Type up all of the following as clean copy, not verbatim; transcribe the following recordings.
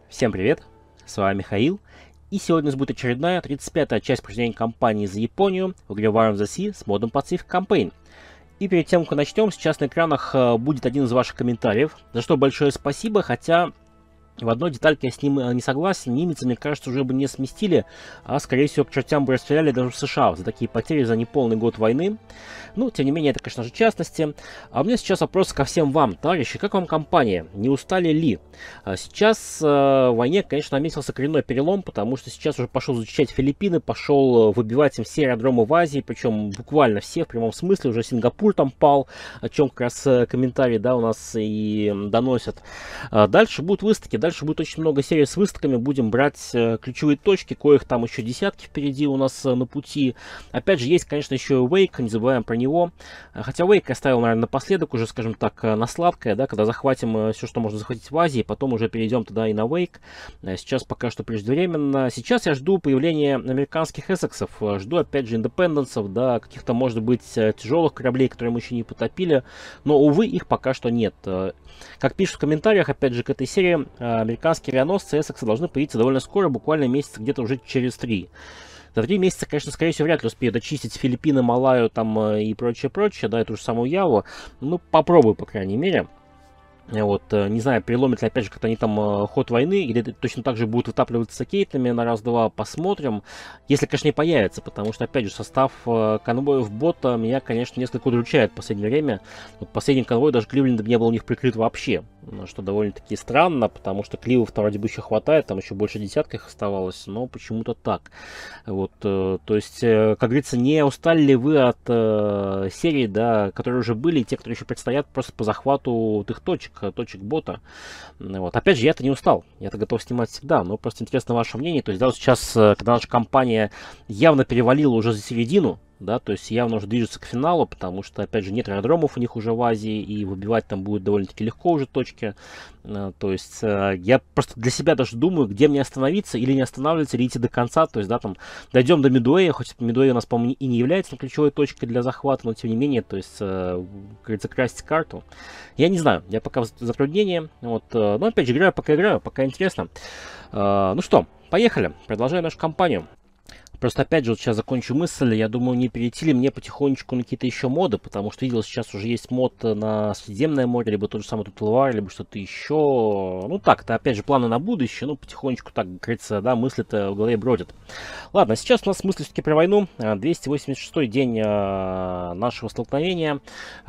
Всем привет, с вами Михаил, и сегодня у нас будет очередная 35-я часть прохождения кампании за Японию в игре War of the Sea с модом Pacific Campaign. И перед тем, как начнем, сейчас на экранах будет один из ваших комментариев, за что большое спасибо, хотя в одной детальке я с ним не согласен. Немцы, мне кажется, уже бы не сместили, а скорее всего к чертям бы расстреляли даже в США за такие потери за неполный год войны. Ну, тем не менее, это, конечно же, частности. А у меня сейчас вопрос ко всем вам, товарищи. Как вам компания? Не устали ли? Сейчас в войне, конечно, наметился коренной перелом, потому что сейчас уже пошел защищать Филиппины, пошел выбивать им все аэродромы в Азии, причем буквально все, в прямом смысле. Уже Сингапур там пал, о чем как раз комментарии, да, у нас и доносят. Дальше будут выставки. Дальше будет очень много серий с выставками, будем брать ключевые точки, коих там еще десятки впереди у нас на пути. Опять же, есть, конечно, еще и Wake, не забываем про него. Хотя Wake я оставил, наверное, напоследок, уже, скажем так, на сладкое, да, когда захватим все, что можно захватить в Азии, потом уже перейдем туда и на Wake. Сейчас пока что преждевременно. Сейчас я жду появления американских эссексов, жду, опять же, индепенденсов, да, каких-то, может быть, тяжелых кораблей, которые мы еще не потопили, но, увы, их пока что нет. Как пишут в комментариях, опять же, к этой серии, американские авианосцы Эссекса должны появиться довольно скоро, буквально месяца где-то уже через 3. За 3 месяца, конечно, скорее всего, вряд ли успеют очистить Филиппины, Малайю там и прочее, да, эту же самую Яву. Ну, попробую, по крайней мере. Вот, не знаю, переломят ли, опять же, как-то они там ход войны, или точно так же будут вытапливаться кейтами на раз-два, посмотрим. Если, конечно, не появится, потому что, опять же, состав конвоев бота меня, конечно, несколько удручает в последнее время. Вот последний конвой даже Кливлендом не был у них прикрыт вообще, что довольно-таки странно, потому что Кливов-то вроде бы еще хватает, там еще больше десятка их оставалось, но почему-то так. Вот, то есть, как говорится, не устали ли вы от серий, да, которые уже были, и те, которые еще предстоят просто по захвату вот их точек бота. Вот. Опять же, я-то не устал. Я-то готов снимать всегда. Но просто интересно ваше мнение. То есть, да, вот сейчас, когда наша компания явно перевалила уже за середину, да, то есть явно уже движется к финалу, потому что, опять же, нет аэродромов у них уже в Азии, и выбивать там будет довольно-таки легко уже точки. То есть я просто для себя даже думаю, где мне остановиться, или не останавливаться, или идти до конца. То есть, да, там дойдем до Мидуэя, хоть Мидуэй у нас, по-моему, и не является ключевой точкой для захвата, но тем не менее, то есть, как говорится, красить карту. Я не знаю, я пока в затруднении. Вот, но опять же, играю, пока интересно. Ну что, поехали, продолжаем нашу кампанию. Просто опять же, вот сейчас закончу мысль, я думаю, не перейти ли мне потихонечку на какие-то еще моды, потому что видел, сейчас уже есть мод на Средиземное море, либо тот же самый Total War, либо что-то еще. Ну так, это опять же планы на будущее, ну потихонечку, так говорится, да, мысли-то в голове бродят. Ладно, сейчас у нас мысли все-таки про войну. 286-й день нашего столкновения.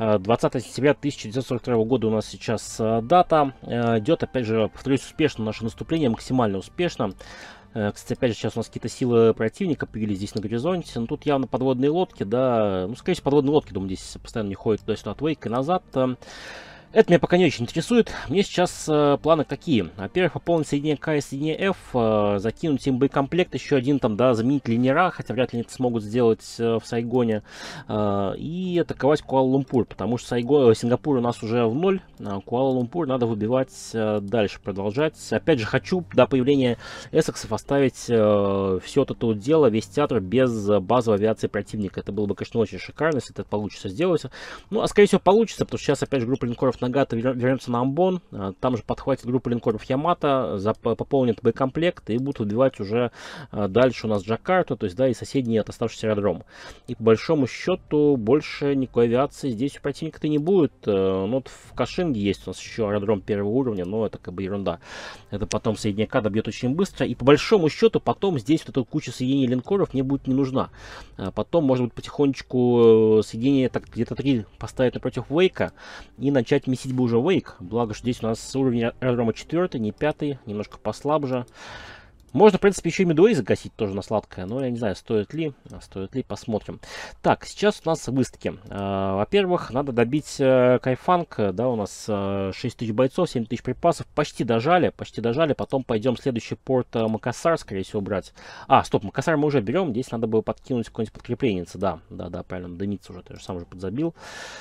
20 сентября 1942 года у нас сейчас дата. Идет, опять же, повторюсь, успешно наше наступление, максимально успешно. Кстати, опять же, сейчас у нас какие-то силы противника появились здесь на горизонте. Но тут явно подводные лодки, да. Ну, скорее всего, подводные лодки, думаю, здесь постоянно не ходят туда-сюда от Вейка и назад. Это меня пока не очень интересует. Мне сейчас планы какие? Во-первых, пополнить соединение К и соединение F, закинуть им боекомплект, еще один там, да, заменить линера, хотя вряд ли они это смогут сделать в Сайгоне, и атаковать Куала-Лумпур, потому что Сингапур у нас уже в ноль, Куала-Лумпур надо выбивать дальше, продолжать. Опять же, хочу до появления эссексов оставить все вот это вот дело, весь театр без базовой авиации противника. Это было бы, конечно, очень шикарно, если это получится сделать. Ну, а скорее всего получится, потому что сейчас опять же группа линкоров Нагата вернется на Амбон, там же подхватит группу линкоров Ямато, пополнит боекомплект и будут выбивать уже дальше у нас Джакарту, то есть, да, и соседний от оставшийся аэродром. И по большому счету больше никакой авиации здесь у противника-то не будет. Ну, вот в Кашинге есть у нас еще аэродром первого уровня, но это как бы ерунда. Это потом соединение К добьет очень быстро, и по большому счету потом здесь вот эта куча соединений линкоров мне будет не нужна. Потом, может быть, потихонечку соединение так где-то 3 поставить напротив Вейка и начать месить бы уже Wake, благо, что здесь у нас уровень аэродрома 4, не 5, немножко послабже. Можно, в принципе, еще и Мидуэй загасить тоже на сладкое, но я не знаю, стоит ли, посмотрим. Так, сейчас у нас выставки. Во-первых, надо добить Кайфанг, да, у нас 6000 бойцов, 7000 припасов, почти дожали, потом пойдем в следующий порт Макасар, скорее всего, брать. Стоп, Макасар мы уже берем, здесь надо было подкинуть какое-нибудь подкрепление, да, правильно, дымиться уже, ты же сам уже подзабыл,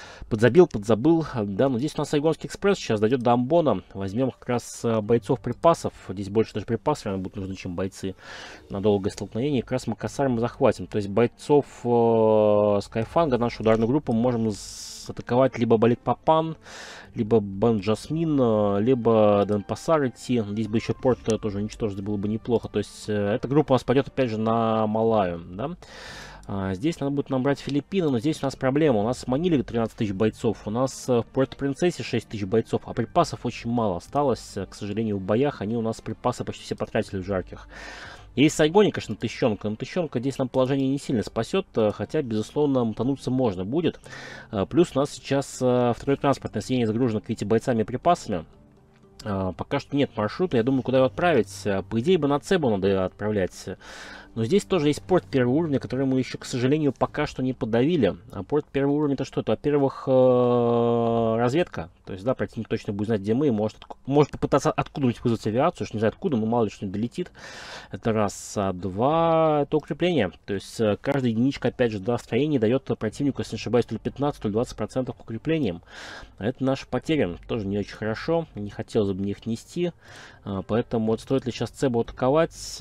да, но здесь у нас Сайгонский экспресс сейчас дойдет до Амбона, возьмем как раз бойцов припасов, здесь больше даже припасов, наверное, будет нужно чем бойцы на долгое столкновение. И как раз Макасар мы захватим. То есть бойцов Скайфанга, нашу ударную группу, можем атаковать либо Балик-Папан, либо Бан-Джасмин, либо Денпасар идти. Здесь бы еще порт тоже уничтожить было бы неплохо. То есть эта группа у нас пойдет опять же на Малайю, да. Здесь надо будет нам брать Филиппины, но здесь у нас проблема. У нас в Маниле 13 тысяч бойцов, у нас в Пуэрто-Принцессе 6 тысяч бойцов, а припасов очень мало осталось. К сожалению, в боях они у нас припасы почти все потратили в жарких. Есть в Сайгоне, конечно, Тыщенка, но Тыщенка здесь нам положение не сильно спасет, хотя, безусловно, мотануться можно будет. Плюс у нас сейчас второе транспортное соединение загружено, как видите, бойцами и припасами. Пока что нет маршрута, я думаю, куда его отправить. По идее бы на Цебу надо отправлять. Но здесь тоже есть порт первого уровня, который мы еще, к сожалению, пока что не подавили. А порт первого уровня это что? Это, во-первых, разведка. То есть, да, противник точно будет знать, где мы. Может попытаться откуда-нибудь вызвать авиацию, что не знаю откуда, но мало ли что не долетит. Это раз. А два, это укрепление. То есть, каждая единичка, опять же, да, строения дает противнику, если не ошибаюсь, то ли 15, то ли 20% к укреплениям. Это наши потери. Тоже не очень хорошо. Не хотелось бы их нести. Поэтому вот стоит ли сейчас Цебу атаковать?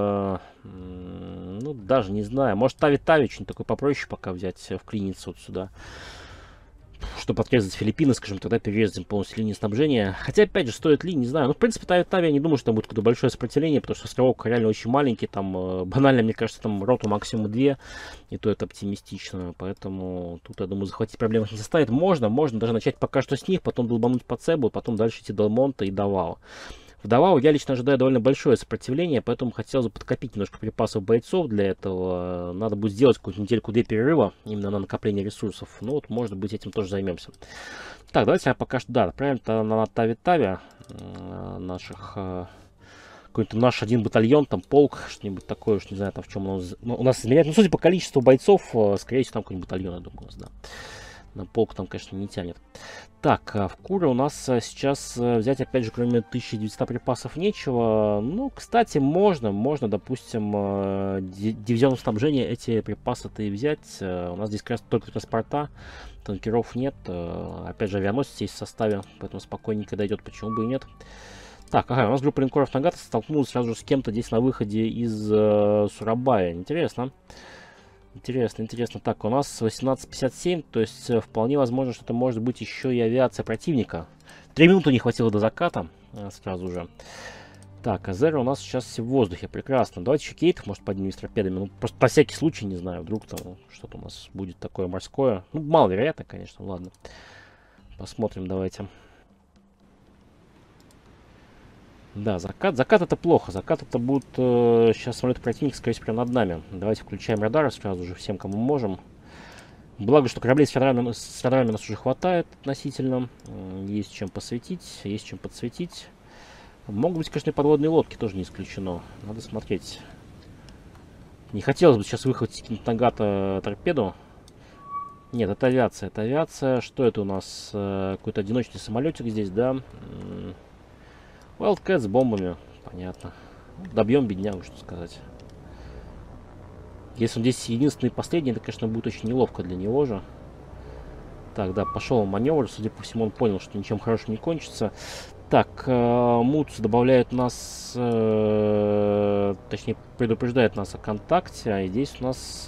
Ну, даже не знаю. Может, Тави-Тави что-нибудь такое попроще пока взять, вклиниться вот сюда. Чтобы отрезать Филиппины, скажем, тогда перерезать полностью линии снабжения. Хотя, опять же, стоит ли, не знаю. Ну, в принципе, Тави-Тави, я не думаю, что там будет какое-то большое сопротивление, потому что островок реально очень маленький. Там, банально, мне кажется, там роту максимум 2. И то это оптимистично. Поэтому тут, я думаю, захватить проблем не составит. Можно даже начать пока что с них, потом долбануть по Цебу, потом дальше идти до Монта и Давао. В Давао я лично ожидаю довольно большое сопротивление, поэтому хотелось бы подкопить немножко припасов бойцов для этого. Надо будет сделать какую-то недельку-две перерыва именно на накопление ресурсов. Ну вот, может быть, этим тоже займемся. Так, давайте пока что, да, отправим на Тави-Тави наших... Какой-то наш один батальон, там полк, что-нибудь такое, уж не знаю, там в чем у нас измеряют. Ну, судя по количеству бойцов, скорее всего, там какой-нибудь батальон, я думаю, у нас, да. На полк там, конечно, не тянет. Так, в Куре у нас сейчас взять, опять же, кроме 1900 припасов нечего. Ну, кстати, можно, допустим, дивизионом снабжения эти припасы-то и взять. У нас здесь как раз только транспорта, танкеров нет. Опять же, авианосец есть в составе, поэтому спокойненько дойдет, почему бы и нет. Так, ага, у нас группа линкоров Нагата столкнулась сразу же с кем-то здесь на выходе из Сурабая. Интересно. Интересно. Так, у нас 18:57, то есть вполне возможно, что это может быть еще и авиация противника. 3 минуты не хватило до заката сразу же. Так, Азера у нас сейчас в воздухе, прекрасно. Давайте еще Кейт, может, поднимем с торпедами. Ну, просто по всякий случай, не знаю, вдруг там что-то у нас будет такое морское. Ну, маловероятно, конечно, ладно. Посмотрим, давайте. Да, закат это плохо. Закат это будет сейчас самолеты противника, скорее всего, прямо над нами. Давайте включаем радары сразу же всем, кому можем. Благо, что кораблей с радарами у нас уже хватает относительно. Есть чем посветить, есть чем подсветить. Могут быть, конечно, и подводные лодки, тоже не исключено. Надо смотреть. Не хотелось бы сейчас выхватить Нагата торпеду. Нет, это авиация. Это авиация. Что это у нас? Какой-то одиночный самолетик здесь, да? Wildcat с бомбами, понятно. Добьем беднягу, что сказать. Если он здесь единственный и последний, это, конечно, будет очень неловко для него же. Так, да, пошел маневр. Судя по всему, он понял, что ничем хорошим не кончится. Так, Муцу добавляет нас, точнее, предупреждает нас о контакте. А здесь у нас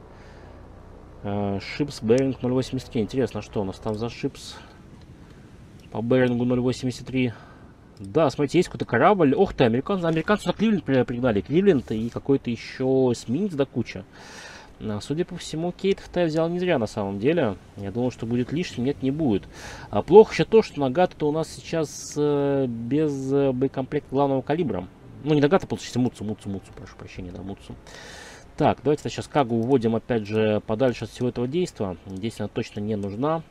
Шипс Беринг 083. Интересно, что у нас там за Шипс по Берингу 083? Да, смотрите, есть какой-то корабль. Ох ты, американцы на Кливленд пригнали. Кливленд и какой-то еще эсминец до кучи. Судя по всему, Кейт-то я взял не зря на самом деле. Я думал, что будет лишним. Нет, не будет. Плохо еще то, что Нагата у нас сейчас без боекомплекта главного калибра. Ну, не Нагата, получается, Муцу, прошу прощения, да, Муцу. Так, давайте сейчас Кагу уводим, опять же, подальше от всего этого действия. Здесь она точно не нужна.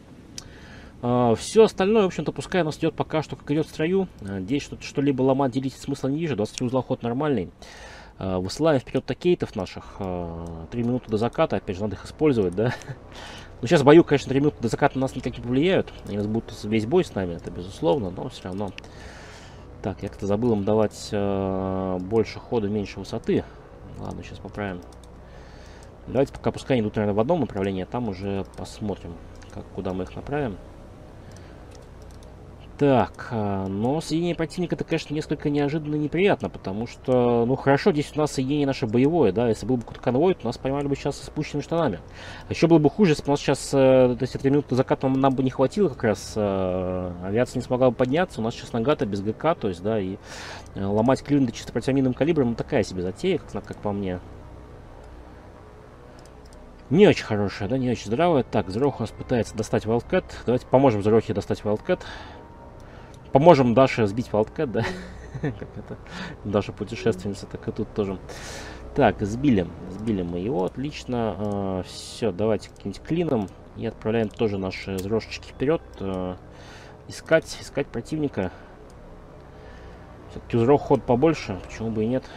Все остальное, в общем-то, пускай у нас идет пока что как идет в строю. Здесь что-либо ломать, делить смысла не вижу. 23 узла ход нормальный. Высылаем вперед такейтов наших. 3 минуты до заката, опять же, надо их использовать, да. Ну, сейчас в бою, конечно, 3 минуты до заката на нас никак не повлияют. Они нас будут весь бой с нами, это безусловно, но все равно. Так, я как-то забыл им давать больше хода, меньше высоты. Ладно, сейчас поправим. Давайте пока пускай они идут, наверное, в одном направлении, а там уже посмотрим, куда мы их направим. Так, но соединение противника это, конечно, несколько неожиданно и неприятно, потому что, ну хорошо, здесь у нас соединение наше боевое, да, если был бы какой-то конвой, то нас поймали бы сейчас с спущенными штанами. А еще было бы хуже, если бы у нас сейчас, то есть 3 минуты заката нам бы не хватило как раз, авиация не смогла бы подняться, у нас сейчас Нагата без ГК, то есть, да, и ломать Кливленда чисто противоминным калибром, ну такая себе затея, как по мне. Не очень хорошая, да, не очень здравая. Так, Зерох у нас пытается достать Wildcat. Давайте поможем Зерохе достать Wildcat. Поможем Даше сбить Wildcat, да? Как это? Даша путешественница, так и тут тоже. Так, сбили мы его, отлично. Все, давайте каким-нибудь клином. И отправляем тоже наши зрошечки вперед. Искать противника. Все-таки у Зерох ход побольше, почему бы и нет.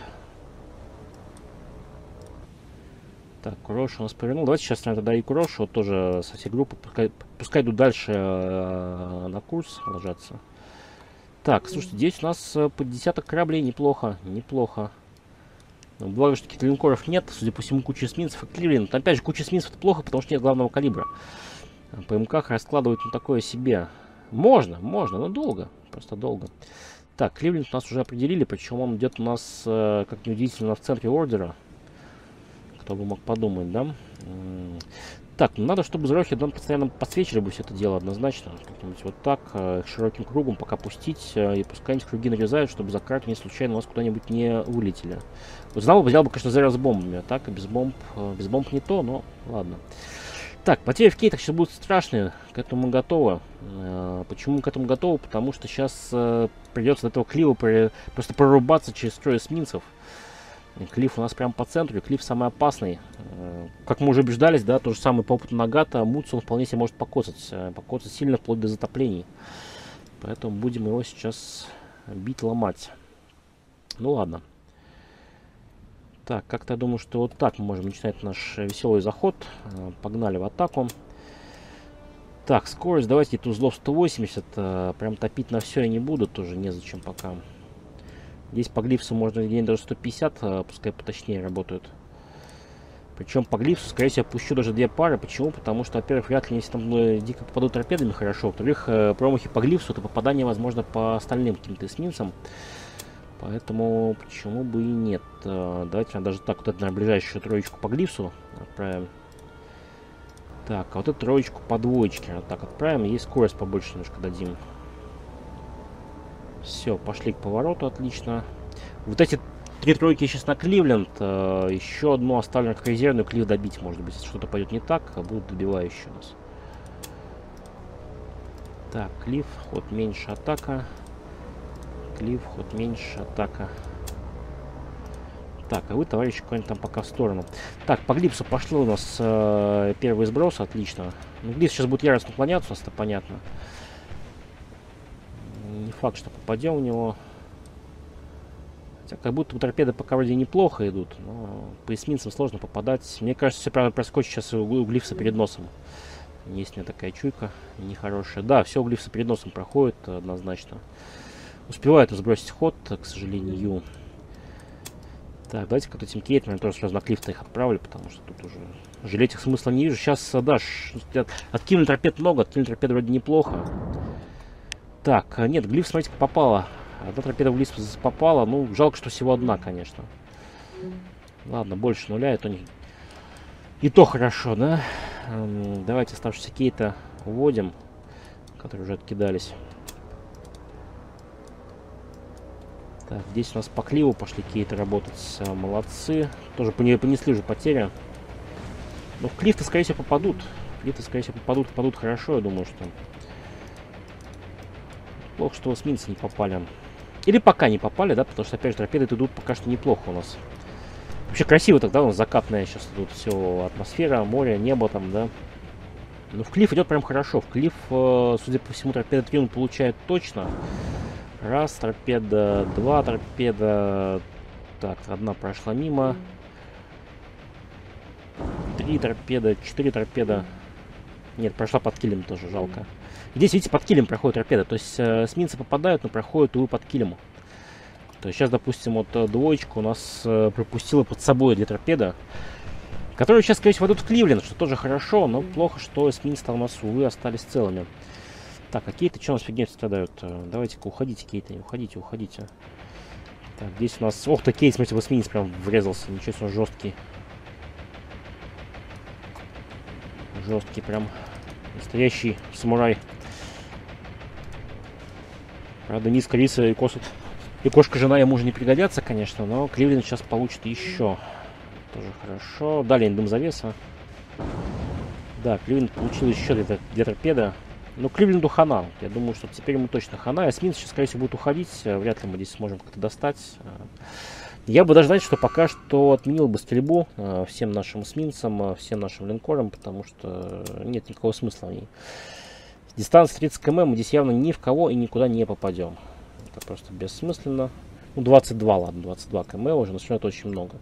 Так, Курош у нас повернул. Давайте сейчас, наверное, тогда и Курошу тоже со всей группы. Пускай идут дальше на курс ложатся. Так, слушайте, здесь у нас под десяток кораблей. Неплохо, неплохо. Но благо, что каких-то линкоров нет. Судя по всему, куча эсминцев и Кливленд. Опять же, куча эсминцев это плохо, потому что нет главного калибра. По МК раскладывать на такое себе. Можно, но долго. Просто долго. Так, Кливленд у нас уже определили, причем он идет у нас, как неудивительно, в центре ордера. Кто бы мог подумать, да? Так, ну надо, чтобы Зерохи постоянно подсвечивали бы все это дело однозначно. Как-нибудь вот так, широким кругом пока пустить, и пускай они круги нарезают, чтобы за кракни случайно у нас куда-нибудь не вылетели. Вот знал бы, взял бы, конечно, Зера с бомбами, а так, без бомб не то, но ладно. Так, потери в кейтах сейчас будут страшные, к этому мы готовы. Почему к этому готовы? Потому что сейчас придется до этого Клива просто прорубаться через строй эсминцев. Клифф у нас прям по центру, и Клифф самый опасный. Как мы уже убеждались, да, то же самое по опыту Нагата, Муцу он вполне себе может покоцать сильно, вплоть до затоплений. Поэтому будем его сейчас бить, ломать. Ну ладно. Так, как-то я думаю, что вот так мы можем начинать наш веселый заход. Погнали в атаку. Так, скорость, давайте тут узлов 180. Прям топить на все я не буду, тоже незачем пока. Здесь по глифсу можно где-нибудь даже 150, пускай поточнее работают. Причем по глифсу, скорее всего, пущу даже 2 пары. Почему? Потому что, во-первых, вряд ли, если там дико попадут торпедами, хорошо. Во-вторых, промахи по глифсу, то попадание, возможно, по остальным каким-то эсминцам. Поэтому, почему бы и нет. Давайте даже так, вот это, наверное, ближайшую троечку по глифсу отправим. Так, а вот эту троечку по двоечке вот так отправим. И скорость побольше немножко дадим. Все, пошли к повороту, отлично. Вот эти 3 тройки сейчас на Кливленд. Еще одну оставлю как резервную, Клив добить, может быть, если что-то пойдет не так, будут добивающие у нас. Так, Клив, ход меньше, атака. Клив, ход меньше, атака. Так, а вы, товарищи, куда-нибудь там пока в сторону. Так, по Глипсу пошло у нас первый сброс, отлично. Ну, Глипс сейчас будет яростно уклоняться, у нас это понятно. Не факт, что попадем в него. Хотя как будто бы торпеды пока вроде неплохо идут, но по эсминцам сложно попадать. Мне кажется, все правильно проскочит сейчас у Глифса перед носом. Есть у меня такая чуйка нехорошая. Да, все у Глифса перед носом проходит однозначно. Успевает сбросить ход, к сожалению. Так, давайте как-то этим кейтом тоже сразу на Клифта их отправлю, потому что тут уже жалеть их смысла не вижу. Сейчас, да, откинули торпед много, откинули торпед вроде неплохо. Так, нет, Глиф, смотрите, попала. Одна торпеда в Глиф попала. Ну, жалко, что всего одна, конечно. Ладно, больше нуля, это не... И то хорошо, да? Давайте оставшиеся кейта уводим, которые уже откидались. Так, здесь у нас по Кливу пошли кейты работать. Молодцы. Тоже понесли уже потери. Но в Клиф-то, скорее всего, попадут. Клиф-то, скорее всего, попадут хорошо, я думаю, что... Плохо, что эсминцы не попали. Или пока не попали, да, потому что, опять же, торпеды идут пока что неплохо у нас. Вообще красиво тогда, у нас закатная сейчас тут все, атмосфера, море, небо там, да. Ну, в Клифф идет прям хорошо. В Клифф, судя по всему, торпеда 3 он получает точно. Раз, торпеда, 2 торпеда. Так, одна прошла мимо. 3 торпеда, 4 торпеда. Нет, прошла под килем тоже, жалко. Здесь, видите, под килем проходит торпеда. То есть эсминцы попадают, но проходят, увы, под килем. То есть сейчас, допустим, вот двоечка у нас пропустила под собой 2 торпеда, которые сейчас, скорее всего, идут в Кливленд, что тоже хорошо, но плохо, что эсминцы у нас, увы, остались целыми. Так, а Кейты что у нас фигня страдают? Давайте-ка уходите, Кейты, уходите, уходите. Так, здесь у нас... Ох ты, Кейт, смотрите, в эсминец прям врезался. Ничего себе, он жесткий. Жесткий прям. Настоящий самурай. Правда, низко риса и косу... И кошка-жена ему уже не пригодятся, конечно, но Кливленд сейчас получит еще. Тоже хорошо. Далее дым-завеса. Да, Кливленд получил еще две торпеды. Ну, Кливленду хана. Я думаю, что теперь ему точно хана. Эсминец сейчас, скорее всего, будет уходить. Вряд ли мы здесь сможем как-то достать. Я бы даже, знаете, что пока что отменил бы стрельбу всем нашим эсминцам, всем нашим линкорам, потому что нет никакого смысла в ней. Дистанция 30 км, мы здесь явно ни в кого и никуда не попадем. Это просто бессмысленно. Ну, 22, ладно, 22 км уже, но все равно это очень много.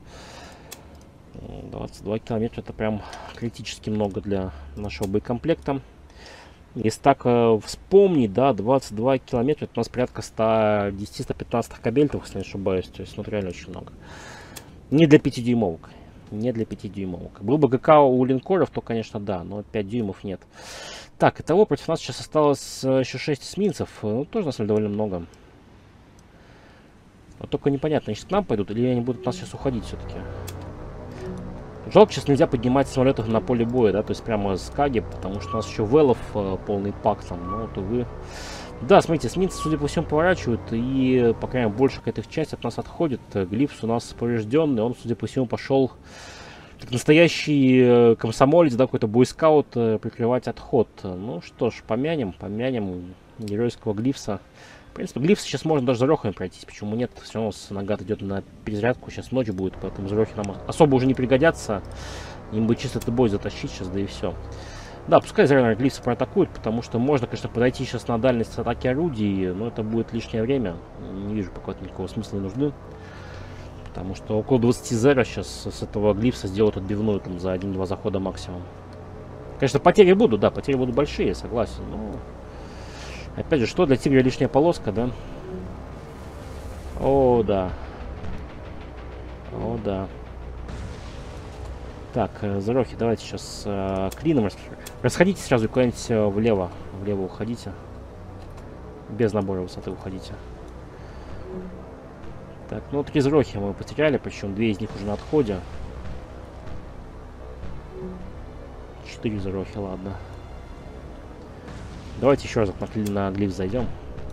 22 километра это прям критически много для нашего боекомплекта. Если так вспомнить, да, 22 километра, это у нас порядка 110-115 кабельтов, если не ошибаюсь. То есть, ну, это реально очень много. Не для 5-дюймовок. Не для 5-дюймовок. Был бы ГК у линкоров, то, конечно, да, но 5 дюймов нет. Так, итого против нас сейчас осталось еще 6 эсминцев. Ну, тоже, на самом деле, довольно много. Вот только непонятно, значит, к нам пойдут, или они будут нас сейчас уходить все-таки. Жалко, сейчас нельзя поднимать самолетов на поле боя, да, то есть прямо с Каги, потому что у нас еще велов полный пак там, ну, вот, увы. Да, смотрите, эсминцы, судя по всему, поворачивают, и, по крайней мере, большая какая-то их часть от нас отходит. Глифс у нас поврежденный, он, судя по всему, пошел, как настоящий комсомолец, да, какой-то бойскаут, прикрывать отход. Ну что ж, помянем геройского Глифса. В принципе, Глифс сейчас можно даже за Рохами пройтись, почему нет, все равно Нагат идет на перезарядку, сейчас ночь будет, поэтому Зарохи нам особо уже не пригодятся, им бы чисто этот бой затащить сейчас, да и все. Да, пускай зря Глифсы проатакуют, потому что можно, конечно, подойти сейчас на дальность атаки орудий, но это будет лишнее время, не вижу пока никакого смысла не нужны, потому что около 20 зера сейчас с этого Глифса сделают отбивную там за 1-2 захода максимум. Конечно, потери будут, да, потери будут большие, согласен, но... Опять же, что для тигра лишняя полоска, да? О, да. О, да. Так, Зарохи, давайте сейчас клином расходите сразу куда-нибудь влево. Влево уходите. Без набора высоты уходите. Так, ну 3 Зарохи мы потеряли, причем 2 из них уже на отходе. 4 Зарохи, ладно. Давайте еще раз на Глиф зайдем.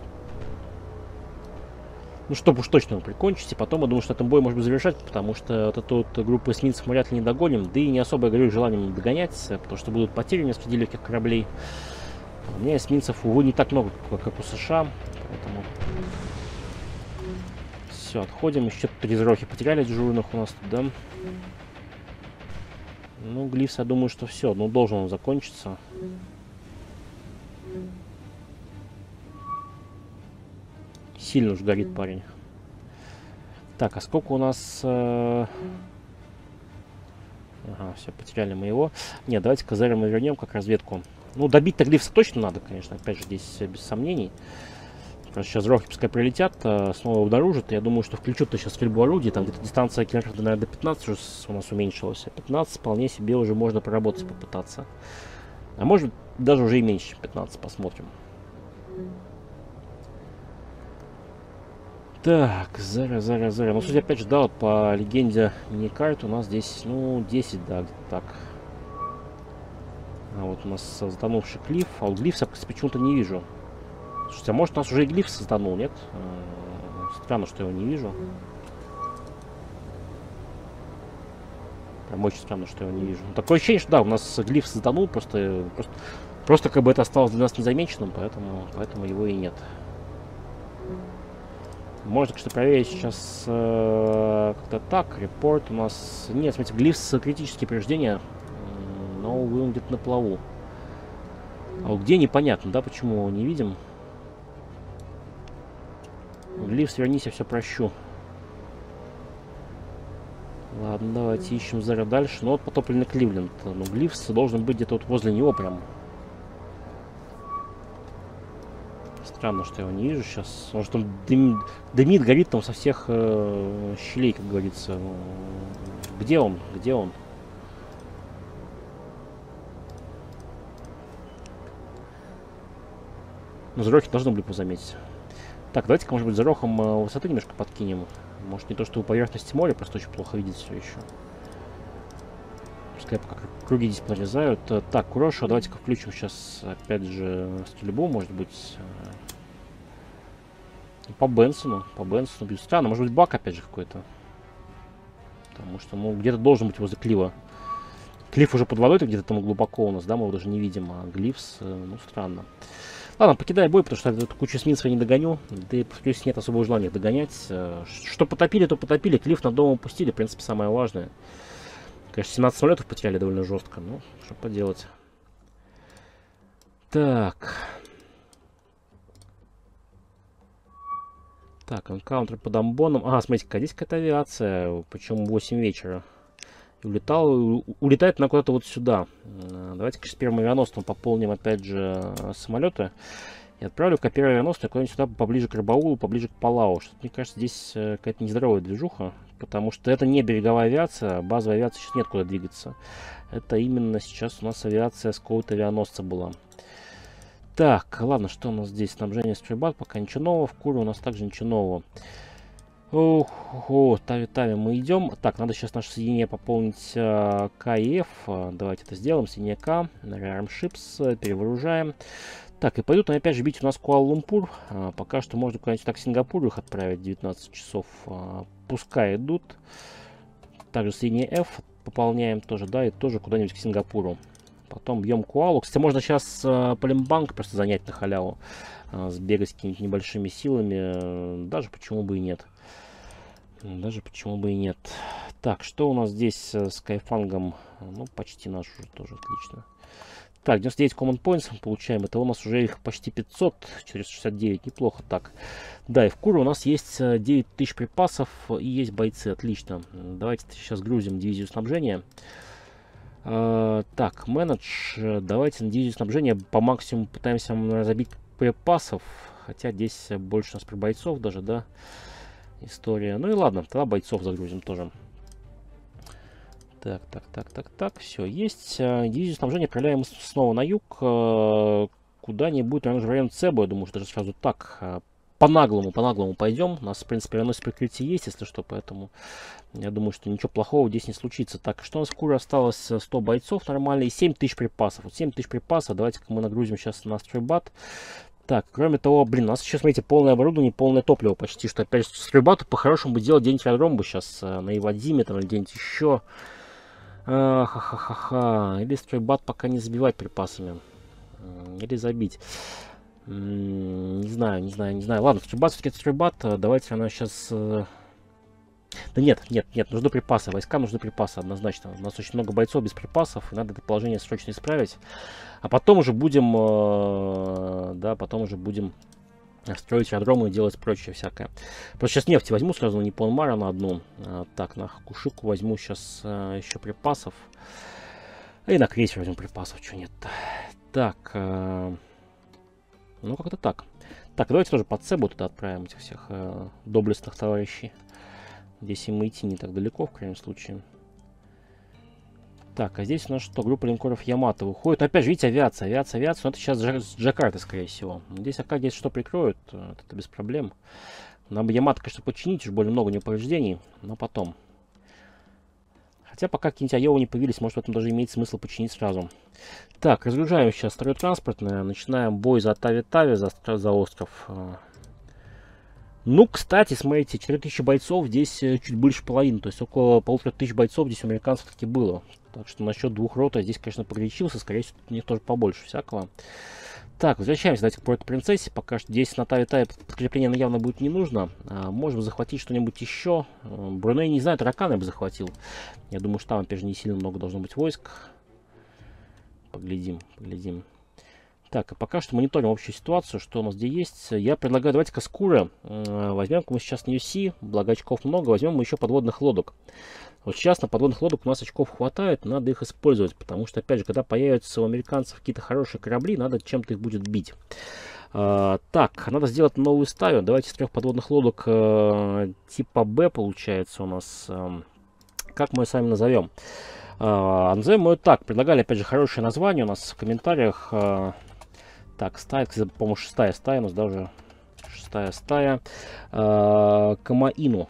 Ну, чтобы уж точно его прикончить. И потом, я думаю, что этом бой можно завершать, потому что вот эту вот группу эсминцев мы вряд ли не догоним. Да и не особо, я говорю, желанием догонять, потому что будут потери несколько легких кораблей. У меня эсминцев, увы, не так много, как у США. Поэтому... Все, отходим. Еще 3 Зарохи потеряли дежурных у нас тут, да? Ну, Глифс, я думаю, что все. Ну, должен он закончиться. Сильно уж горит парень. Так, а сколько у нас... Ага, все, потеряли мы его. Нет, давайте-ка Зера мы вернем как разведку. Ну, добить-то Глифса точно надо, конечно. Опять же, здесь без сомнений. Просто сейчас Зарохи пускай прилетят, снова обнаружат. Я думаю, что включат-то сейчас стрельбу орудий. Там где-то дистанция километров, наверное, до 15 уже у нас уменьшилась. А 15 вполне себе уже можно проработать, попытаться. А может даже уже и меньше, 15, посмотрим. Так, Зера. Ну, судя опять же, да, вот по легенде миникарт у нас здесь, ну, 10, да, где-то так. А вот у нас затонувший Глиф, а вот Глифса почему-то не вижу. Слушайте, а может у нас уже и Глиф затонул, нет? Странно, что я его не вижу. Прям очень странно, что я его не вижу. Такое ощущение, что да, у нас Глиф затонул, просто как бы это осталось для нас незамеченным, поэтому его и нет. Можно, конечно, проверить сейчас как-то так. Репорт у нас... Нет, смотрите, Глифс критические повреждения, но увы, он где-то на плаву. А вот где, непонятно, да, почему его не видим. Глифс, вернись, я все прощу. Ладно, давайте ищем Зера дальше. Ну вот потопленный Кливленд. Ну, Глифс должен быть где-то вот возле него прям. Странно, что я его не вижу сейчас. Может, он дымит, горит там со всех щелей, как говорится. Где он? Где он? Но зарохи должны были позаметить. Так, давайте-ка, может быть, зарохом высоты немножко подкинем. Может, не то, что у поверхности моря, просто очень плохо видеть все еще. Пускай пока круги здесь прорезают. Так, хорошо, давайте-ка включим сейчас, опять же, стрельбу, может быть. По Бенсону бьют. Странно, может быть, баг опять же какой-то. Потому что, ну, где-то должен быть возле клифа. Клифф уже под водой, где-то там глубоко у нас, да, мы его даже не видим. А Гливс, ну, странно. Ладно, покидай бой, потому что эту кучу эсминцев я не догоню. Да и плюс нет особого желания догонять. Что потопили, то потопили. Клифф над домом упустили, в принципе, самое важное. Конечно, 17 самолетов потеряли довольно жестко, но что поделать. Так. Так, энкаунтер под амбоном. Ага, смотрите-ка, здесь какая-то авиация. Причем 8 вечера. И улетает она куда-то вот сюда. Давайте-ка с первым авианосцем пополним, опять же, самолеты. И отправлю-ка первый авианосец куда-нибудь сюда, поближе к Рыбаулу, поближе к Палау. Что-то, мне кажется, здесь какая-то нездоровая движуха. Потому что это не береговая авиация, базовая авиация сейчас нет куда двигаться. Это именно сейчас у нас авиация с какого-то авианосца была. Так, ладно, что у нас здесь? Снабжение стройбат, пока ничего нового. В Куре у нас также ничего нового. Ох, Тави, мы идем. Так, надо сейчас наше соединение пополнить К и Ф. Давайте это сделаем. Соединение К, Arm Ships, перевооружаем. Так, и пойдут они опять же бить у нас Куала-Лумпур. Пока что можно куда-нибудь так к Сингапуру их отправить 19 часов. Пускай идут. Также соединение F пополняем тоже, да, и тоже куда-нибудь к Сингапуру. Потом бьем Куалу. Кстати, можно сейчас Палембанг просто занять на халяву. Сбегать с какими-нибудь небольшими силами. Даже почему бы и нет. Так, что у нас здесь с Кайфангом? Ну, почти наш уже тоже отлично. Так, 99 common points мы получаем. Это у нас уже их почти 500. 469, неплохо так. Да, и в Куре у нас есть 9000 припасов и есть бойцы. Отлично. Давайте сейчас грузим дивизию снабжения. Так, менедж. Давайте на дивизию снабжения по максимуму пытаемся разобить припасов. Хотя здесь больше у нас про бойцов даже, да, история. Ну и ладно, тогда бойцов загрузим тоже. Так, все есть. Дивизию снабжения отправляем снова на юг. Куда-нибудь, наверное, в район Цебо, я думаю, что даже сразу так. По-наглому пойдем. У нас, в принципе, авианосец прикрытие есть, если что, поэтому я думаю, что ничего плохого здесь не случится. Так, что у нас в Куре осталось? 100 бойцов нормально и 7000 припасов. Вот 7000 припасов. Давайте-ка мы нагрузим сейчас на стройбат. Так, кроме того, блин, у нас сейчас, смотрите, полное оборудование, полное топливо почти, что опять же стройбату по-хорошему бы делать где-нибудь аэродром бы сейчас на Ивадиме там или где-нибудь еще. Или стройбат пока не забивать припасами. Или забить. Не знаю. Ладно, стройбат все-таки стройбат. Давайте она сейчас... Да нет, нужны припасы. Войскам нужны припасы однозначно. У нас очень много бойцов без припасов, и надо это положение срочно исправить. А потом уже будем, строить аэродромы и делать прочее всякое. Просто сейчас нефти возьму сразу на Ниппон Мара на одну. Так, на Хакушику возьму сейчас еще припасов. И на крейсер возьму припасов, что нет-то. Так, ну как-то так. Так, давайте тоже под Цебу туда отправим этих всех доблестных товарищей. Здесь им идти не так далеко, в крайнем случае. Так, а здесь у нас что? Группа линкоров Ямато выходит. Опять же, видите, авиация. Но это сейчас с Джакарты, скорее всего. Здесь пока здесь что прикроют, это без проблем. Нам бы Ямато, конечно, починить, уж более много у него повреждений, но потом. Хотя пока какие-нибудь Айовы не появились, может в этом даже имеет смысл починить сразу. Так, разгружаем сейчас второе транспортное. Начинаем бой за Тави-Тави, за остров. Ну, кстати, смотрите, 4000 бойцов здесь чуть больше половины. То есть около 1500 бойцов здесь у американцев таки было. Так что насчет двух рот я здесь, конечно, погорячился. Скорее всего, у них тоже побольше всякого. Так, возвращаемся, давайте к Пуэрто-Принцессе. Пока что здесь на Тави-Тави подкрепление явно будет не нужно. Можем захватить что-нибудь еще. Бруней, не знаю, Тараканы я бы захватил. Я думаю, что там, опять же, не сильно много должно быть войск. Поглядим. Так, а пока что мониторим общую ситуацию, что у нас где есть. Я предлагаю, давайте-ка с Куры возьмем-ка мы сейчас Ньюси, благо очков много, возьмем мы еще подводных лодок. Вот сейчас на подводных лодок у нас очков хватает, надо их использовать, потому что, опять же, когда появятся у американцев какие-то хорошие корабли, надо чем-то их будет бить. Так, надо сделать новую стаю. Давайте с 3 подводных лодок типа Б получается у нас. Как мы ее сами назовем? Назовем мы ее так. Предлагали, опять же, хорошее название у нас в комментариях. Так, стая, по-моему, 6-я стая у нас, да, уже 6-я стая. Камаину.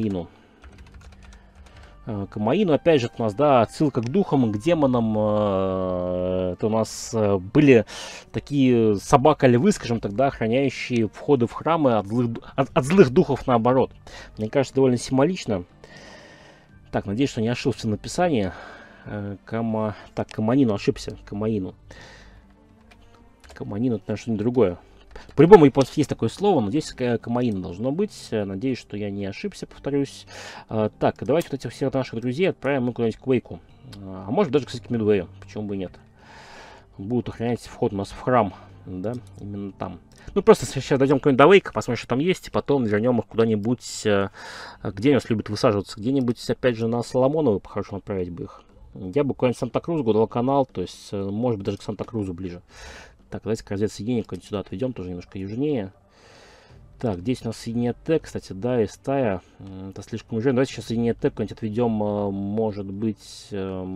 Камаину, опять же, у нас, да, отсылка к духам, к демонам. Это у нас были такие собака-львы, скажем так, да, охраняющие входы в храмы от злых духов, наоборот. Мне кажется, довольно символично. Так, надеюсь, что не ошибся в написании. Так, Камаину, ошибся. Камаину, это, наверное, что-нибудь другое. По-любому, японцев есть такое слово, но здесь Камаин должно быть. Надеюсь, что я не ошибся, повторюсь. Так, давайте вот этих всех наших друзей отправим мы куда-нибудь к Вейку. А может даже, кстати, к Мидвею. Почему бы и нет. Будут охранять вход у нас в храм. Да, именно там. Ну, просто сейчас дойдем к до Вейка, посмотрим, что там есть, и потом вернем их куда-нибудь, где они нас любят высаживаться. Где-нибудь, опять же, на Соломоново, по-хорошему, отправить бы их. Я бы куда-нибудь Санта-Крузу, Гудалканал, то есть, может быть, даже к Санта-Крузу ближе. Так, давайте разведсоединение какое-нибудь сюда отведем, тоже немножко южнее. Так, здесь у нас соединение Т, кстати, да, и стая. Это слишком южнее. Давайте сейчас соединение Т какое-нибудь отведем, может быть,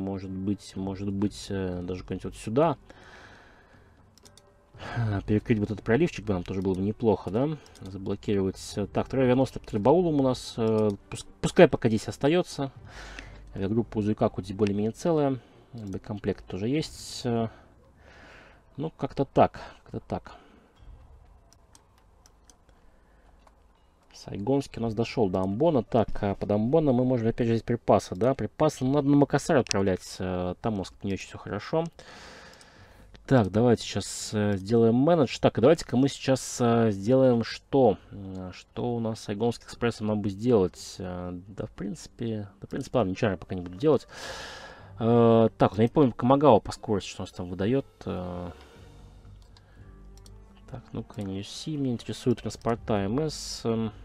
даже куда-нибудь вот сюда. Перекрыть вот этот проливчик бы нам тоже было бы неплохо, да? Заблокировать. Так, второй авианосный под Баулом у нас. Пускай пока здесь остается. Авиагруппа Узуйкаку здесь более-менее целая. Боекомплект тоже есть. Ну, как-то так. Сайгонский у нас дошел до Амбона. Так, под Амбоном мы можем, опять же, здесь припасы, да? Припасы надо на Макасар отправлять. Там у нас не очень все хорошо. Так, давайте сейчас сделаем менедж. Так, давайте-ка мы сейчас сделаем что? Что у нас с Сайгонским экспрессом нам бы сделать? Да, в принципе, ладно, ничего я пока не буду делать. Так, я не помню, Камагава по скорости, что у нас там выдает. Так, ну-ка, NSC, меня интересуют транспорта МС.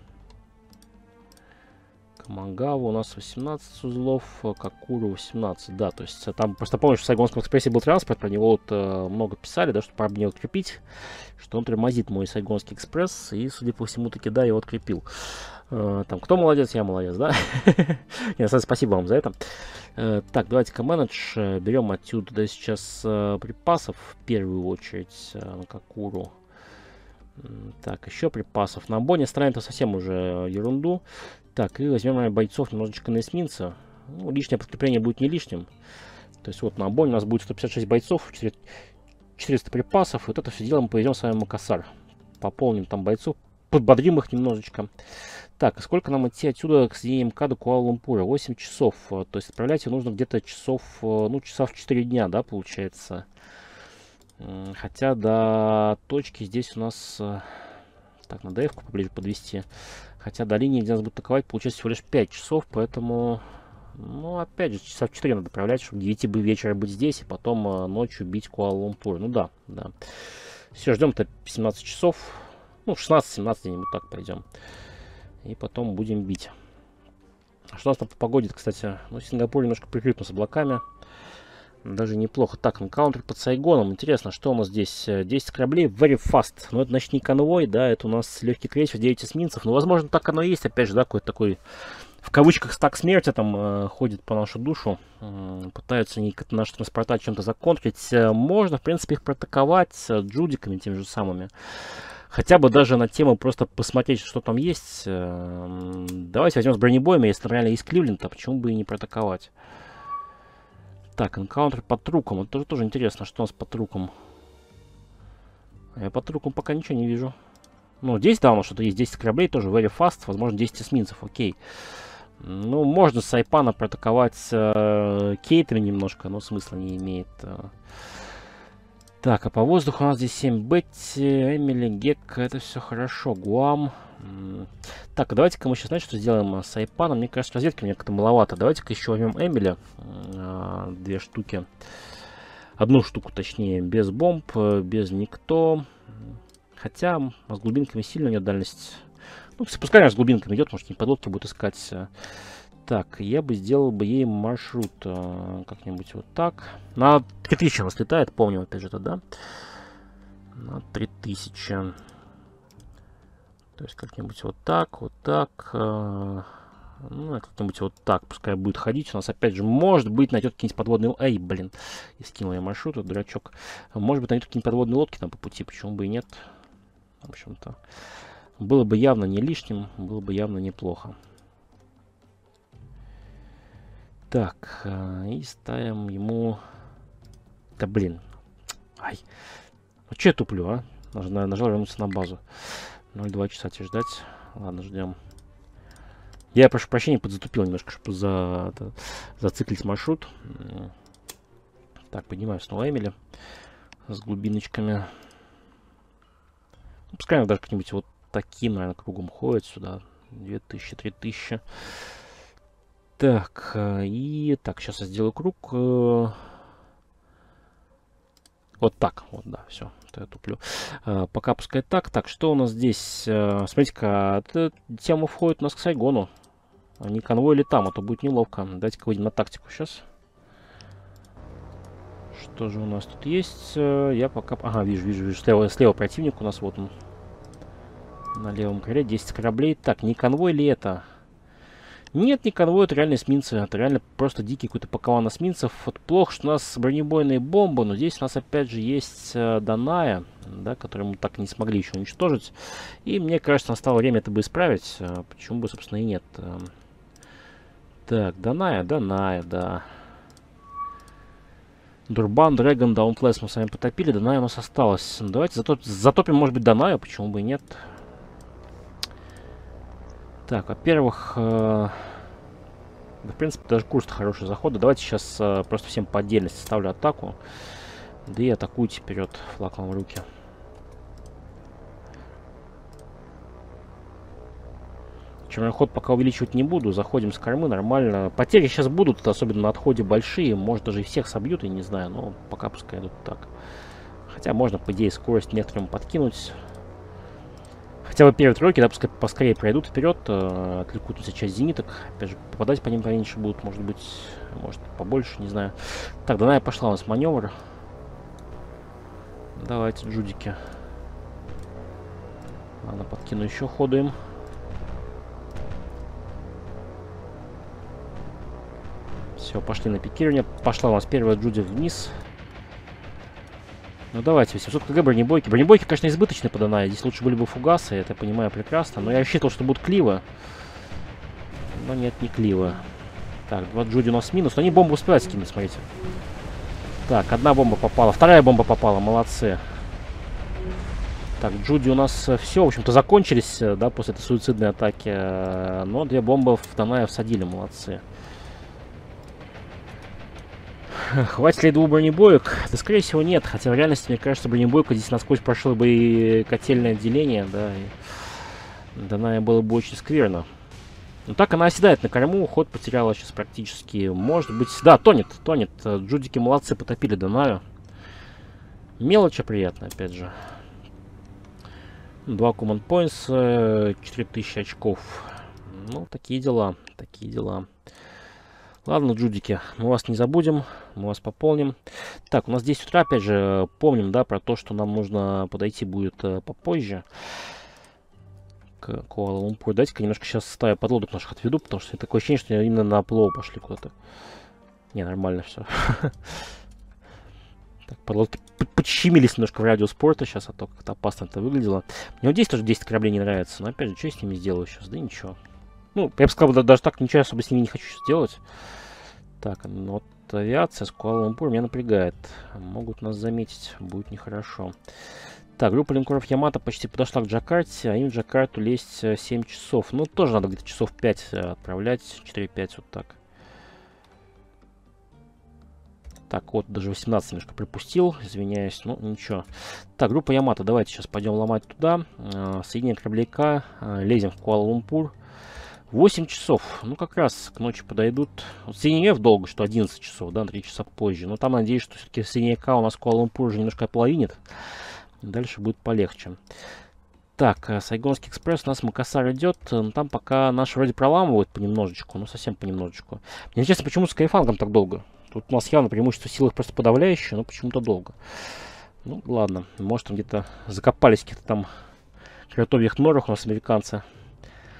Камагава у нас 18 узлов, Какуру 18, да, то есть там просто помню, что в Сайгонском экспрессе был транспорт, про него вот много писали, да, что пора бы мне открепить, что он тормозит мой Сайгонский экспресс, и, судя по всему, таки, да, его открепил. Там, кто молодец, я молодец, да? Спасибо вам за это. Так, давайте-ка менедж, берем отсюда, да, сейчас припасов, в первую очередь, на Какуру. Так, еще припасов. На Амбоне ставим-то совсем уже ерунду. Так, и возьмем бойцов немножечко на эсминца. Ну, лишнее подкрепление будет не лишним. То есть вот на Амбоне у нас будет 156 бойцов, 400 припасов. И вот это все дело мы повезем с вами в Макасар. Пополним там бойцов, подбодрим их немножечко. Так, и сколько нам идти отсюда к соединению МКАДа до Куала-Лумпура? 8 часов. То есть отправлять его нужно где-то часов, ну, часа в 4 дня, да, получается. Хотя до точки здесь у нас... Так, надо F-ку поближе подвести. Хотя до линии, где нас будет атаковать, получается всего лишь 5 часов. Поэтому, ну, опять же, часа в 4 надо отправлять, чтобы к 9 бы вечера быть здесь. И потом ночью бить Куала-Лумпур. Ну да, да. Все, ждем-то 17 часов. Ну, 16-17 где-нибудь так пойдем. И потом будем бить. Что у нас там по погоде, кстати? Ну, Сингапур немножко прикрыт с облаками. Даже неплохо. Так, энкаунтер под Сайгоном. Интересно, что у нас здесь? 10 кораблей, very fast. Ну, это, значит, не конвой, да, это у нас легкий крейсер, 9 эсминцев. Ну, возможно, так оно и есть. Опять же, да, какой-то такой, в кавычках, стак смерти там ходит по нашу душу. Пытаются они наши транспорта чем-то законтрить. Можно, в принципе, их проатаковать джудиками теми же самыми. Хотя бы даже на тему просто посмотреть, что там есть. Давайте возьмем с бронебоями, если там реально есть Кливленд, а почему бы и не проатаковать. Так, энкаунтер под Труком. Это тоже интересно, что у нас под Труком. Я под Труком пока ничего не вижу. Ну, здесь, да, у нас что-то есть. 10 кораблей тоже, very fast. Возможно, 10 эсминцев, окей. Ну, можно с Сайпана проатаковать кейтами немножко, но смысла не имеет. Так, а по воздуху у нас здесь 7 Бетти, Эмили, Гек, это все хорошо. Гуам. Так, давайте-ка мы сейчас, знаете, что сделаем с Айпаном? Мне кажется, разведки мне как-то маловато. Давайте-ка еще возьмем Эмили. 2 штуки. 1 штуку, точнее, без бомб, без никто. Хотя, с глубинками сильно у нее дальность. Ну, пускай она с глубинками идет, может, не подлодки будет искать. Так, я бы сделал бы ей маршрут как-нибудь вот так. На 3000 она слетает, помню, опять же, это, да? На 3000. То есть как-нибудь вот так, Ну, как-нибудь вот так пускай будет ходить. У нас опять же, может быть, найдет какие-нибудь подводные... Эй, блин, и скинул я маршрут, этот дурачок. Может быть, найдет какие-нибудь подводные лодки там по пути, почему бы и нет. В общем-то, было бы явно не лишним, было бы явно неплохо. Так, и ставим ему... Да блин. Ай. Ну че я туплю, а? Нажал вернуться на базу. 0,2 часа тебе ждать. Ладно, ждем. Я прошу прощения, подзатупил немножко, чтобы зациклить маршрут. Так, поднимаю снова Эмили с глубиночками. Ну, пускай даже как-нибудь вот таким, наверное, кругом ходит сюда. 2000, 3000. Так, и так, сейчас я сделаю круг. Вот так, вот, да, все, я туплю. Пока пускай так. Так, что у нас здесь? Смотрите-ка, тема входит у нас к Сайгону. А не конвой или там, а то будет неловко. Давайте-ка выйдем на тактику сейчас. Что же у нас тут есть? Я пока... Ага, вижу. Слева противник у нас, вот он. На левом крыле 10 кораблей. Так, не конвой ли это? Нет, не конвой, это реально эсминцы. Это реально просто дикий какой-то пакован эсминцев. Вот плохо, что у нас бронебойные бомбы, но здесь у нас опять же есть Даная, да, который мы так и не смогли еще уничтожить. И мне кажется, настало время это бы исправить. Почему бы, собственно, и нет. Так, Даная, да. Дурбан, Дрэгон, Даунтлесс мы с вами потопили. Даная у нас осталось. Давайте затопим, может быть, Данаю, почему бы и нет. Так, во-первых, да, в принципе, даже курс-то хороший захода. Давайте сейчас просто всем по отдельности ставлю атаку. Да и атакуйте вперед, флаг вам в руки. Черный ход пока увеличивать не буду. Заходим с кормы нормально. Потери сейчас будут, особенно на отходе большие. Может, даже и всех собьют, я не знаю. Но пока пускай идут так. Хотя можно, по идее, скорость некоторым подкинуть. Хотя бы первые тройки, да, пускай поскорее пройдут вперед, отвлекут на себя часть зениток. Опять же, попадать по ним поменьше будут, может быть, может побольше, не знаю. Так, Даная пошла у нас маневр. Давайте, джудики. Ладно, подкину еще ходу им. Все, пошли на пикирование. Пошла у нас первая джуди вниз. Ну давайте, 800 кг бронебойки. Бронебойки, конечно, избыточны по Данае. Здесь лучше были бы фугасы, это я понимаю прекрасно. Но я рассчитывал, что будут кливы. Но нет, не кливы. Так, 2 джуди у нас минус. Но они бомбу успевают скинуть, смотрите. Так, одна бомба попала. Вторая бомба попала, молодцы. Так, джуди у нас все, в общем-то, закончились, да, после этой суицидной атаки. Но 2 бомбы в Данае всадили, молодцы. Хватит ли 2 бронебоек? Да, скорее всего, нет. Хотя в реальности, мне кажется, бронебойка здесь насквозь прошла бы и котельное отделение, да. И Даная было бы очень скверно. Ну так она оседает на корму. Ход потеряла сейчас практически. Может быть... Да, тонет. Джудики молодцы, потопили Данаю. Мелочь приятная, опять же. 2 command points, 4000 очков. Ну, такие дела. Ладно, джудики, мы вас не забудем, мы вас пополним. Так, у нас 10 утра, опять же, помним, да, про то, что нам нужно подойти будет попозже к Куала-Лумпуру. Давайте-ка немножко сейчас ставлю подлодок наших отведу, потому что такое ощущение, что именно на плоу пошли куда-то. Не, нормально все. Так, подлодки подщемились немножко в радиус порта сейчас, а то как-то опасно это выглядело. Мне вот здесь тоже 10 кораблей не нравится, но опять же, что я с ними сделаю сейчас? Да ничего. Ну, я бы сказал, даже так ничего особо с ними не хочу сделать. Так, ну вот авиация с Куала-Лумпур меня напрягает. Могут нас заметить, будет нехорошо. Так, группа линкоров Ямато почти подошла к Джакарте, а им в Джакарту лезть 7 часов. Ну, тоже надо где-то часов 5 отправлять, 4-5, вот так. Так, вот, даже 18 немножко припустил, извиняюсь, ну, ничего. Так, группа Ямато, давайте сейчас пойдем ломать туда. Соединение кораблей К, лезем в Куала-Лумпур. 8 часов. Ну, как раз к ночи подойдут. Вот соединение долго, что 11 часов, да, 3 часа позже. Но там, надеюсь, что все-таки соединение К у нас Куала-Лумпур уже немножко ополовинит. Дальше будет полегче. Так, Сайгонский экспресс у нас Макасар идет. Там пока наши вроде проламывают понемножечку, но совсем понемножечку. Мне интересно, почему с Кайфангом так долго? Тут у нас явно преимущество силы просто подавляющее, но почему-то долго. Ну, ладно. Может, там где-то закопались в каких-то там кротовьих норах у нас американцы.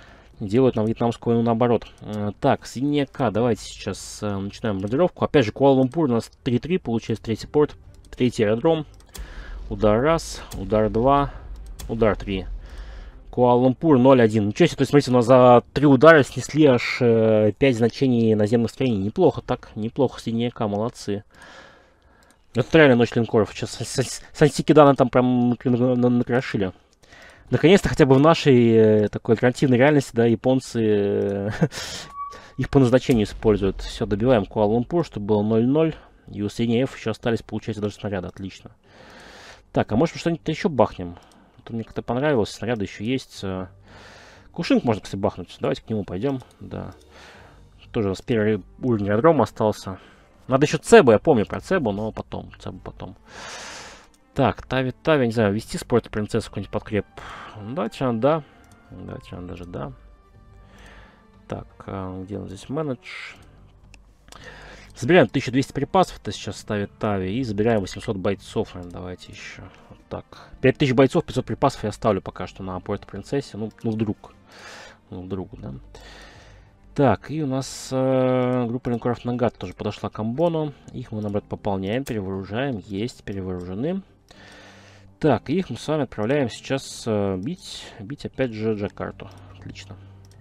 Делают нам вьетнамскую войну наоборот. Так, Синяя К. Давайте сейчас начинаем бомбардировку. Опять же, Куала-Лумпур у нас 3-3, получается третий порт, третий аэродром. Удар раз, удар 2, удар 3. Куала-Лумпур 0-1. Ничего себе, то есть, смотрите, у нас за 3 удара снесли аж 5 значений наземных строений. Неплохо так, неплохо, Синяя К, молодцы. Это реально ночь линкоров. Сейчас Сансикидана там прям накрошили. Наконец-то хотя бы в нашей такой альтернативной реальности, да, японцы их по назначению используют. Все, добиваем Куала-Лумпур, чтобы было 0-0. И у Соединения F еще остались, получается, даже снаряды. Отлично. Так, а может что-нибудь еще бахнем? Это мне как-то понравилось. Снаряды еще есть. Кушинг можно, кстати, бахнуть. Давайте к нему пойдем. Да. Тоже у нас первый уровень аэродрома остался. Надо еще Цебу, я помню про Цебу, но потом. Цебу потом. Так, Тави, не знаю, вести спорт принцессу какой-нибудь подкреп. Давайте надо, да. Давайте надо даже, да. Так, где он здесь менедж? Забираем 1200 припасов, это сейчас ставит Тави. И забираем 800 бойцов, наверное, давайте еще. Вот так. 5000 бойцов, 500 припасов я оставлю пока что на порт принцессе. Ну вдруг. Ну, вдруг, да. Так, и у нас группа линкоров Нагат тоже подошла к Амбону. Их мы, наоборот, пополняем, перевооружаем. Есть, перевооружены. Так, их мы с вами отправляем сейчас бить опять же Джакарту. Отлично.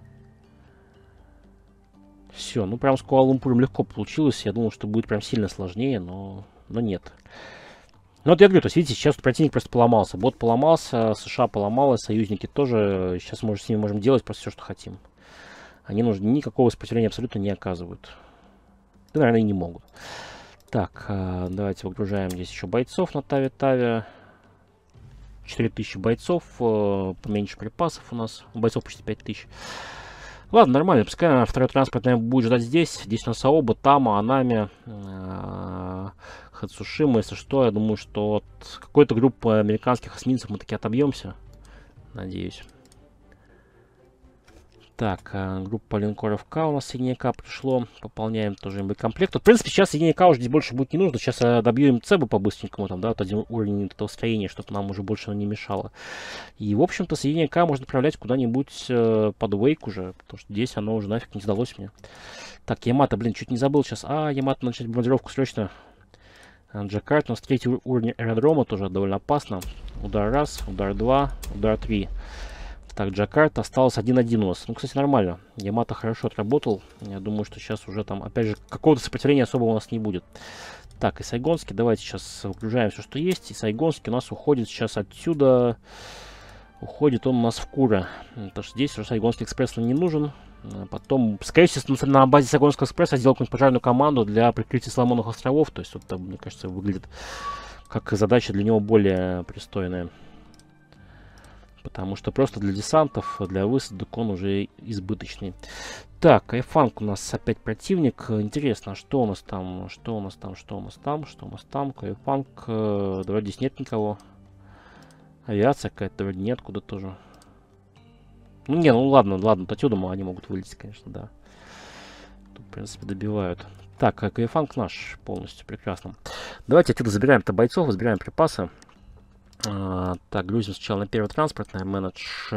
Все, ну прям с Куала-Лумпуром легко получилось. Я думал, что будет прям сильно сложнее, но нет. Ну вот я говорю, то есть видите, сейчас противник просто поломался. Бот поломался, США поломалось, союзники тоже. Сейчас мы с ними можем делать просто все, что хотим. Они никакого сопротивления абсолютно не оказывают. Да, наверное, и не могут. Так, давайте выгружаем здесь еще бойцов на Тави. 4000 бойцов, поменьше припасов у нас. Бойцов почти 5000. Ладно, нормально. Пускай второй транспорт, наверное, будет ждать здесь. Здесь у нас Аоба, Тама, Анами, Хацушима. Если что, я думаю, что от какой-то группы американских эсминцев мы таки отобьемся. Надеюсь. Так, группа линкоров К у нас Синяя К пришло. Пополняем тоже боекомплект. В принципе, сейчас Синяя К уже здесь больше будет не нужно. Сейчас добью им Цебу по-быстренькому, там, да, вот один уровень этого строения, чтобы нам уже больше не мешало. И, в общем-то, Синяя К можно отправлять куда-нибудь под Вейк уже, потому что здесь оно уже нафиг не сдалось мне. Так, Ямато, блин, чуть не забыл сейчас. Ямато начать бомбардировку срочно. Джакарта, у нас третий уровень аэродрома, тоже довольно опасно. Удар раз, удар 2, удар 3. Так, Джакарта осталось 1-1 у нас. Ну, кстати, нормально. Ямато хорошо отработал. Я думаю, что сейчас уже там, опять же, какого-то сопротивления особого у нас не будет. Так, и Сайгонский. Давайте сейчас выгружаем все, что есть. И Сайгонский у нас уходит сейчас отсюда. Уходит он у нас в Кура. Потому что здесь уже Сайгонский экспресс нам не нужен. Потом, скорее всего, на базе Сайгонского экспресса сделал какую-нибудь пожарную команду для прикрытия Соломоновых островов. То есть, вот это, мне кажется, выглядит как задача для него более пристойная. Потому что просто для десантов, для высадок он уже избыточный. Так, Айфанк у нас опять противник. Интересно, что у нас там? Что у нас там? Айфанк. Вроде здесь нет никого. Авиация какая-то вроде нет, куда тоже. Ну, не, ну ладно, отсюда они могут вылезть, конечно, да. Тут, в принципе, добивают. Так, Кайфанг наш полностью, прекрасно. Давайте отсюда забираем-то бойцов, забираем припасы. Так, грузим сначала на первый транспортный менедж.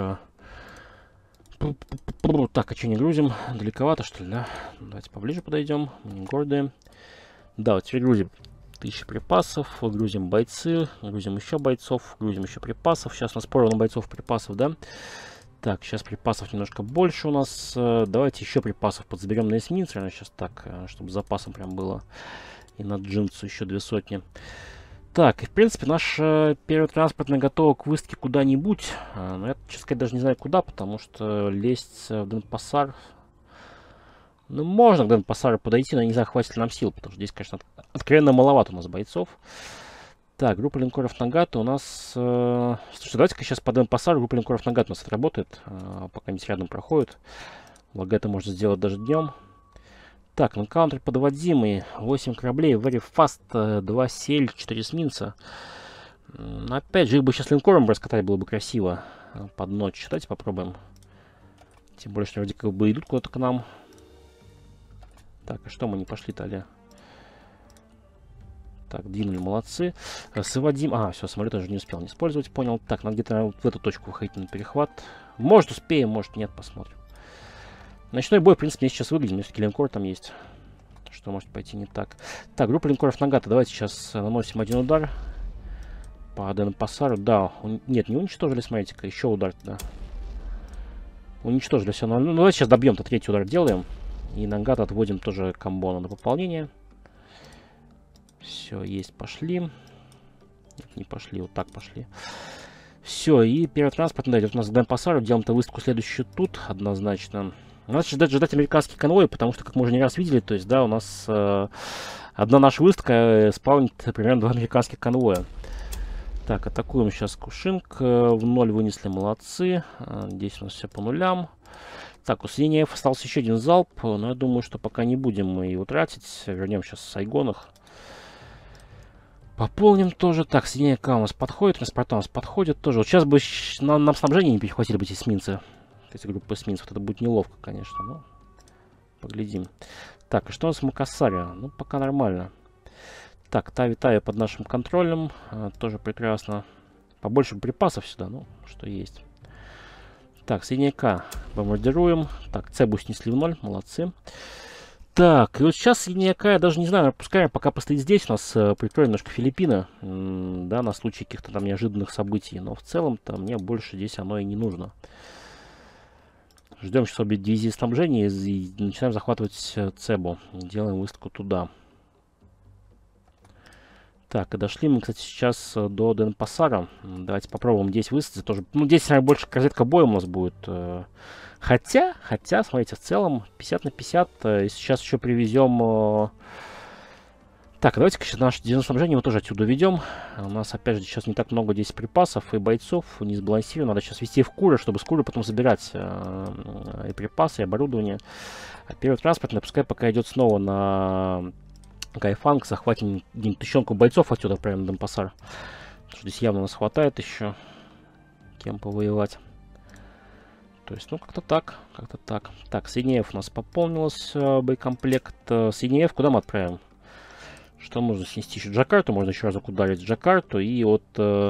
Так, а что не грузим? Далековато, что ли, да? Давайте поближе подойдем. Гордые. Да, вот теперь грузим 1000 припасов, грузим бойцы, грузим еще бойцов, грузим еще припасов. Сейчас у нас поровну бойцов припасов, да? Так, сейчас припасов немножко больше у нас. Давайте еще припасов подзаберем на эсминец. Сейчас так, чтобы с запасом прям было. И на джинсу еще 200. Так, и в принципе наш первый транспортный готов к высадке куда-нибудь. Но я, честно сказать, даже не знаю куда, потому что лезть в Денпассар... Ну, можно к Денпассару подойти, но не знаю, хватит ли нам сил, потому что здесь, конечно, откровенно маловато у нас бойцов. Так, группа линкоров Нагата у нас... Слушайте, давайте-ка сейчас по Денпассару группа линкоров Нагата у нас отработает, пока здесь рядом проходит. Благо это можно сделать даже днем. Так, энкаунтер подводимый, 8 кораблей, very fast, 2 сель, 4 эсминца. Опять же, их бы сейчас линкором раскатать было бы красиво под ночь. Давайте попробуем. Тем более, что вроде как бы идут куда-то к нам. Так, а что мы не пошли-то, аля? Так, двинули, молодцы. Соводим. Все, самолет уже не успел не использовать, понял. Так, надо где-то в эту точку выходить на перехват. Может успеем, может нет, посмотрим. Ночной бой, в принципе, сейчас выглядит. Все-таки линкор там есть. Что может пойти не так. Так, группа линкоров Нагата. Давайте сейчас наносим один удар. По Денпасару. Да, нет, не уничтожили, смотрите-ка. Еще удар, да. Уничтожили все. Ну, давайте сейчас добьем-то. Третий удар делаем. И Нагата отводим тоже комбона на пополнение. Все, есть, пошли. Нет, не пошли, вот так пошли. Все, и первый транспорт идет у нас к Денпасару. Делаем-то выставку следующую тут, однозначно. Надо ждать американский конвой, потому что, как мы уже не раз видели, то есть, да, у нас одна наша выставка спаунит примерно 2 американских конвоя. Так, атакуем сейчас Кушинг. В 0 вынесли, молодцы. Здесь у нас все по нулям. Так, у Синеев остался еще один залп, но я думаю, что пока не будем мы его тратить. Вернем сейчас в Сайгонах. Пополним тоже. Так, Синеев у нас подходит, транспорта у нас подходит тоже. Вот сейчас бы нам снабжение не перехватили бы эти эсминцы. Эти группы эсминцев. Вот это будет неловко, конечно, но поглядим. Так, и что у нас в Макассаре? Ну, пока нормально. Так, Тави под нашим контролем. Тоже прекрасно. Побольше припасов сюда, ну, что есть. Так, Синьяка бомбардируем. Так, Цебу снесли в 0, молодцы. Так, и вот сейчас Синьяка, я даже не знаю, пускай пока постоит здесь, у нас прикроем немножко Филиппины, да, на случай каких-то там неожиданных событий. Но в целом-то мне больше здесь оно и не нужно. Ждем сейчас обе дивизии снабжения и начинаем захватывать Цебу. Делаем выставку туда. Так, и дошли мы, кстати, сейчас до Денпасара. Давайте попробуем здесь высадиться тоже. Ну, здесь, наверное, больше разведка боя у нас будет. Хотя, смотрите, в целом 50 на 50. И сейчас еще привезем... Так, давайте-ка сейчас наше снабжение мы тоже отсюда ведем. У нас, опять же, сейчас не так много здесь припасов и бойцов. Не сбалансировано. Надо сейчас везти в Куры, чтобы с Куры потом забирать и припасы, и оборудование. А первый транспортный, пускай пока идет снова на... Кайфанг, захватим где-нибудь тысячонку бойцов отсюда, прямо на Денпасар. Потому что здесь явно нас хватает еще кем повоевать. То есть, ну, как-то так, как-то так. Так, Синеев у нас пополнилось боекомплект. Синеев куда мы отправим? Что можно снести еще? Джакарту можно еще разок ударить. Джакарту и вот...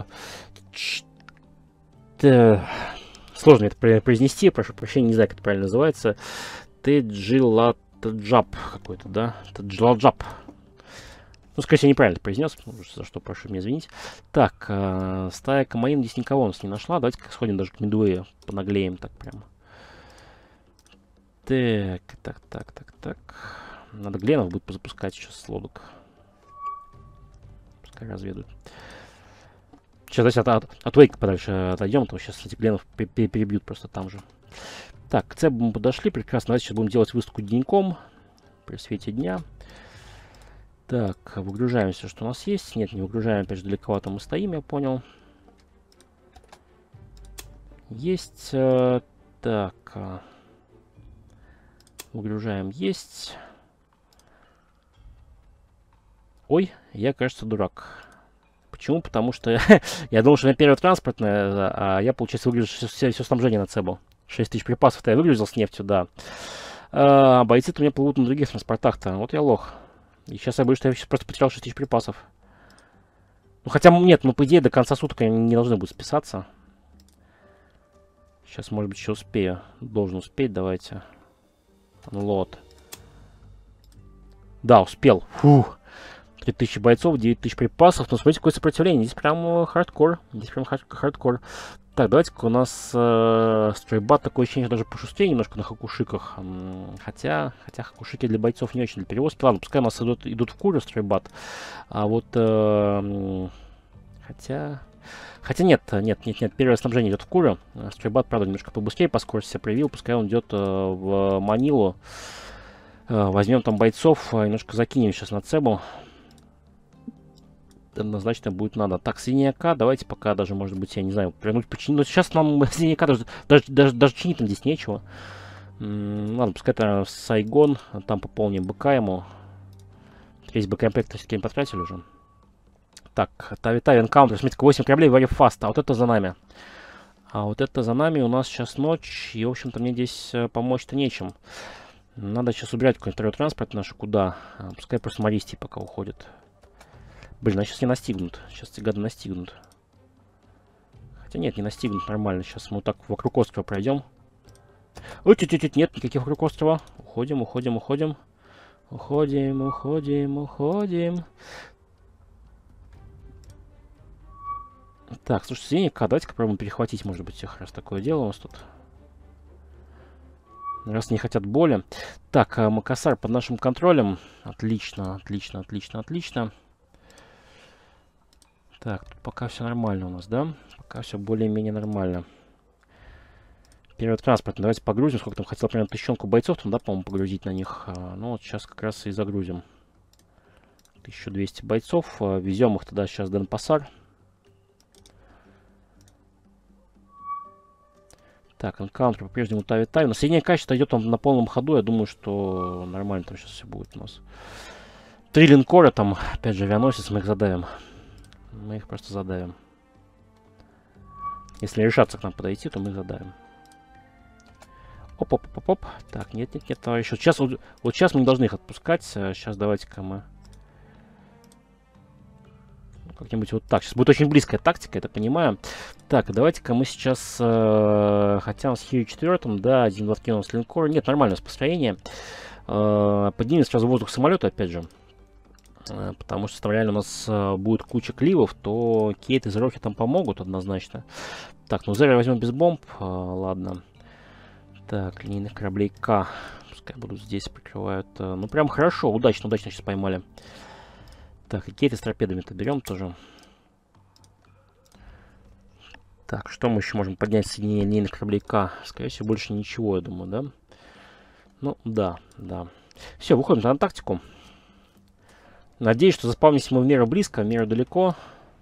сложно это произнести, прошу прощения, не знаю, как это правильно называется. Теджиладжаб какой-то, да? Теджиладжаб. Ну, скорее всего, неправильно произнес, за что прошу меня извинить. Так, стая Камаин здесь никого у нас не нашла. Давайте сходим даже к Медуэю, понаглеем так прям. Так. Надо Гленов будет позапускать сейчас с лодок. Пускай разведут. Сейчас давайте от Вейка подальше отойдем, а то сейчас эти Гленов перебьют просто там же. Так, к Цебу мы подошли, прекрасно. Давайте сейчас будем делать выставку деньком при свете дня. Так, выгружаемся, что у нас есть. Нет, не выгружаем, опять же, далековато мы стоим, я понял. Есть. Так. Выгружаем, есть. Ой, я, кажется, дурак. Почему? Потому что я думал, что у меня первое транспортное, а я, получается, выгружу все снабжение на Цебу. 6000 припасов-то я выгрузил с нефтью, да. А бойцы-то у меня плывут на других транспортах-то. Вот я лох. И сейчас я боюсь, что я сейчас просто потерял 6000 припасов. Ну, хотя, нет, ну, по идее, до конца суток они не должны будут списаться. Сейчас, может быть, еще успею. Должен успеть, давайте. Лот. Да, успел. Фух. 3000 бойцов, 9000 припасов. Ну, смотрите, какое сопротивление. Здесь прям хардкор. Здесь прям хардкор. Так, давайте-ка у нас стройбат такое ощущение, даже пошустрее немножко на хакушиках. Хотя хакушики для бойцов не очень для перевозки. Ладно, пускай у нас идут в куры стройбат. А вот... Хотя нет. Первое снабжение идет в куры. Стройбат, правда, немножко побыстрее по скорости себя проявил. Пускай он идет в Манилу. Возьмем там бойцов, немножко закинем сейчас на Цебу. Однозначно будет надо. Так, Синьяка, давайте пока даже, может быть, я не знаю, вернуть починить. Но сейчас нам Синьяка даже чинить там здесь нечего. Ладно, пускай это Сайгон, там пополним БК ему. Весь боекомплект все-таки потратили уже. Так, Тави Энкаунтер, смотрите, 8 кораблей, very fast, а вот это за нами. А вот это за нами, у нас сейчас ночь, и, в общем-то, мне здесь помочь-то нечем. Надо сейчас убирать какой-нибудь второй транспорт наш куда. Пускай просто Мористий пока уходит. Блин, а сейчас не настигнут. Сейчас эти гады настигнут. Хотя нет, не настигнут, нормально. Сейчас мы вот так вокруг острова пройдем. Ой, чуть-чуть, нет никаких вокруг острова. Уходим, уходим, уходим. Уходим, уходим, уходим. Так, слушайте, Зеника, давайте-ка попробуем перехватить, может быть, их, раз такое дело у нас тут. Раз не хотят боли. Так, Макасар под нашим контролем. Отлично, отлично, отлично, отлично. Так, тут пока все нормально у нас, да? Пока все более-менее нормально. Первый транспорт. Давайте погрузим. Сколько там хотел, примерно 1000 бойцов, там, да, по-моему, погрузить на них. Ну, вот сейчас как раз и загрузим. 1200 бойцов. Везем их тогда сейчас в Денпасар. Так, энкаунтер по-прежнему Тави-Тави. Но соединение качества идет он на полном ходу. Я думаю, что нормально там сейчас все будет у нас. 3 линкора там, опять же, авианосец. Мы их задавим. Мы их просто задавим. Если решаться к нам подойти, то мы их задавим. Оп-оп-оп-оп. Так, нет-нет-нет, товарищи. Вот сейчас мы не должны их отпускать. Сейчас давайте-ка мы... Как-нибудь вот так. Сейчас будет очень близкая тактика, это понимаю. Так, давайте-ка мы сейчас... хотя с Хири 4, да, 1-2 кинул с линкора. Нет, нормальное построение. Поднимем сразу воздух самолета, опять же. Потому что там реально у нас будет куча кливов, то Кейт и Зерохи там помогут однозначно. Так, ну Зера возьмем без бомб. Ладно. Так, линейных кораблей К. Пускай будут здесь, прикрывают. Ну, прям хорошо, удачно, удачно сейчас поймали. Так, и Кейты с торпедами-то берем тоже. Так, что мы еще можем поднять соединение линейных кораблей К? Скорее всего, больше ничего, я думаю, да? Ну, да, да. Все, выходим на тактику. Надеюсь, что заспавнись мы в меру близко, в меру далеко.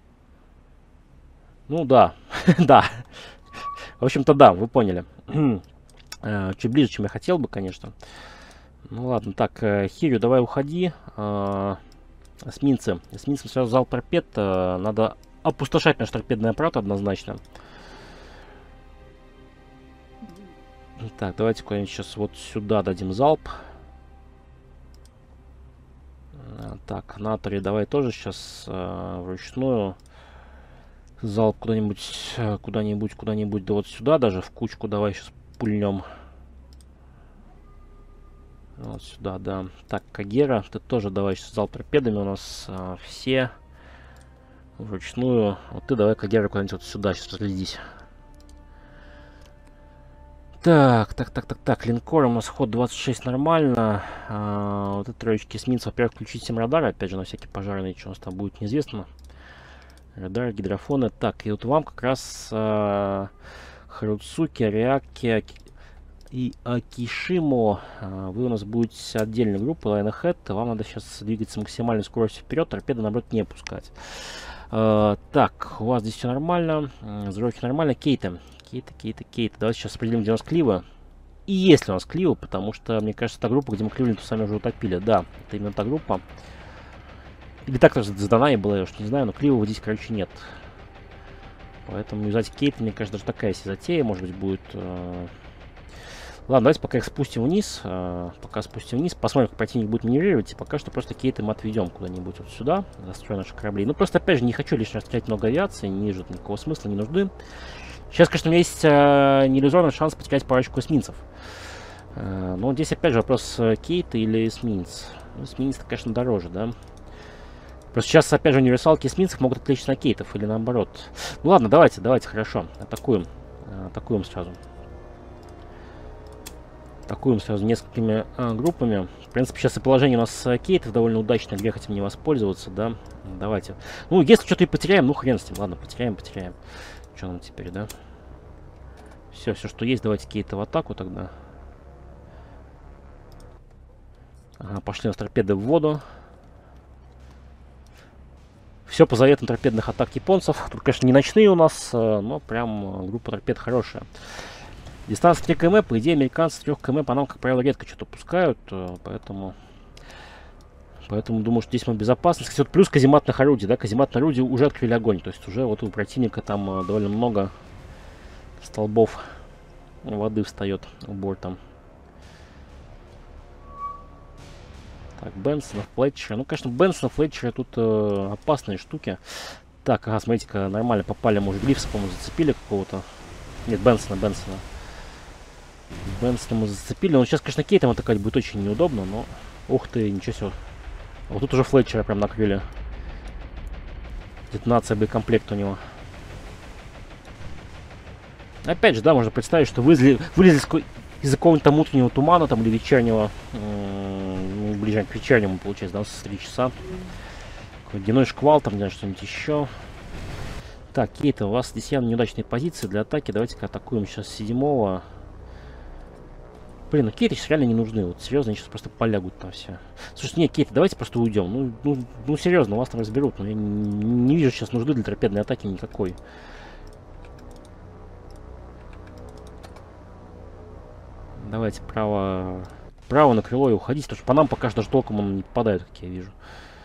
Ну, да. Да. В общем-то, да, вы поняли. Чуть ближе, чем я хотел бы, конечно. Ну, ладно. Так, Хирю, давай уходи. Эсминцы. Эсминцам сразу зал торпед. Надо опустошать наш торпедный аппарат однозначно. Так, давайте куда-нибудь сейчас вот сюда дадим залп. Так, Натори, давай тоже сейчас вручную залп куда-нибудь, куда-нибудь, да вот сюда даже, в кучку давай сейчас пульнем. Вот сюда, да. Так, Кагера, ты тоже давай сейчас залп торпедами у нас все вручную. Вот ты давай, Кагера, куда-нибудь вот сюда сейчас разглядись. Так, линкор у нас ход 26 нормально. Вот это троечки эсминцев. Во-первых, включить 7 радары, опять же, на всякие пожарные, что у нас там будет, неизвестно. Радары, гидрофоны. Так, и вот вам как раз Харуцуки, Ариаки и Акишимо. Вы у нас будете отдельной группой, Line Ahead. Вам надо сейчас двигаться максимальной скоростью вперед, торпеды, наоборот, не пускать. Так, у вас здесь все нормально. Взрывки нормально. Кейты. Давайте сейчас определим, где у нас кливы. И есть ли у нас кливы, потому что, мне кажется, та группа, где мы Кливленд сами уже утопили. Да, это именно та группа. Или так тоже задана и была, я уж не знаю, но кливов здесь, короче, нет. Поэтому юзать Кейт, мне кажется, даже такая себе затея, может быть, будет. Ладно, давайте пока их спустим вниз. Посмотрим, как противник будет маневрировать. И пока что просто Кейты мы отведем куда-нибудь вот сюда, застроим наши корабли. Ну, просто, опять же, не хочу лишний раз терять много авиации, не вижу никакого смысла, не нужды. Сейчас, конечно, у меня есть неиллюзорный шанс потерять парочку эсминцев. Но здесь, опять же, вопрос Кейта или эсминц. Ну, эсминц, конечно, дороже, да? Просто сейчас, опять же, универсалки эсминцев могут отвлечься на Кейтов или наоборот. Ну, ладно, давайте, хорошо. Атакуем сразу. Атакуем сразу несколькими группами. В принципе, сейчас и положение у нас Кейтов довольно удачное. Грех этим не воспользоваться, да? Давайте. Ну, если что-то и потеряем, ну, хрен с ним. Ладно, потеряем. Что нам теперь, да? Все, что есть, давайте Кейта в атаку тогда. Ага, пошли у нас торпеды в воду. Все по заветам торпедных атак японцев. Тут, конечно, не ночные у нас, но прям группа торпед хорошая. Дистанция 3 км, по идее, американцы 3 км по нам, как правило, редко что-то пускают, поэтому думаю, что здесь мы в безопасности. Кстати, вот плюс казематных орудий, да, казематные орудия уже открыли огонь, то есть уже вот у противника там довольно много столбов воды встает у борта. Так, Бенсонов, Флетчер. Ну, конечно, Бенсонов, Флетчер тут опасные штуки. Так, ага, смотрите-ка, нормально попали, может, Грифса, по-моему, зацепили какого-то. Нет, Бенсона. Бенстона мы зацепили. Ну, сейчас, конечно, Кейтом атаковать будет очень неудобно, но... Ух ты, ничего себе. Вот тут уже Флетчера прям накрыли. Детонация боекомплект у него. Опять же, да, можно представить, что вылезли из какого-нибудь там утреннего тумана там, или вечернего, ближе к вечернему, получается, да, с 3 часа. Дневной шквал, там, не что-нибудь еще. Так, Кейта, у вас здесь явно неудачные позиции для атаки. Давайте-ка атакуем сейчас 7-го. Блин, ну Кейты сейчас реально не нужны. Вот серьезно, они сейчас просто полягут там все. Слушайте, нет, Кейты, давайте просто уйдем. Ну серьезно, вас там разберут. Но я не вижу сейчас нужды для торпедной атаки никакой. Давайте право на крыло и уходить, потому что по нам пока что даже толком он не попадает, как я вижу.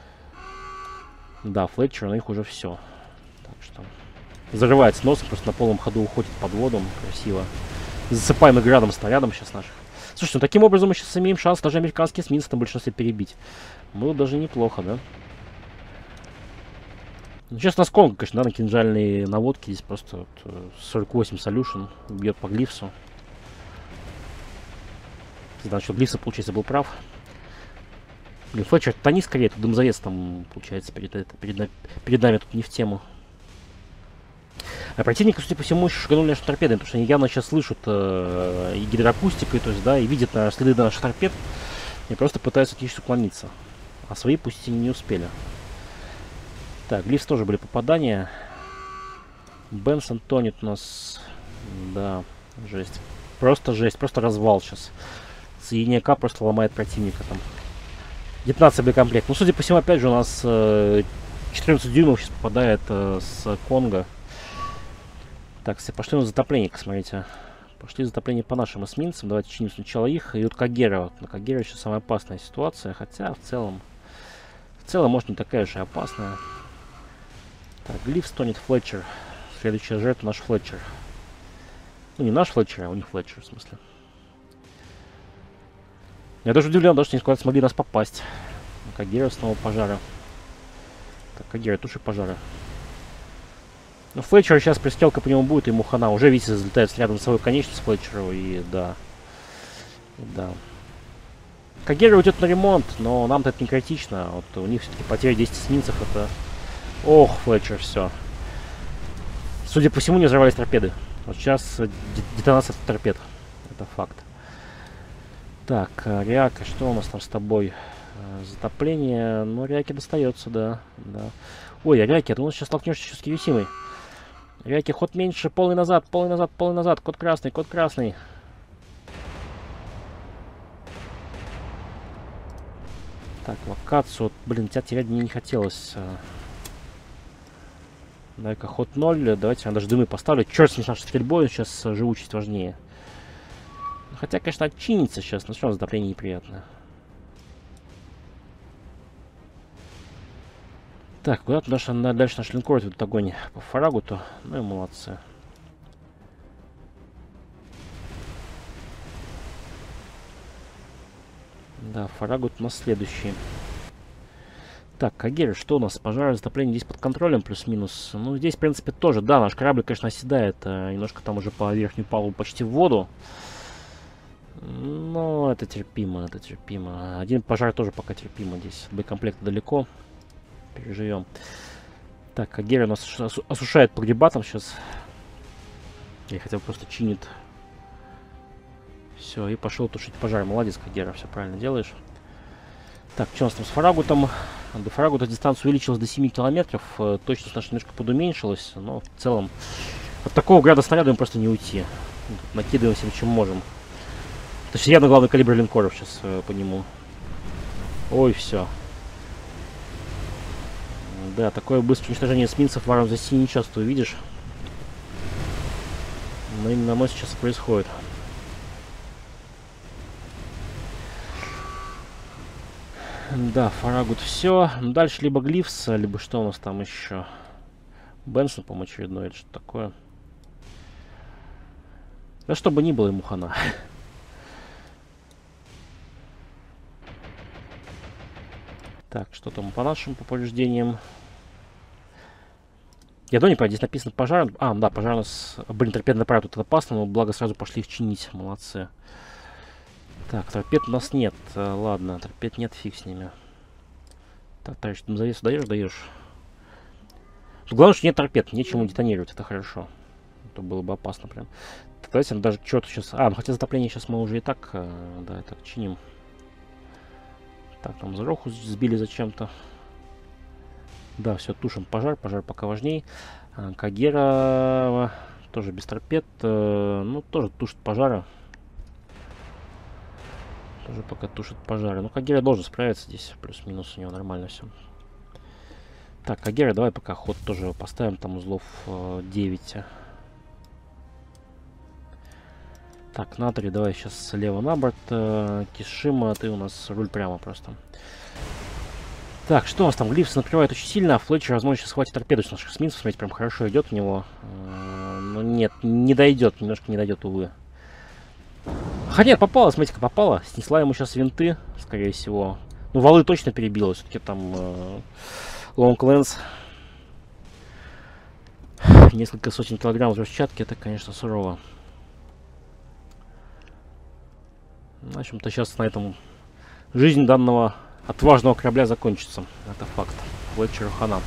Да, Флетчер, на них уже все. Так что зарывается носом, просто на полном ходу уходит под воду. Красиво. Засыпаем и градом снарядом сейчас наших. Слушайте, ну таким образом мы сейчас имеем шанс даже американские эсминцы на большинстве перебить. Было даже неплохо, да? Ну, сейчас на Конго, конечно, да, на кинжальные наводки. Здесь просто вот, 48 Solution бьет по Глифсу. Значит, Глифса, получается, был прав. Блин, Флетчер, тони скорее, тут дымзавес там, получается, перед нами тут не в тему. А противники, судя по всему, еще шаганули наши торпеды, потому что они явно сейчас слышат и гидроакустикой, то есть, да, и видят следы наших торпед, и просто пытаются от них уклониться. А свои пусть и не успели. Так, Глифс тоже были попадания. Бенсон тонет у нас. Да, жесть. Просто жесть, просто развал сейчас. Соединение просто ломает противника там. 19 боекомплект. Ну, судя по всему, опять же, у нас 14 дюймов сейчас попадает с Конго. Так, все, пошли на затопление, смотрите. Пошли затопление по нашим эсминцам. Давайте чиним сначала их. И вот Кагера. Вот на Кагера сейчас самая опасная ситуация. Хотя, в целом, может, не такая уж и опасная. Так, Глифс тонет, Флетчер. Следующая жертва наш Флетчер. Ну, не наш Флетчер, а у них Флетчер, в смысле. Я даже удивлен, да, что они куда-то смогли нас попасть. Кагера снова пожара. Так, Кагера, туши пожара. Ну, Флетчер сейчас пристрелка по нему будет, ему хана. Уже, видите, залетает рядом с собой конечность Флетчеру, и да. Да. Кагера уйдет на ремонт, но нам-то это не критично. Вот у них все-таки потеря 10 эсминцев, это... Ох, Флетчер, все. Судя по всему, не взорвались торпеды. Вот сейчас детонация торпед. Это факт. Так, Ряка, что у нас там с тобой? Затопление. Ну, Ряке достается, да. Ой, Ряке, ты у нас сейчас столкнешься еще с Кирюсимой. Ряке, ход меньше, полный назад. Код красный. Так, локацию. Блин, тебя терять мне не хотелось. Дай-ка ход 0. Давайте я даже дымы поставлю. Черт с ней, нашей стрельбой, сейчас живучесть важнее. Хотя, конечно, отчинится сейчас, но все равно затопление неприятное. Так, куда-то дальше наш линкор ведут огонь по Фарагуту. Ну и молодцы. Да, Фарагут у нас следующий. Так, Кагера, что у нас? Пожар, затопление здесь под контролем, плюс-минус. Ну, здесь, в принципе, тоже. Да, наш корабль, конечно, оседает. Немножко там уже по верхнюю палубу почти в воду. Но это терпимо, Один пожар тоже пока терпимо здесь. Боекомплекта далеко. Переживем. Так, Кагера у нас осушает погреба там сейчас. Или хотя бы просто чинит. Все, и пошел тушить пожар. Молодец, Кагера, все правильно делаешь. Так, что у нас там с Фарагутом? До Фарагута дистанция увеличилась до 7 километров. Точность наша немножко подуменьшилась. Но в целом от такого града снаряда мы просто не уйти. Накидываемся чем можем. То есть явно главный калибр линкоров сейчас по нему. Ой, все. Да, такое быстрое уничтожение эсминцев в Арам Заси не часто увидишь. Но именно оно сейчас происходит. Да, Фарагут все. Дальше либо Глифс, либо что у нас там еще? Бенсон, по-моему, очередной или что-то такое. Да что бы ни было ему хана. Так, что там по нашим повреждениям? Я думаю, здесь написано пожар. А, да, пожар у нас... Блин, торпедный аппарат тут опасно, но благо сразу пошли их чинить. Молодцы. Так, торпед у нас нет. Ладно, торпед нет, фиг с ними. Так, товарищ, ты завесу даешь? Главное, что нет торпед, нечему детонировать, это хорошо. Это было бы опасно прям. Так, давайте даже что-то сейчас... А, ну хотя затопление сейчас мы уже и так, да, так чиним. Так, там Зароху сбили зачем-то. Да, все, тушим пожар, пожар пока важней. Кагера тоже без торпед, ну, тоже тушит пожары. Тоже пока тушит пожары. Ну, Кагера должен справиться здесь, плюс-минус у него нормально все. Так, Кагера, давай пока ход тоже поставим, там узлов 9. Так, Натри, давай сейчас слева на борт. Кишима, ты у нас руль прямо просто. Так, что у нас там? Грифс накрывает очень сильно, а Флетчер, возможно, сейчас хватит торпеду с наших эсминцев. Смотрите, прям хорошо идет у него. Но нет, не дойдет, немножко не дойдет, увы. Хотя нет, попала, смотрите-ка, попала. Снесла ему сейчас винты, скорее всего. Ну, валы точно перебила, все-таки там Лонг Лэнс. Несколько сотен килограмм взрывчатки, это, конечно, сурово. В общем-то, сейчас на этом жизнь данного отважного корабля закончится. Это факт. Флетчеру хана.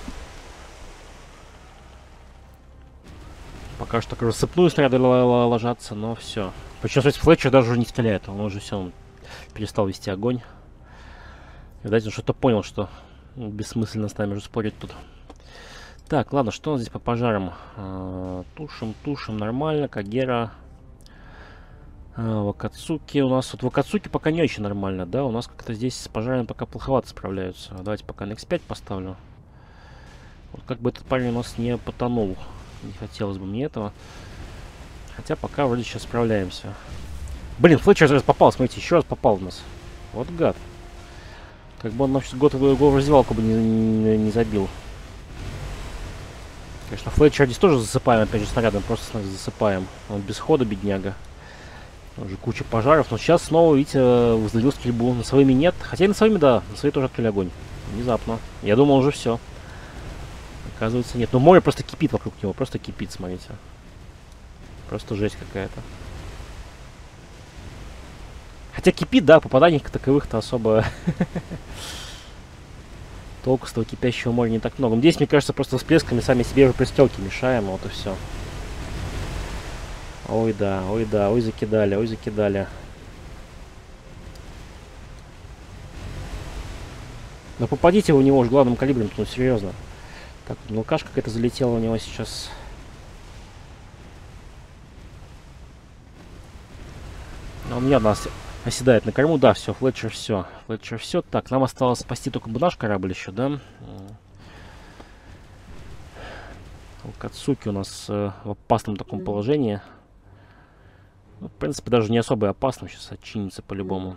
Пока что так рассыпную снаряды ложатся, но все. Причем, кстати, Флетчер даже уже не стреляет. Он уже все, он перестал вести огонь. Видать, он что-то понял, что бессмысленно с нами уже спорить тут. Так, ладно, что у нас здесь по пожарам? Тушим нормально. Кагера. Вакацуки у нас. Вот Вакацуки пока не очень нормально, да? У нас как-то здесь с пожарами пока плоховато справляются. Давайте пока на X5 поставлю. Вот как бы этот парень у нас не потонул. Не хотелось бы мне этого. Хотя пока вроде сейчас справляемся. Блин, Флетчер раз попал, смотрите, еще раз попал у нас. Вот гад. Как бы он нам сейчас год в раздевалку бы не забил. Конечно, Флетчер здесь тоже засыпаем, опять же, снарядом. Просто засыпаем. Он без хода, бедняга. Уже куча пожаров, но сейчас снова, видите, возлил стрельбу. На своими нет. Хотя и на своими, да, на свои тоже открыли огонь. Внезапно. Я думал, уже все. Оказывается, нет. Но море просто кипит вокруг него. Просто кипит, смотрите. Просто жесть какая-то. Хотя кипит, да, попаданий таковых-то особо... Толку с того кипящего моря не так много. Здесь, мне кажется, просто всплесками сами себе уже пристрелки мешаем, вот и все. Ой, да, ой, закидали, ой, закидали. Но попадите вы в него уж главным калибром, ну серьезно. Так, мелкашка какая-то залетела у него сейчас. Он явно оседает на корму, да, все, Флетчер все. Флетчер все. Так, нам осталось спасти только бы наш корабль еще, да? Кацуки у нас в опасном таком положении. Ну, в принципе, даже не особо опасно. Сейчас отчинится по-любому.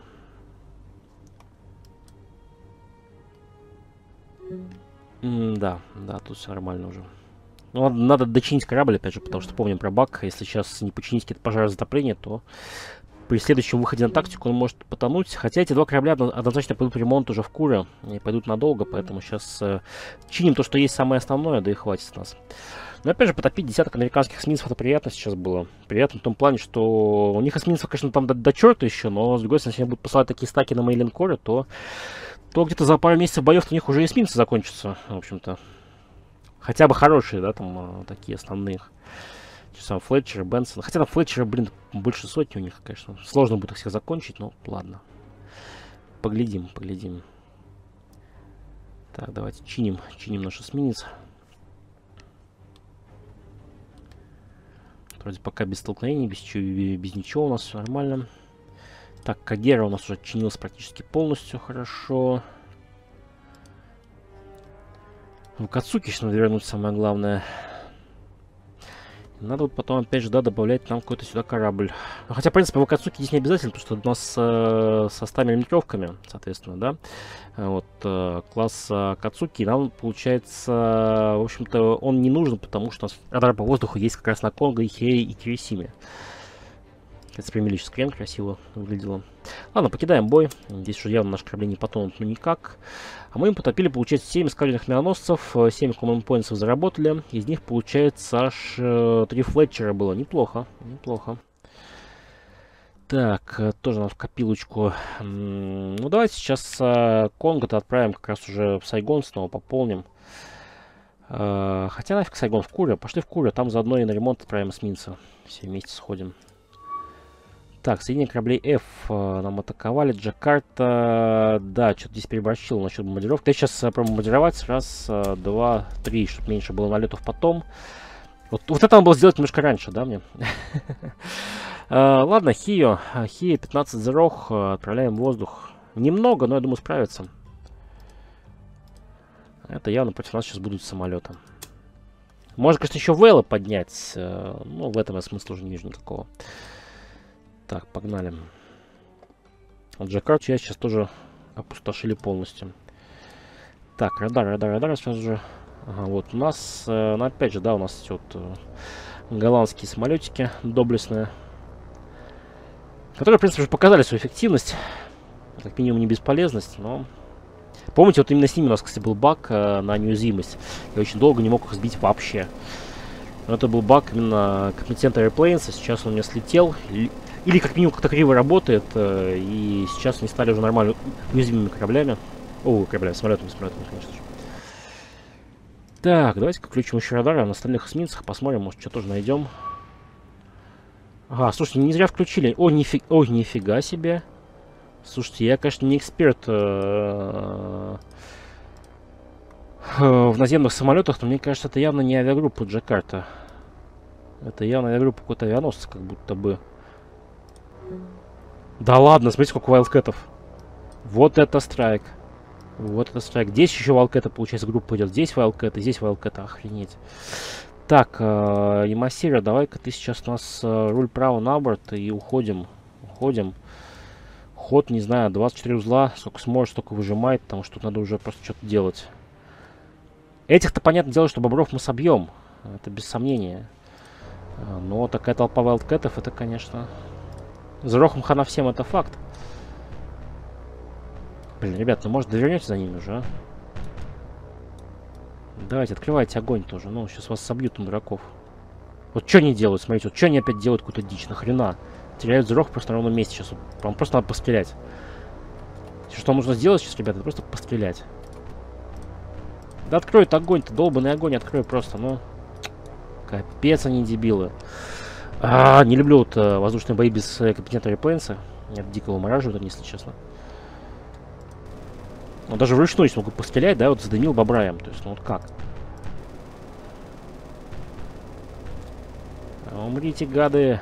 Да, тут все нормально уже. Ну, надо дочинить корабль, опять же, потому что помним про баг. Если сейчас не починить какие-то пожары затопления, то при следующем выходе на тактику он может потонуть. Хотя эти два корабля однозначно пойдут в ремонт уже в Куре. И пойдут надолго, поэтому сейчас чиним то, что есть самое основное, да и хватит с нас. Но опять же, потопить десяток американских эсминцев, это приятно сейчас было. Приятно в том плане, что у них эсминцев, конечно, там до черта еще, но с другой стороны, если они будут посылать такие стаки на мои линкоры, то где-то за пару месяцев боев у них уже эсминцы закончатся, в общем-то. Хотя бы хорошие, да, там такие основные. Сам Флетчер, Бенсон. Хотя там Флетчера, блин, больше сотни у них, конечно. Сложно будет их всех закончить, но ладно. Поглядим. Так, давайте чиним наш эсминец. Вроде пока без столкновений, без ничего у нас все нормально. Так, Кагера у нас уже чинился практически полностью, хорошо. В Кацуки сейчас надо вернуть, самое главное. Надо вот потом, опять же, да, добавлять нам какой-то сюда корабль. Ну, хотя, в принципе, в Акацуки здесь не обязательно, потому что у нас со 100 миллиметровками, соответственно, да. Вот, класс Акацуки нам, получается, в общем-то, он не нужен, потому что у нас радар по воздуху есть как раз на Конго, и Хире, и Кирисиме. Распрямили сейчас крен, красиво выглядело. Ладно, покидаем бой. Здесь уже явно наши корабли не потонут, ну никак. А мы им потопили, получается, 7 эскадренных миноносцев, 7 command points заработали. Из них, получается, аж 3 флетчера было. Неплохо, неплохо. Так, тоже нам в копилочку. Ну, давайте сейчас Конго-то отправим как раз уже в Сайгон, снова пополним. Хотя нафиг Сайгон, в Курю. Пошли в Курю, там заодно и на ремонт отправим эсминца. Все вместе сходим. Так, соединение кораблей F нам атаковали. Джакарта, да, что-то здесь переборщил насчет бомбардировки. Я сейчас пробомбардировать. Раз, два, три, чтобы меньше было налетов потом. Вот это надо было сделать немножко раньше, да, мне? Ладно, Хио 15 зерох, отправляем в воздух. Немного, но я думаю справится. Это явно против нас сейчас будут самолеты. Можно, конечно, еще Вэлла поднять. Но в этом я смысла уже не вижу никакого. Так, погнали. Джакарту я сейчас тоже опустошили полностью. Так, радар сразу же. Ага, вот у нас, ну опять же, да, у нас вот голландские самолетики доблестные. Которые, в принципе, уже показали свою эффективность. Как минимум не бесполезность, но... Помните, вот именно с ними у нас, кстати, был баг на неуязвимость. Я очень долго не мог их сбить вообще. Но это был баг именно компетента Airplanes. Сейчас он у меня слетел. Или как минимум как-то криво работает. И сейчас они стали уже нормально уязвимыми кораблями. О, кораблями, самолетами, конечно же. Так, давайте-ка включим еще радары на остальных эсминцах. Посмотрим, может, что тоже найдем. Ага, слушайте, не зря включили. Ой, нифига себе. Слушайте, я, конечно, не эксперт в наземных самолетах, но мне кажется, это явно не авиагруппа Джакарта. Это явно авиагруппа какой-то авианосца, как будто бы. Да ладно, смотрите, сколько вайлдкэтов. Вот это страйк. Вот это страйк. Здесь еще вайлдкэта, получается, группа идет. Здесь вайлдкэта, здесь вайлдкэта. Охренеть. Так, Ямасира, давай-ка ты сейчас у нас руль право на борт и уходим. Уходим. Ход, не знаю, 24 узла. Сколько сможешь, столько выжимай, потому что тут надо уже просто что-то делать. Этих-то, понятное дело, что бобров мы собьем. Это без сомнения. Но такая толпа вайлдкэтов, это, конечно... Зарохом хана всем, это факт. Блин, ребят, ну может довернете за ними уже, а? Давайте, открывайте огонь тоже. Ну, сейчас вас собьют, дураков. Вот что они делают, смотрите, вот что они опять делают какую-то дичь, нахрена? Теряют зарох просто на ровном месте сейчас. Вам просто надо пострелять. Что нужно сделать сейчас, ребята, просто пострелять. Да откроет огонь-то, долбанный огонь открой просто, ну. Капец, они дебилы. Не люблю вот воздушные бои без компетента Airplanes. Меня дико вымораживают, если честно. Но даже вручную смогу пострелять, да, вот задымил бобраем. То есть, ну вот как? Умрите, гады.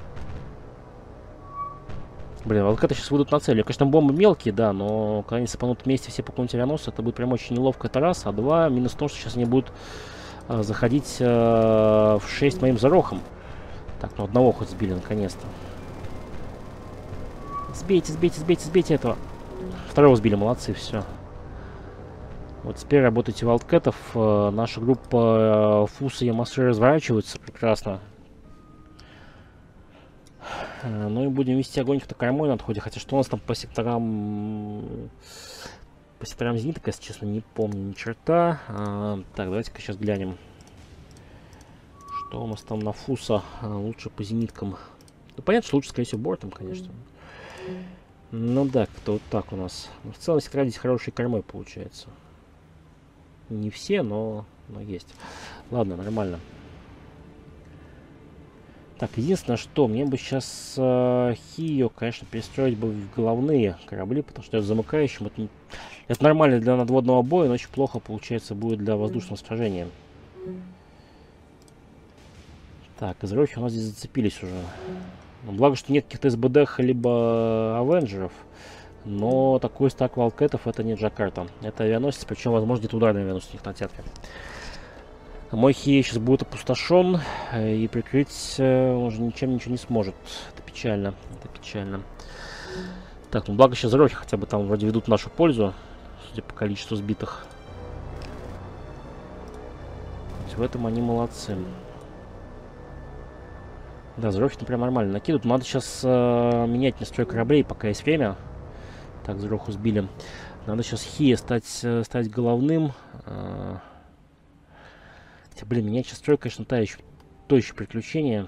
Блин, вайлдкэты сейчас выйдут на цель. Конечно, бомбы мелкие, да, но когда они сыпанут вместе все по какому-нибудь авианосцу, это будет прям очень неловко, это раз. А два, минус в том, что сейчас они будут заходить в 6 моим зарохом. Так, ну одного хоть сбили, наконец-то. Сбейте этого. Второго сбили, молодцы, все. Вот теперь работайте вайлдкэтов. Наша группа Фуса и Ямасыры разворачиваются прекрасно. Ну и будем вести огонь как-то кормой на отходе. Хотя что у нас там по секторам... По секторам зениток, если честно, не помню ни черта. Так, давайте-ка сейчас глянем. Что у нас там на Фуса? Лучше по зениткам. Ну, понятно, что лучше, скорее всего, бортом, конечно. Ну да, как-то вот так у нас. Но в целом сектора здесь хорошие кормы получается. Не все, но есть. Ладно, нормально. Так, единственное, что мне бы сейчас Хио, конечно, перестроить бы в головные корабли, потому что я в замыкающем. Это нормально для надводного боя, но очень плохо, получается, будет для воздушного сражения. Так, изрохи у нас здесь зацепились уже. Ну, благо, что нет каких-то СБД либо Авенджеров. Но такой стак вайлдкэтов это не Джакарта. Это авианосец, причем, возможно, где-то ударный авианосец у них на отсядке. Мой Хи сейчас будет опустошен, и прикрыть он уже ничем ничего не сможет. Это печально, это печально. Так, ну благо сейчас зарохи хотя бы там вроде ведут в нашу пользу, судя по количеству сбитых. В этом они молодцы. Да, Зорохи прям нормально накидывают. Надо сейчас менять настрой кораблей, пока есть время. Так, Зороху сбили. Надо сейчас Хия стать головным. Хотя, блин, менять сейчас строй, конечно, то еще приключение.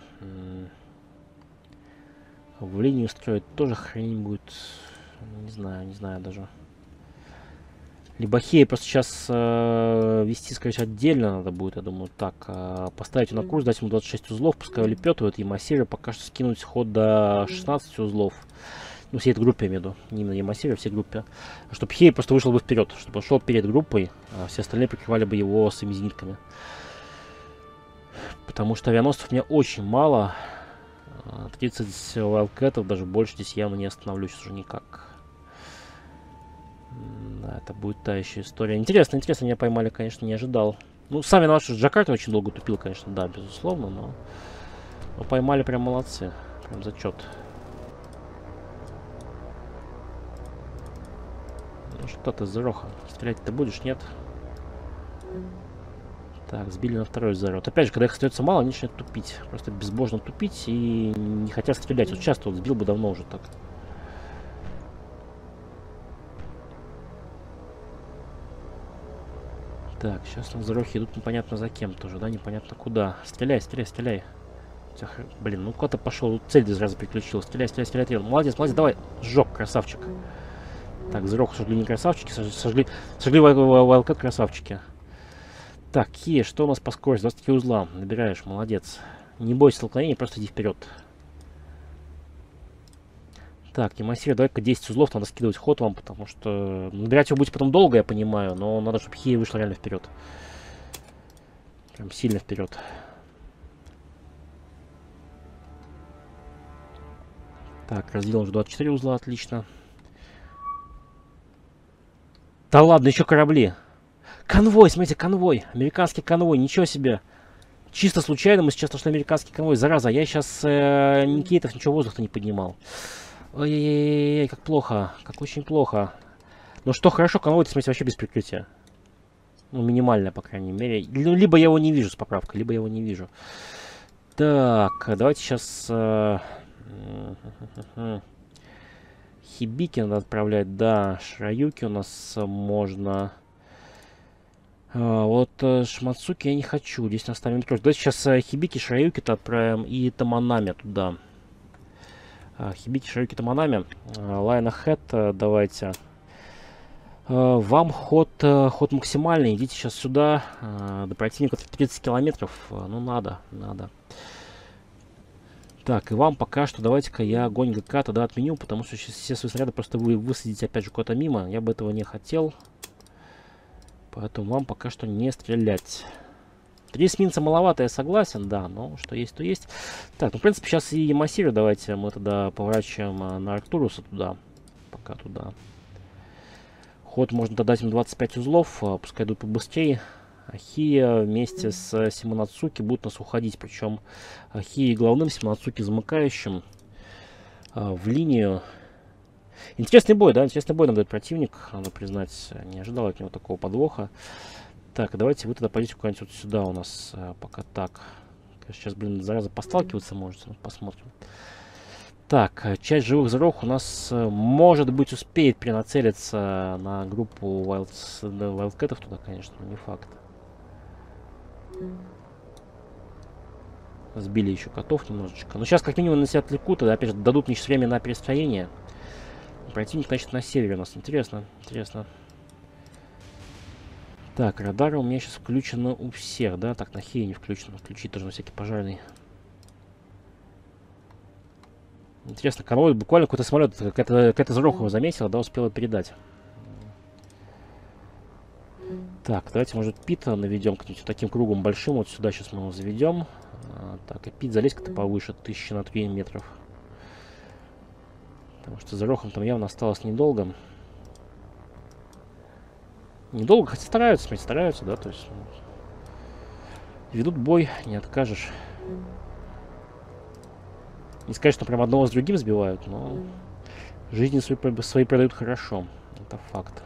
В линию строить тоже хрень будет. Не знаю даже. Либо Хея просто сейчас вести, скорее всего, отдельно надо будет, я думаю, так. Поставить на курс, дать ему 26 узлов, пускай улепетывают, и Ямасире пока что скинуть ход до 16 узлов. Ну, всей этой группе, я имею в виду. Не именно Ямасире, а всей группе. Чтобы Хея просто вышел бы вперед, чтобы он шел перед группой, а все остальные прикрывали бы его своими зенитками. Потому что авианосцев мне очень мало. 30 вайлдкэтов, даже больше здесь явно не остановлюсь уже никак. Да, это будет та еще история. Интересно, меня поймали, конечно, не ожидал. Ну, сам виноват, что Джакарта очень долго тупил, конечно, да, безусловно, но поймали прям молодцы. Прям зачет. Ну что ты, Зероха, стрелять ты будешь, нет? Так, сбили на второй Зеро. Вот опять же, когда их остается мало, они начинают тупить. Просто безбожно тупить и не хотят стрелять. Вот часто вот сбил бы давно уже так. Так, сейчас на Зерохи идут непонятно за кем тоже, да, непонятно куда. Стреляй. Блин, ну куда-то пошел, цель сразу приключил. Стреляй. Молодец, давай. Сжег, красавчик. Так, Зероху сожгли не красавчики, сожгли вайлдкэт красавчики. Так, Хия, что у нас по скорости? 23 узла. Набираешь, молодец. Не бойся столкновения, просто иди вперед. Так, Ямасире, давай-ка 10 узлов, надо скидывать ход вам, потому что набирать его будет потом долго, я понимаю, но надо, чтобы Хия вышла реально вперед. Прям сильно вперед. Так, разделил уже 24 узла, отлично. Да ладно, еще корабли. Конвой, смотрите, конвой. Американский конвой, ничего себе. Чисто случайно мы сейчас нашли американский конвой. Зараза, я сейчас Никейтов ничего воздуха не поднимал. Ой-ой-ой, как плохо. Как очень плохо. Ну что, хорошо, конвой, смотрите, вообще без прикрытия. Ну, минимальное, по крайней мере. Либо я его не вижу с поправкой, либо я его не вижу. Так, давайте сейчас... Хибики надо отправлять, да. Шраюки у нас можно... Вот Шмацуки я не хочу. Здесь наставим метро. Давайте сейчас Хибики, Шраюки-то отправим и Таманами туда. Хибики, Шраюки, Таманами. Лайна Хэт давайте. Вам ход максимальный. Идите сейчас сюда. До противника 30 километров. Ну, надо. Так, и вам пока что давайте-ка я огонь ГК тогда отменю, потому что сейчас все свои снаряды просто вы высадите опять же куда-то мимо. Я бы этого не хотел. Поэтому вам пока что не стрелять. 3 эсминца маловато, я согласен, да, но что есть, то есть. Так, ну, в принципе, сейчас и Ямасиру давайте мы тогда поворачиваем на Арктуруса туда. Пока туда. Ход можно тогда дать им 25 узлов, пускай идут побыстрее. Хия вместе с Симонацуки будут нас уходить. Причем Хия главным, Симонацуки замыкающим в линию. Интересный бой, да? Интересный бой нам дает противник, надо признать. Не ожидал от него такого подвоха. Так, давайте вы тогда пойдете куда-нибудь вот сюда у нас пока так. Сейчас, блин, зараза посталкиваться может. Посмотрим. Так, часть живых Зерох у нас, может быть, успеет перенацелиться на группу вайлдкэтов туда, конечно, но не факт. Сбили еще котов немножечко. Но сейчас как минимум на себя отвлекут, тогда опять же дадут мне сейчас время на перестроение. Противник, значит, на севере у нас. Интересно. Так, радары у меня сейчас включены у всех, да? Так, на Хее не включено. Включить тоже на всякий пожарный. Интересно, конвой буквально какой-то самолет, какая-то Зерох его заметила, да, успела передать. Так, давайте, может, Пита наведем как-нибудь таким кругом большим. Вот сюда сейчас мы его заведем. Так, и Пит залезь как-то повыше, 1000 на 3 метров. Потому что Зерохом там явно осталось недолго. Недолго, хотя стараются, смотрите, стараются, да, то есть... Ведут бой, не откажешь. Не сказать, что прям одного с другим сбивают, но... Жизни свои продают хорошо. Это факт.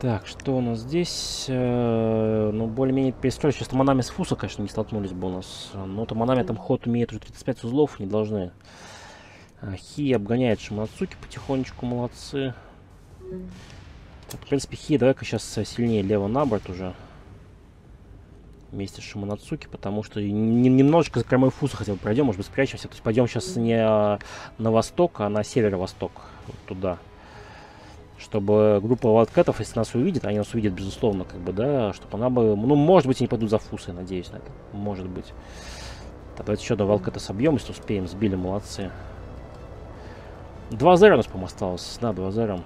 Так, что у нас здесь? Ну, более-менее перестроить. Сейчас Томанами с Фуса, конечно, не столкнулись бы у нас. Но Томанами там ход умеет уже 35 узлов, не должны. Хи обгоняет Шимацуки потихонечку, молодцы. Так, в принципе, Хи, давай-ка сейчас сильнее лево на борт уже. Вместе с Шиманацуки, потому что немножечко за кормой Фуса хотя бы пройдем, может быть, спрячемся. То есть пойдем сейчас не на восток, а на северо-восток, вот туда. Чтобы группа валдкатов, если нас увидит, они нас увидят, безусловно, как бы, да, чтобы она бы, ну, может быть, они пойдут за Фусой, надеюсь на это, может быть. Так, давайте еще до валдката собьем, если успеем, сбили, молодцы. 2-0 у нас, по-моему, осталось, да, 2-0.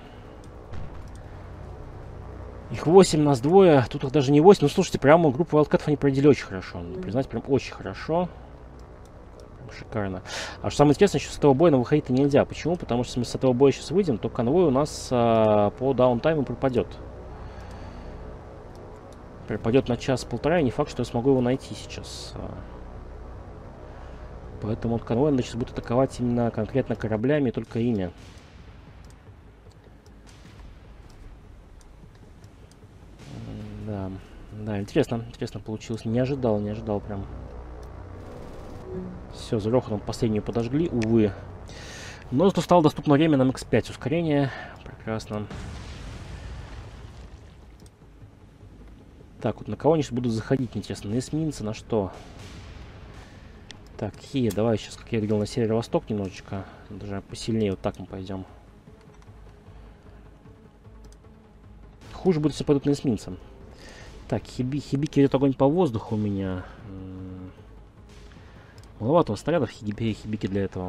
Их 8, нас двое, тут их даже не 8, ну, слушайте, прямо группу валдкатов они проводили очень хорошо, надо признать, прям очень хорошо. Шикарно. А что самое интересное, еще с этого боя выходить-то нельзя. Почему? Потому что если мы с этого боя сейчас выйдем, то конвой у нас по даунтайму пропадет. Пропадет на час-полтора, и не факт, что я смогу его найти сейчас. Поэтому конвой надо сейчас будет атаковать именно конкретно кораблями, только ими. Да, да, интересно получилось. Не ожидал прям. Все, за Роханом последнюю подожгли, увы. Но зато стало доступно время на X5 ускорение. Прекрасно. Так, вот на кого они сейчас будут заходить, интересно? На эсминца, на что? Так, Хи, давай сейчас, как я говорил, на северо-восток немножечко. Даже посильнее, вот так мы пойдем. Хуже будет, если пойдут на эсминца. Так, Хибики идет огонь по воздуху у меня. Маловато снарядов Хибики для этого.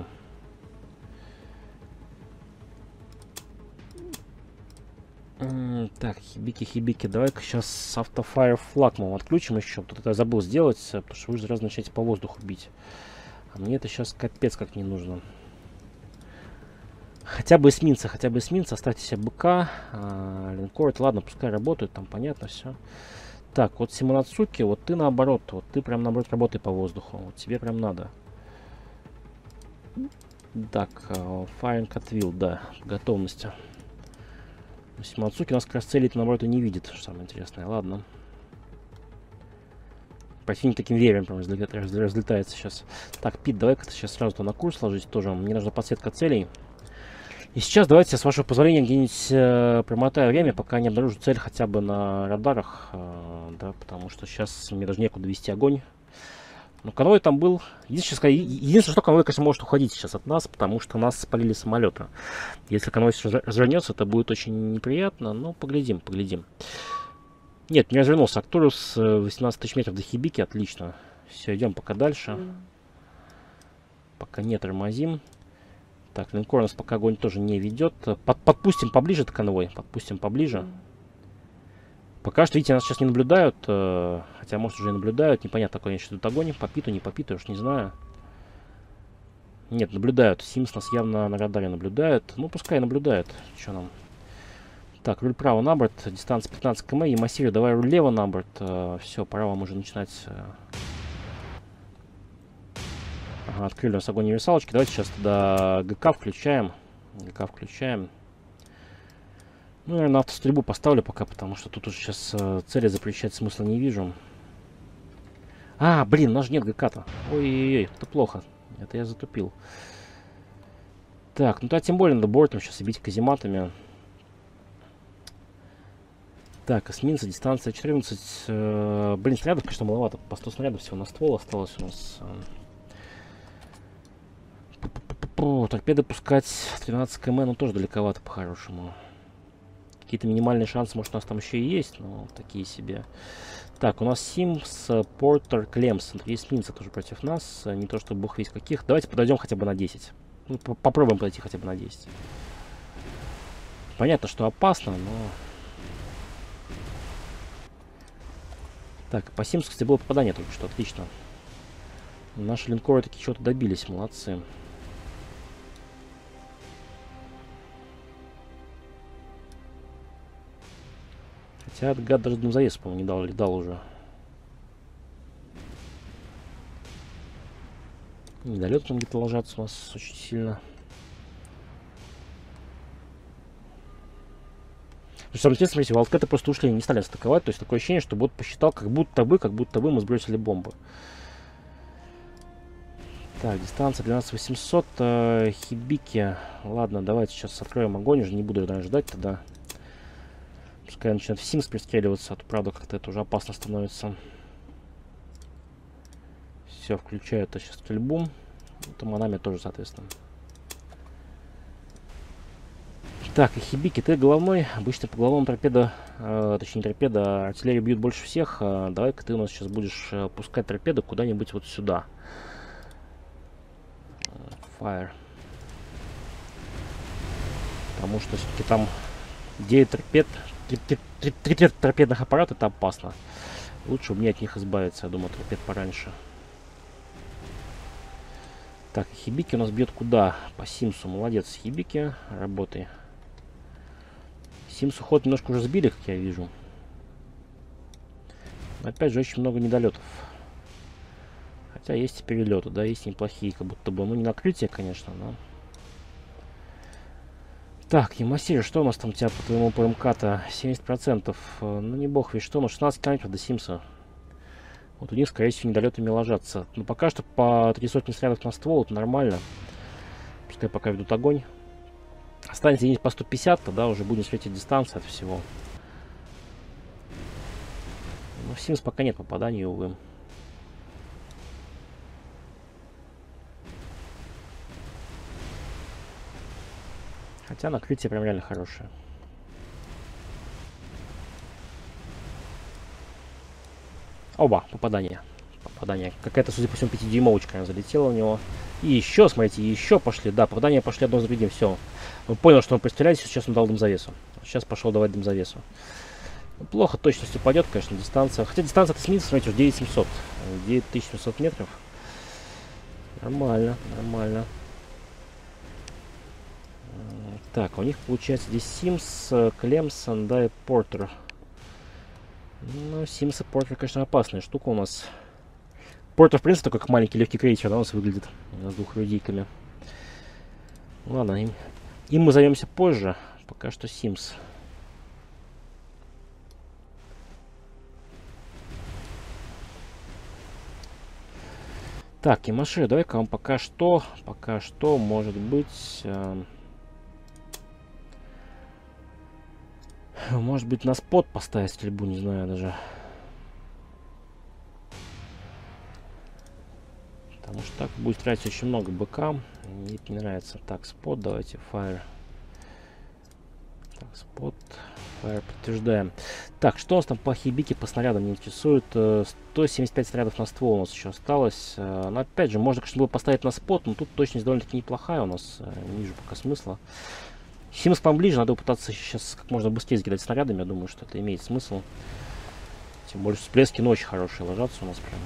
Так, Хибики. Давай-ка сейчас автофайр флаг мы отключим еще. Тут это я забыл сделать, потому что вы же сразу начинаете по воздуху бить. А мне это сейчас капец как не нужно. Хотя бы эсминца. Оставьте себе БК. Линкор, ладно, пускай работают, там понятно все. Так, вот Симонацуки, вот ты наоборот. Вот ты прям наоборот работай по воздуху. Вот тебе прям надо. Так, Firing at Will, да, готовности. Симонацуки у нас как раз целит наоборот и не видит, что самое интересное. Ладно. Противник таким веером прям разлетается сейчас. Так, Пит, давай-ка ты сейчас сразу на курс ложись тоже. Мне нужна подсветка целей. И сейчас давайте, с вашего позволения, где-нибудь промотаю время, пока не обнаружу цель хотя бы на радарах. Да, потому что сейчас мне даже некуда вести огонь. Но конвой там был. Единственное, что конвой, конечно, может уходить сейчас от нас, потому что нас спалили самолеты. Если конвой развернется, это будет очень неприятно. Но поглядим. Нет, не развернулся. Арктурус 18 тысяч метров до Хибики. Отлично. Все, идем пока дальше. Пока не тормозим. Так, линкор у нас пока огонь тоже не ведет. Подпустим поближе к конвой. Пока что, видите, нас сейчас не наблюдают. Хотя, может, уже и наблюдают. Непонятно, какой они сейчас идут огонь. По Питу, не по Питу, я уж не знаю. Нет, наблюдают. Симс нас явно на радаре наблюдают. Ну, пускай наблюдают. Что нам? Так, руль право на борт. Дистанция 15 км. Ямасири, давай руль лево на борт. Все, пора вам уже начинать. Ага, открыли у нас огонь универсалочки. Давайте сейчас тогда ГК включаем. Ну, наверное, автострельбу поставлю пока, потому что тут уже сейчас цели запрещать смысла не вижу. Блин, у нас же нет ГК-то. Ой-ой-ой, это плохо. Это я затупил. Так, ну да, тем более надо бортом сейчас бить казематами. Так, эсминцы, дистанция 14. Блин, снарядов, конечно, маловато. По 100 снарядов всего на ствол осталось у нас. Торпеды пускать 13 км, ну тоже далековато по-хорошему. Какие-то минимальные шансы, может, у нас там еще и есть, но такие себе. Так, у нас Симс, Портер, Клемс. Эсминцы тоже против нас. Не то, что бог весь каких. Давайте подойдем хотя бы на 10. Ну, попробуем подойти хотя бы на 10. Понятно, что опасно, но... Так, по Симсу, кстати, было попадание только что. Отлично. Наши линкоры таки чего-то добились. Молодцы. Хотя гад даже дымзаезд, по-моему, не дал уже. Недолет там где-то ложатся у нас очень сильно. Смотрите, смотрите, валкеты просто ушли, не стали стыковать. То есть такое ощущение, что бот посчитал, как будто бы мы сбросили бомбу. Так, дистанция 12800. Хибики. Ладно, давайте сейчас откроем огонь. Уже не буду, наверное, ждать тогда. Пускай начинает в Симс пристреливаться. А то, правда, как-то это уже опасно становится. Все, включаю это сейчас стрельбу. Туманами тоже, соответственно. Так, и Хибики, ты головной. Обычно по головному торпеда, точнее не торпеда, а артиллерия бьют больше всех. Давай-ка ты у нас сейчас будешь пускать торпеды куда-нибудь вот сюда. Fire. Потому что все-таки там 9 торпед, 3 торпедных аппарата, это опасно. Лучше мне от них избавиться, я думаю, торпед пораньше. Так, Хибики у нас бьет куда? По Симсу. Молодец, Хибики, работай. Симсу ход немножко уже сбили, как я вижу. Но опять же, очень много недолетов. Хотя есть и перелеты, да, есть неплохие, как будто бы. Ну, не накрытие, конечно, но... Так, Ямасир, что у нас там у тебя по твоему ПМК-то? 70%. Ну, не бог ведь что, но 16 километров до Симса. Вот у них, скорее всего, недолетами ложатся. Но пока что по 3 сотни снарядов на ствол, это нормально. Пускай пока ведут огонь. Останется единиц по 150, тогда уже будем светить дистанцию от всего. Но в Симс пока нет попаданий, увы. Хотя накрытие прям реально хорошее. Оба, попадание. Попадание. Какая-то, судя по всему, 5-дюймовочка залетела у него. И еще, смотрите, еще пошли. Да, попадания пошли одно за другим. Все. Он понял, что он пристреляет, сейчас он дал дымзавесу. Сейчас пошел давать дымзавесу. Ну, плохо точность упадет, конечно, дистанция. Хотя дистанция от снизу, смотрите, уже 9700. 9700 метров. Нормально, нормально. Так, у них получается здесь Симс, Клемсон, да, и Портер. Ну, Симс и Портер, конечно, опасная штука у нас. Портер, в принципе, такой как маленький легкий крейсер, да, у нас выглядит с двух рудейками. Ладно, им мы займемся позже. Пока что Симс. Так, Ямаши, давай-ка вам пока что, может быть... Может быть, на спот поставить стрельбу, не знаю даже. Потому что так будет тратить очень много БК. Мне это не нравится. Так, спот, давайте, fire. Так, спот, fire, подтверждаем. Так, что у нас там по Хибике, по снарядам не интересует? 175 снарядов на ствол у нас еще осталось. Но опять же, можно, конечно, было поставить на спот, но тут точность довольно-таки неплохая у нас. Не вижу пока смысла. Симс поближе, надо попытаться сейчас как можно быстрее закидать снарядами. Я думаю, что это имеет смысл. Тем более, всплески, ну, очень хорошие ложатся у нас прям.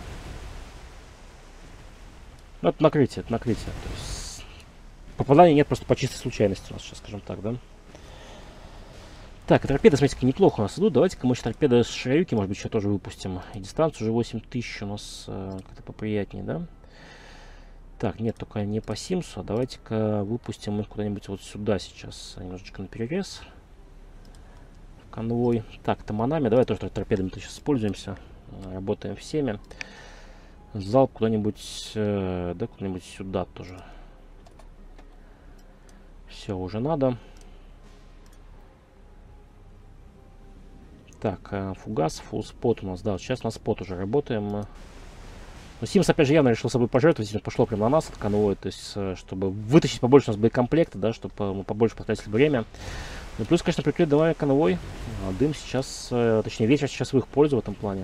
Ну, это накрытие, это накрытие. То есть попадания нет просто по чистой случайности у нас сейчас, скажем так, да. Так, торпеды, смотрите, неплохо у нас идут. Давайте-ка мы еще торпеды с Шираюки, может быть, еще тоже выпустим. И дистанцию уже 8000 у нас как-то поприятнее, да. Так, нет, только не по Симсу. Давайте-ка выпустим их куда-нибудь вот сюда сейчас. Немножечко на перерез. Конвой. Так, Таманами. Давай тоже торпедами сейчас используемся. Работаем всеми. Залп куда-нибудь... да, куда-нибудь сюда тоже. Все, уже надо. Так, фугас, фулл спот у нас. Да, сейчас на спот уже работаем. Но Симс, опять же, явно решил собой пожертвовать, пошло прямо на нас от конвоя, то есть, чтобы вытащить побольше у нас боекомплекта, да, чтобы мы побольше потратили время. Ну, плюс, конечно, прикрыть давай конвой. Дым сейчас, точнее, ветер сейчас в их пользу в этом плане.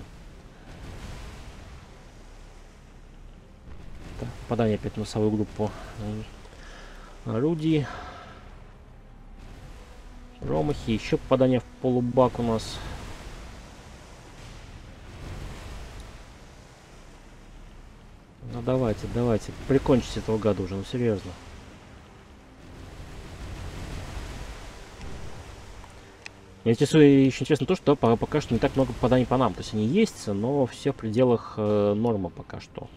Так, попадание опять на носовую группу орудий. Промахи, еще попадание в полубак у нас. Ну давайте, давайте, прикончите этого гада уже, ну серьезно. Мне еще интересно то, что пока что не так много попаданий по нам. То есть они есть, но все в пределах нормы пока что.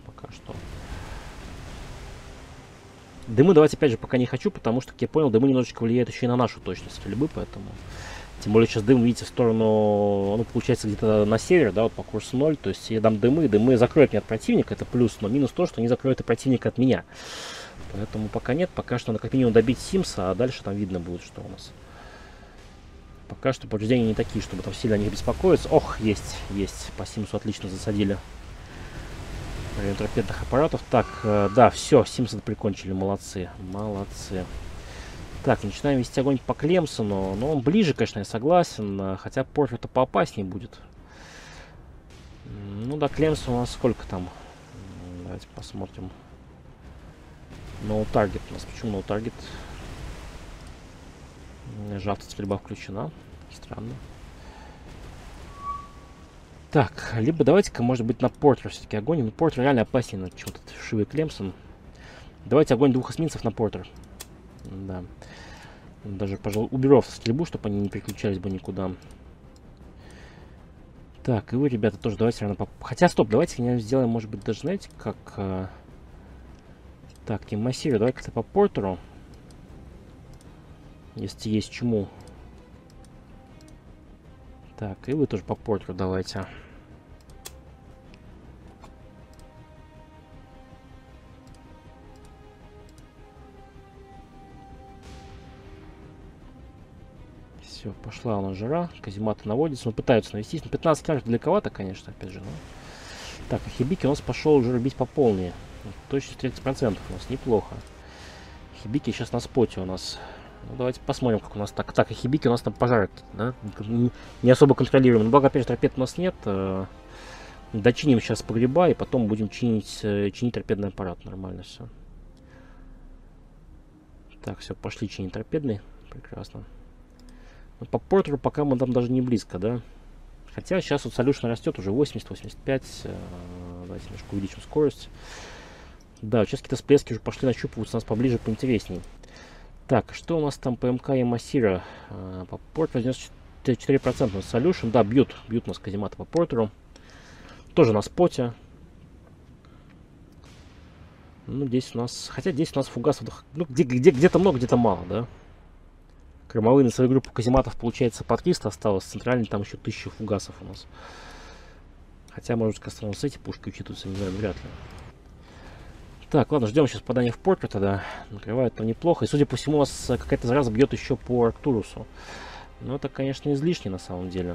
Дымы давайте опять же пока не хочу, потому что, как я понял, дымы немножечко влияют еще и на нашу точность стрельбы, поэтому Тем более сейчас дым, видите, в сторону, ну, получается, где-то на север, да, вот по курсу 0. То есть я дам дымы закроют меня от противника, это плюс, но минус то, что они закроют и противника от меня. Поэтому пока нет, пока что надо как минимум добить Симса, а дальше там видно будет, что у нас. Пока что повреждения не такие, чтобы там сильно о них беспокоиться. Ох, есть. По Симсу отлично засадили. Район торпедных аппаратов. Так, да, все, Симса прикончили, молодцы. Так, начинаем вести огонь по Клемсону. Но он ближе, конечно, я согласен. Хотя Порт-это поопаснее будет. Ну да, Клемсон у нас сколько там? Давайте посмотрим. No target у нас. Почему no target? Жавта стрельба включена. Странно. Так, либо давайте-ка, может быть, на Портер все-таки огонь. Но Портер реально опаснее, на чем-то вшивый Клемсон. Давайте огонь двух эсминцев на Портер. Да. Даже, пожалуй, уберу стрельбу, чтобы они не переключались бы никуда. Так, и вы, ребята, тоже давайте, наверное, Хотя, стоп, давайте сделаем, может быть, даже, знаете, как... Так, Тим Массири, давай как-то по Портеру. Если есть чему. Так, и вы тоже по Портеру давайте. Все, пошла у нас жара. Казематы наводятся. Ну, пытаются навестись. Ну, 15 километров далековато, конечно, опять же. Но... Так, а Хибики у нас пошел уже рубить по полной. Точность 30% у нас неплохо. Хибики сейчас на споте у нас. Ну, давайте посмотрим, как у нас так. Так, и Хибики у нас там пожарят, да? Не особо контролируем. Но, благо, опять же, торпед у нас нет. Дочиним сейчас погреба, и потом будем чинить торпедный аппарат. Нормально все. Так, все, пошли чинить торпедный. Прекрасно. Но по Портеру пока мы там даже не близко, да? Хотя сейчас вот Solution растет уже 80-85. Давайте немножко увеличим скорость. Да, сейчас какие-то всплески уже пошли нащупываться у нас поближе, поинтересней. Так, что у нас там по МК и Массира? По Портеру 94% на Solution. Да, бьют у нас казематы по Портеру. Тоже на споте. Ну, здесь у нас... Хотя здесь у нас фугасов... Ну, где-то много, где-то мало, да? Кормовые на свою группу казематов, получается, по 300 осталось. Центральный там еще 1000 фугасов у нас. Хотя, может, как с эти пушки учитываются, не знаю, вряд ли. Так, ладно, ждем сейчас попадания в Портер тогда. Накрывает там неплохо. И, судя по всему, у нас какая-то зараза бьет еще по Арктурусу. Но это, конечно, излишне на самом деле.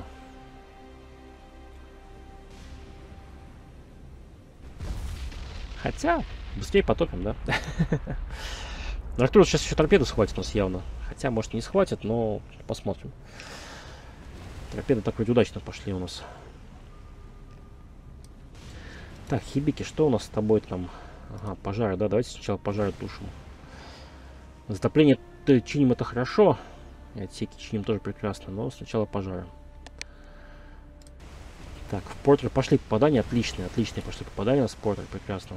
Хотя, быстрее потопим, да? Арктурус сейчас еще торпеду схватит у нас явно. Хотя, может, не схватит, но посмотрим. Торпеды так вроде удачно пошли у нас. Так, Хибики, что у нас с тобой там? Ага, пожары, да, давайте сначала пожары тушим. Затопление чиним, это хорошо. И отсеки чиним тоже прекрасно, но сначала пожары. Так, в Портер пошли попадания, отличные пошли попадания у нас в Портер, прекрасно.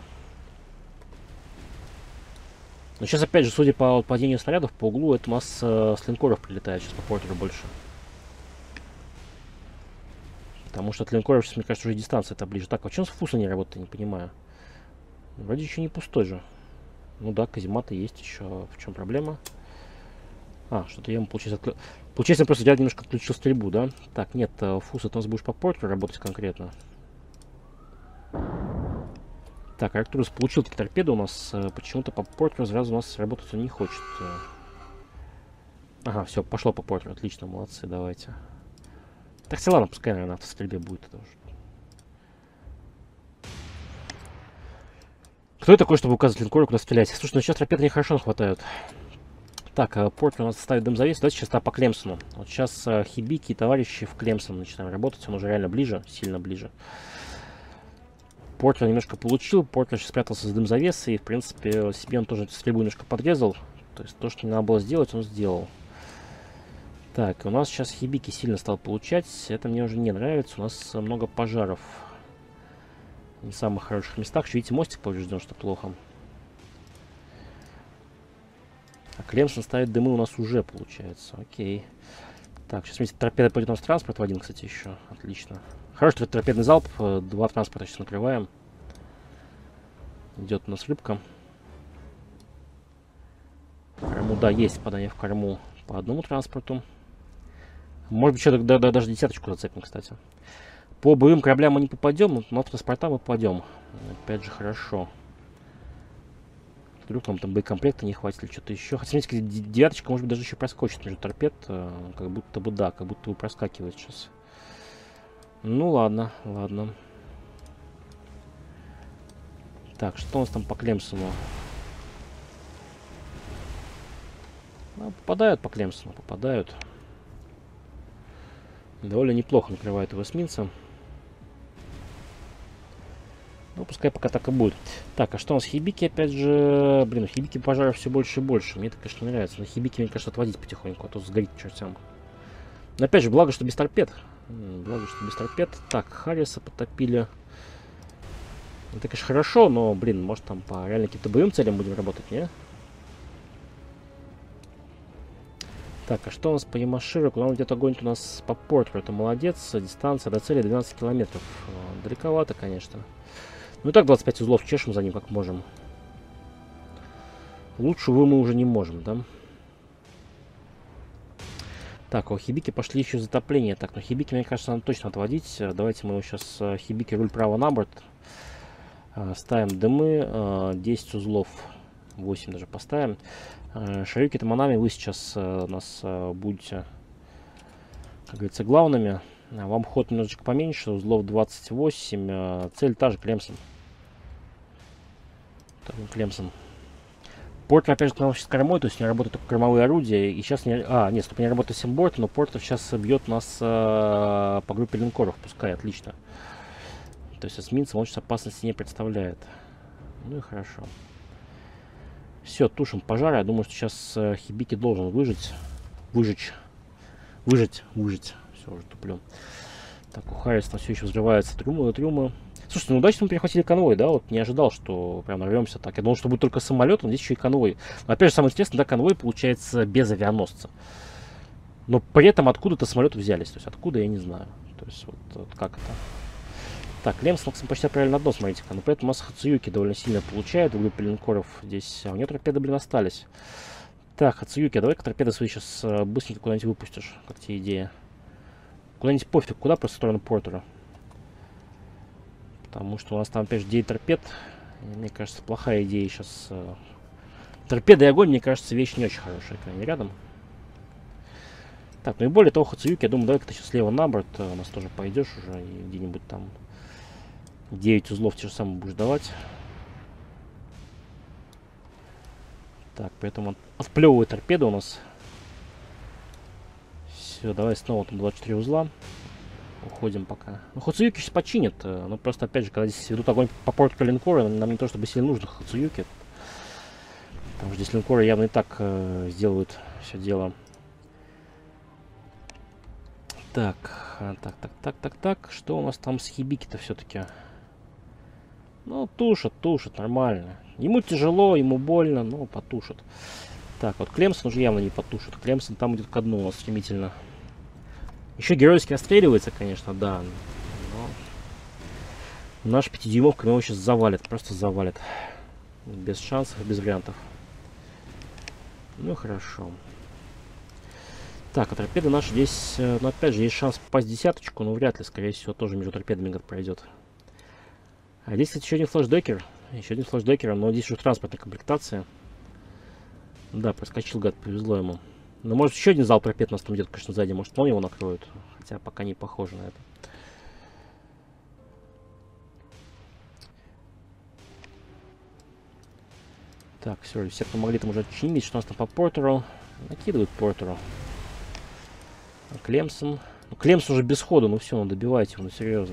Но сейчас, опять же, судя по падению снарядов по углу, это у нас с линкоров прилетает сейчас по Портеру больше. Потому что от линкоров сейчас, мне кажется, уже дистанция это ближе. Так, а почему с фуса не работает, я не понимаю. Вроде еще не пустой же. Ну да, казематы есть еще. В чем проблема? Что-то я ему, получается, получается, просто я немножко отключил стрельбу, да? Так, нет, фус, это у нас будешь по Портеру работать конкретно. Так, Арктурус получил такие торпеды у нас. Почему-то по Портеру сразу у нас работать он не хочет. Ага, все, пошло по Портеру. Отлично, молодцы, давайте. Так, все, ладно, пускай, наверное, автострельбе будет. Кто я такой, чтобы указывать линкору, куда стрелять? Слушай, ну сейчас торпеды нехорошо хватают. Так, Портер у нас ставит дым-завес. Давайте сейчас по Клемсону. Вот сейчас Хибики и товарищи в Клемсон начинаем работать. Он уже реально ближе, сильно ближе. Портер немножко получил. Портер сейчас спрятался с дым-завесы. И, в принципе, себе он тоже стрельбу немножко подрезал. То есть то, что не надо было сделать, он сделал. Так, у нас сейчас Хибики сильно стал получать. Это мне уже не нравится. У нас много пожаров. Не в самых хороших местах. Видите, мостик поврежден, что плохо. А Клемсон ставит дымы у нас уже, получается. Окей. Так, сейчас вместе торпеда пойдет у нас транспорт в один, кстати, еще. Отлично. Хороший торпедный залп. 2 транспорта сейчас накрываем. Идет у нас рыбка. В корму, да, есть попадание в корму по одному транспорту. Может быть, еще даже десяточку зацепим, кстати. По боевым кораблям мы не попадем, но в транспорта мы попадем. Опять же, хорошо. Вдруг нам там боекомплекта не хватит или что-то еще. Хотя, смотрите, девяточка, может быть, даже еще проскочит между торпед. Как будто бы, да, как будто бы проскакивает сейчас. Ну, ладно, ладно. Так, что у нас там по Клемсону? Попадают по Клемсону, попадают. Довольно неплохо накрывает его эсминца. Ну, пускай пока так и будет. Так, а что у нас Хибики, опять же... Блин, у Хибики пожаров все больше и больше. Мне это, конечно, не нравится. На Хибики, мне кажется, отводить потихоньку, а то сгорит к чертям. Но опять же, благо, что без торпед. Благо, что без торпед. Так, Харриса потопили. Это, конечно, хорошо, но, блин, может там по реально каким-то боевым целям будем работать, не? Так, а что у нас по Ямаширо? Куда он идет огонь у нас по порту? Это молодец. Дистанция до цели 12 километров. Далековато, конечно. Ну и так 25 узлов чешем за ним как можем. Лучше, увы, мы уже не можем, да? Так, у Хибики пошли еще затопления. Так, ну Хибики, мне кажется, надо точно отводить. Давайте мы его сейчас Хибики руль право на борт. Ставим дымы. 10 узлов. 8 даже поставим. Шарюки Таманами, вы сейчас у нас будете, как говорится, главными. Вам ход немножечко поменьше, узлов 28. Цель та же, Клемсон. Клемсон. Портер, опять же, к нам сейчас кормой, то есть не работают только кормовые орудия. И сейчас не... нет, стоп, не работает Симборт, но Портер сейчас бьет нас по группе линкоров. Пускай, отлично. То есть эсминцам он сейчас опасности не представляет. Ну и хорошо. Все, тушим пожар. Я думаю, что сейчас Хибики должен выжить. Выжить. Все, уже туплю. Так, у Харриса там все еще взрывается трюмы. Слушайте, ну удачно мы перехватили конвой, да? Вот не ожидал, что прям нарвемся так. Я думал, что будет только самолет, но здесь еще и конвой. Но опять же, самое интересное, да, конвой получается без авианосца. Но при этом откуда-то самолеты взялись. То есть откуда, я не знаю. То есть вот как это. Так, Лемс, Максим, почти правильно дно, смотрите-ка. Но при этом у нас Хацуюки довольно сильно получает в группе линкоров. Здесь, у него торпеды, блин, остались. Так, Хацуюки, давай-ка торпеды свои сейчас быстренько куда-нибудь выпустишь. Как тебе идея? Куда-нибудь пофиг, куда, просто в сторону Портера. Потому что у нас там, опять же, 9 торпед. Мне кажется, плохая идея сейчас. Торпеда и огонь, мне кажется, вещь не очень хорошая, когда они рядом. Так, ну и более того, Хацуюки, я думаю, давай-ка ты сейчас слева на борт у нас тоже пойдешь уже. И где-нибудь там 9 узлов те же самые будешь давать. Так, поэтому он отплевывает торпеду у нас. Все, давай снова там 24 узла. Уходим пока. Ну, Хацуюки сейчас починит. Но просто, опять же, когда здесь ведут огонь по порту линкора, нам не то чтобы сильно нужно Хацуюки. Потому что здесь линкоры явно и так сделают все дело. Так. Что у нас там с Хибики-то все-таки? Ну, тушат, нормально. Ему тяжело, ему больно, но потушат. Так, вот Клемсон уже явно не потушит. Клемсон там идет ко дну у нас стремительно. Еще геройски отстреливается, конечно, да. Но наш 5-дюймовка его сейчас завалит, просто завалит. Без шансов, без вариантов. Ну, хорошо. Так, а торпеды наши здесь, ну, опять же, есть шанс попасть в десяточку, но вряд ли, скорее всего, тоже между торпедами гад пройдет. А здесь, кстати, еще один флешдекер, но здесь уже транспортная комплектация. Да, проскочил, гад, повезло ему. Но может еще один зал торпед у нас там идет, конечно, сзади, может он его накроет. Хотя пока не похоже на это. Так, все помогли там уже отчинить, что у нас там по Портеру. Накидывают Портеру. Клемсон. Ну, Клемсон уже без хода, ну все, ну добивайте его, ну серьезно.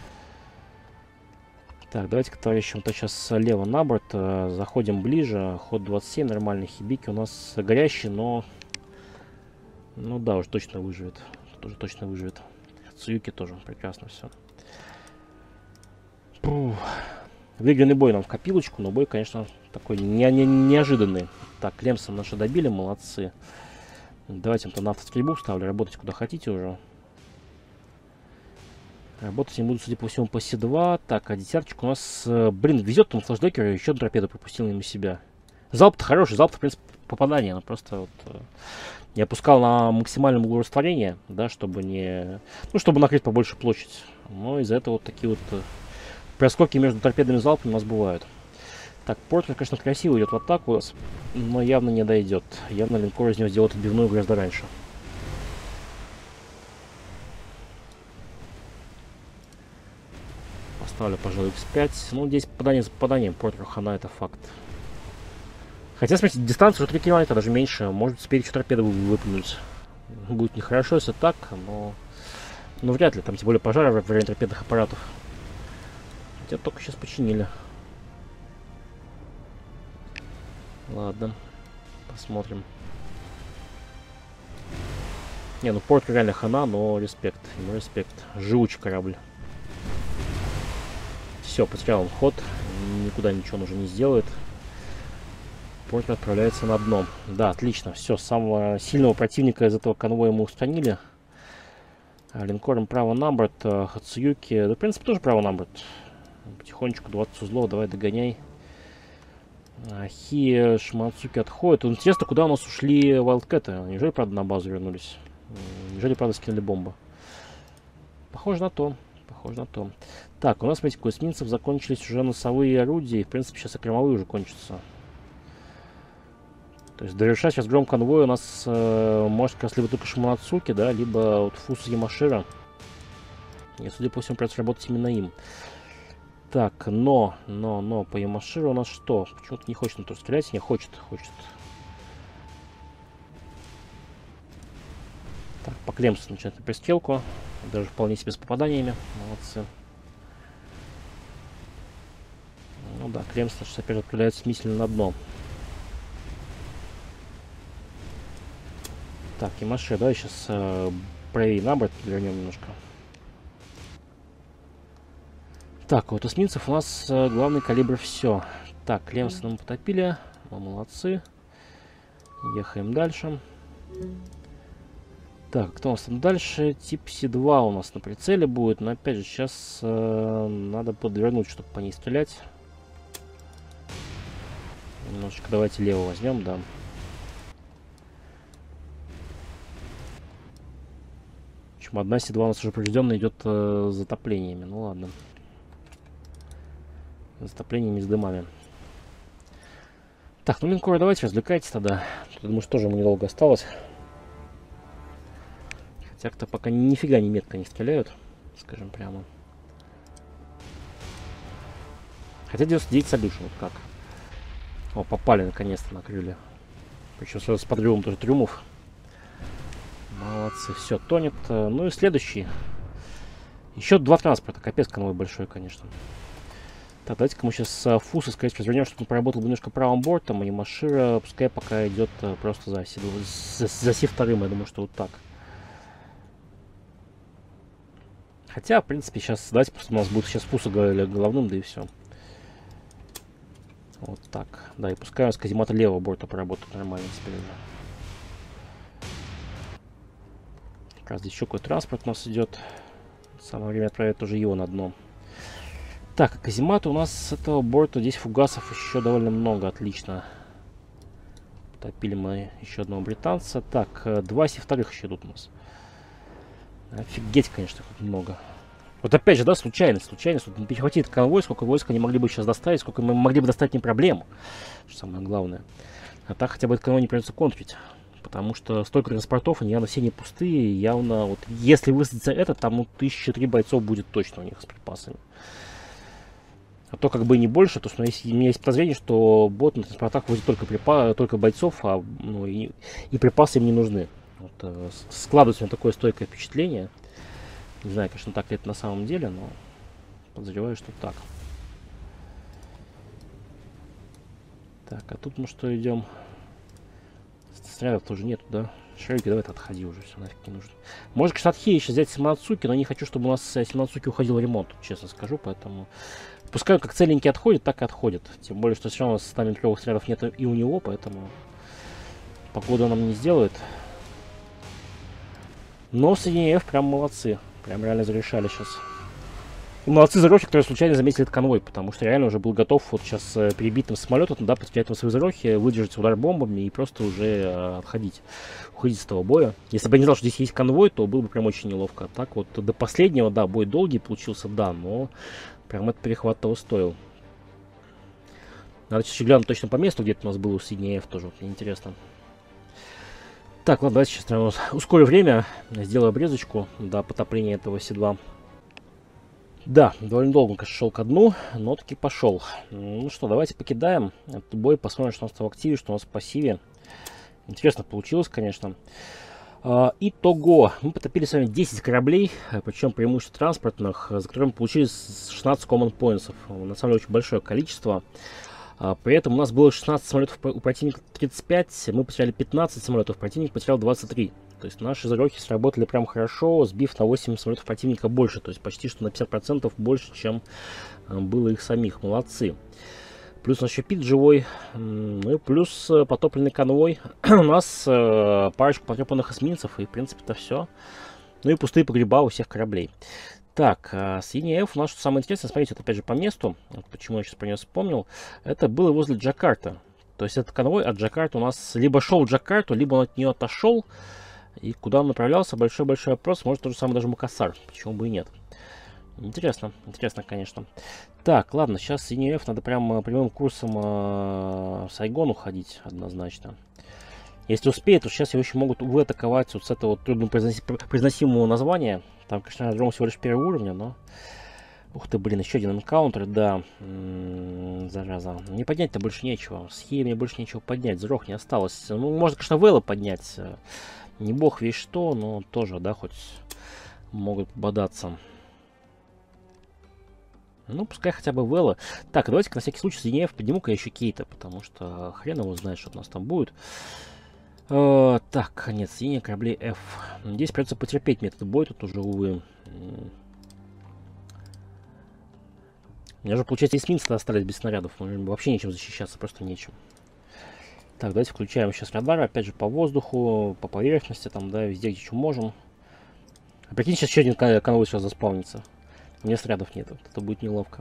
Так, давайте-ка, товарищи, вот сейчас слева на борт. Заходим ближе. Ход 27, нормальный. Хибики у нас горящий, но... Ну да, уже точно выживет. Тоже точно выживет. Цуюки тоже. Прекрасно все. Выигранный бой нам в копилочку, но бой, конечно, такой неожиданный. Так, Клемсон наши добили, молодцы. Давайте на автострельбу ставлю. Работать куда хотите уже. Работать не буду, судя по всему, по С2. Так, а десяточка у нас... Блин, везет там флешдекер, еще одну торпеду пропустил мимо себя. Залп-то хороший, залп-то, в принципе, попадания, но просто вот я опускал на максимальном углу растворения, да, чтобы не... Ну, чтобы накрыть побольше площадь. Но из-за этого вот такие вот проскоки между торпедами и залпами у нас бывают. Так, Портер, конечно, красиво идет в атаку у нас, но явно не дойдет. Явно линкор из него сделает отбивную гораздо раньше. Поставлю, пожалуй, X5. Ну, здесь попадание за попаданием. Портеру хана, это факт. Хотя, смотрите, дистанция уже 3 километра, даже меньше. Может спереди торпеда выплюнуть. Будет нехорошо, если так, но... Ну, вряд ли. Там, тем более, пожары в районе торпедных аппаратов. Хотя только сейчас починили. Ладно. Посмотрим. Не, ну Порт реально хана, но респект. Ему респект. Живучий корабль. Все, потерял он ход. Никуда ничего он уже не сделает. Порт отправляется на дно. Да, отлично. Все, самого сильного противника из этого конвоя мы устранили. Линкором право на борт. Хацуюки, да, в принципе, тоже право на борт. Потихонечку 20 узлов, давай догоняй. Хи, Шимацуки отходит. Интересно, куда у нас ушли Wildcat? Неужели, правда, на базу вернулись? Неужели, правда, скинули бомбу? Похоже на то. Похоже на то. Так, у нас, смотрите, у эсминцев закончились уже носовые орудия. В принципе, сейчас и кормовые уже кончатся. То есть дорешать сейчас гром конвой у нас может как раз либо только Шимацуки, да, либо вот Фусу Ямашира. И, судя по всему, придется работать именно им. Так, но, по Ямаширу у нас что? Почему-то не хочет на то стрелять? Не, хочет. Так, по Клемсу начинает пристрелку. Даже вполне себе с попаданиями. Молодцы. Ну да, Клемс, значит, опять отправляется смесительно на дно. Так, Ямашира, давай сейчас правее на борт вернем немножко. Так, вот эсминцев у нас главный калибр все. Так, Клемс нам потопили. Мы молодцы. Ехаем дальше. Так, кто у нас там дальше? Типси 2 у нас на прицеле будет. Но опять же, сейчас надо подвернуть, чтобы по ней стрелять. Немножечко давайте лево возьмем, да. В общем, одна Си-2 у нас уже поврежденная идет с затоплениями. Ну ладно. Затоплениями с дымами. Так, ну линкоры, давайте развлекайтесь тогда. Я думаю, что тоже ему недолго осталось. Хотя кто пока нифига не метко не стреляют, скажем прямо. Хотя 99 солюшн, вот как. О, попали наконец-то, накрыли. Причем сразу с подрывом тоже трюмов. Молодцы, все, тонет. Ну и следующий. Еще 2 транспорта, капец конвой большой, конечно. Так, давайте-ка мы сейчас Фуса, скорее всего, развернем, чтобы он поработал немножко правым бортом, и Ямашира пускай пока идет просто за Си-2, я думаю, что вот так. Хотя, в принципе, сейчас, давайте просто у нас будет сейчас Фуса головным, да и все. Вот так. Да, и пускай у нас казематы левого борта поработают нормально теперь уже. Как раз здесь еще какой-то транспорт у нас идет. Самое время отправить тоже его на дно. Так, казематы у нас с этого борта, здесь фугасов еще довольно много, отлично. Топили мы еще одного британца. Так, 2 Си-2 еще идут у нас. Офигеть, конечно, как много. Вот опять же, да, случайность. Вот не перехватит конвой, сколько войск они могли бы сейчас доставить, сколько мы могли бы достать, не проблема. Что самое главное. А так хотя бы этот конвой не придется контрить. Потому что столько транспортов, они явно все не пустые. Явно, вот если высадится этот, там, ну, 1003 бойцов будет точно у них с припасами. А то как бы не больше, то что у меня есть подозрение, что бот на транспортах возит только бойцов, а ну, и припасы им не нужны. Вот, складывается у меня такое стойкое впечатление. Не знаю, конечно, так ли это на самом деле, но подозреваю, что так. Так, а тут мы что идем? Снарядов тоже нету, да? Шарики, давай ты отходи уже, все нафиг не нужно. Может, конечно, от Хи сейчас взять Симонацуки, но не хочу, чтобы у нас Симонацуки уходил в ремонт, честно скажу, поэтому... Пускай как целенький отходит, так и отходит. Тем более, что все равно 100-метровых снарядов нет и у него, поэтому... Погоду нам не сделает. Но Соединение F прям молодцы. Прям реально зарешали сейчас. Молодцы зарохи, которые случайно заметили этот конвой, потому что реально уже был готов вот сейчас перебить там самолет, да, потерять там свои зарохи, выдержать удар бомбами и просто уже уходить с этого боя. Если бы я не знал, что здесь есть конвой, то было бы прям очень неловко. Так вот, до последнего, да, бой долгий получился, да, но прям этот перехват того стоил. Надо сейчас глянуть точно по месту, где-то у нас был у Сиднеев тоже, вот, мне интересно. Так, ладно, давайте сейчас, наверное, ускорю время, сделаю обрезочку до потопления этого Си-2. Да, довольно долго, конечно, шел ко дну, но таки пошел. Ну что, давайте покидаем этот бой, посмотрим, что у нас там в активе, что у нас в пассиве. Интересно получилось, конечно. Итого, мы потопили с вами 10 кораблей, причем преимущество транспортных, за которыми получили 16 common points. На самом деле очень большое количество. При этом у нас было 16 самолетов, у противника 35, мы потеряли 15 самолетов, противник потерял 23. То есть наши зарохи сработали прям хорошо, сбив на 8 самолетов противника больше. То есть почти что на 50% больше, чем было их самих. Молодцы. Плюс у нас еще пит живой. Ну и плюс потопленный конвой. У нас парочку потрепанных эсминцев. И в принципе это все. Ну и пустые погреба у всех кораблей. Так, синий F у нас, что самое интересное, смотрите, это опять же по месту. Вот почему я сейчас про него вспомнил. Это было возле Джакарта. То есть этот конвой от Джакарта у нас либо шел в Джакарту, либо он от нее отошел. И куда он направлялся, большой-большой вопрос. Может, то же самое даже Макасар. Почему бы и нет. Интересно, интересно, конечно. Так, ладно, сейчас синий F надо прям прямым курсом в Сайгон уходить, однозначно. Если успеет, то сейчас его еще могут, увы, атаковать вот с этого вот трудно произносимого названия. Там, конечно, аэродром всего лишь первого уровня, но... Ух ты, блин, еще один энкаунтер, да. Зараза. Не поднять-то больше нечего. С Хей мне больше нечего поднять, зарох не осталось. Ну, можно, конечно, Вэлла поднять. Не бог весь что, но тоже, да, хоть могут бодаться. Ну, пускай хотя бы Вэлла. Так, давайте-ка на всякий случай Зинеев подниму-ка еще Кейта, потому что хрен его знает, что у нас там будет. Так, нет, синие корабли F. Здесь придется потерпеть мне этот бой, тут уже, увы. У меня же, получается, эсминцы остались без снарядов. Вообще нечем защищаться, просто нечем. Так, давайте включаем сейчас радар, опять же, по воздуху, по поверхности, там, да, везде, где что можем. А прикинь, сейчас еще один конвой сейчас заспавнится. У меня снарядов нет, это будет неловко.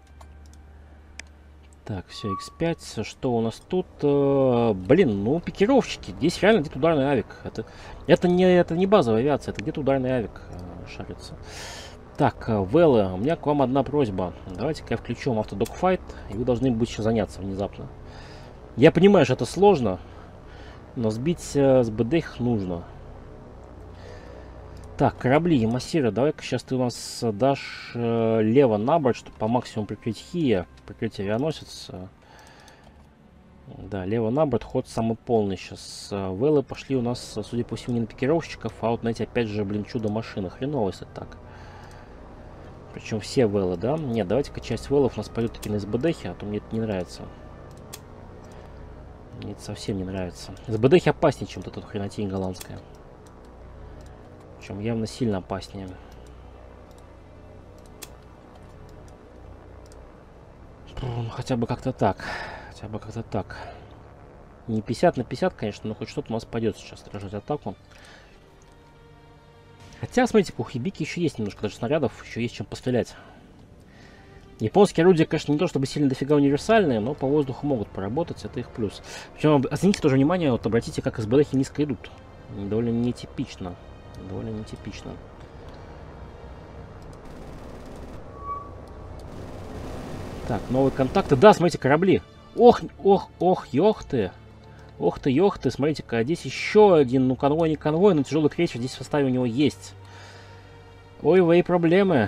Так, все, X5. Что у нас тут? Блин, ну, пикировщики. Здесь реально где-то ударный авик. Это не базовая авиация, это где-то ударный авик шарится. Так, Вэллы, у меня к вам одна просьба. Давайте-ка я включу автодокфайт, и вы должны будете заняться внезапно. Я понимаю, что это сложно, но сбить с БД их нужно. Так, корабли, Ямасира, давай-ка сейчас ты у нас дашь лево на борт, чтобы по максимуму прикрыть Хия, прикрыть авианосец. Да, лево на борт, ход самый полный сейчас. Вэллы пошли у нас, судя по всему, не на пикировщиков, а вот на эти, опять же, блин, чудо-машины. Хреново, если так. Причем все Вэллы, да? Нет, давайте-ка часть Вэллов у нас пойдет таки на СБДхи, а то мне это не нравится. Мне это совсем не нравится. СБДхи опаснее, чем эта хренотень голландская. Причем явно сильно опаснее. Хотя бы как-то так. Хотя бы как-то так. Не 50 на 50, конечно, но хоть что-то у нас пойдет сейчас отражать атаку. Хотя, смотрите, у Хибики еще есть немножко даже снарядов, еще есть чем пострелять. Японские орудия, конечно, не то чтобы сильно дофига универсальные, но по воздуху могут поработать, это их плюс. Причем, оцените тоже внимание, вот обратите, как СБДхи низко идут. Довольно нетипично. Довольно нетипично. Так, новые контакты. Да, смотрите, корабли. Ох, ох, ох, ёх ты. Ох ты, ёх ты. Смотрите-ка, здесь еще один, ну, конвой, не конвой, но тяжелый крейсер здесь в составе у него есть. Ой, проблемы.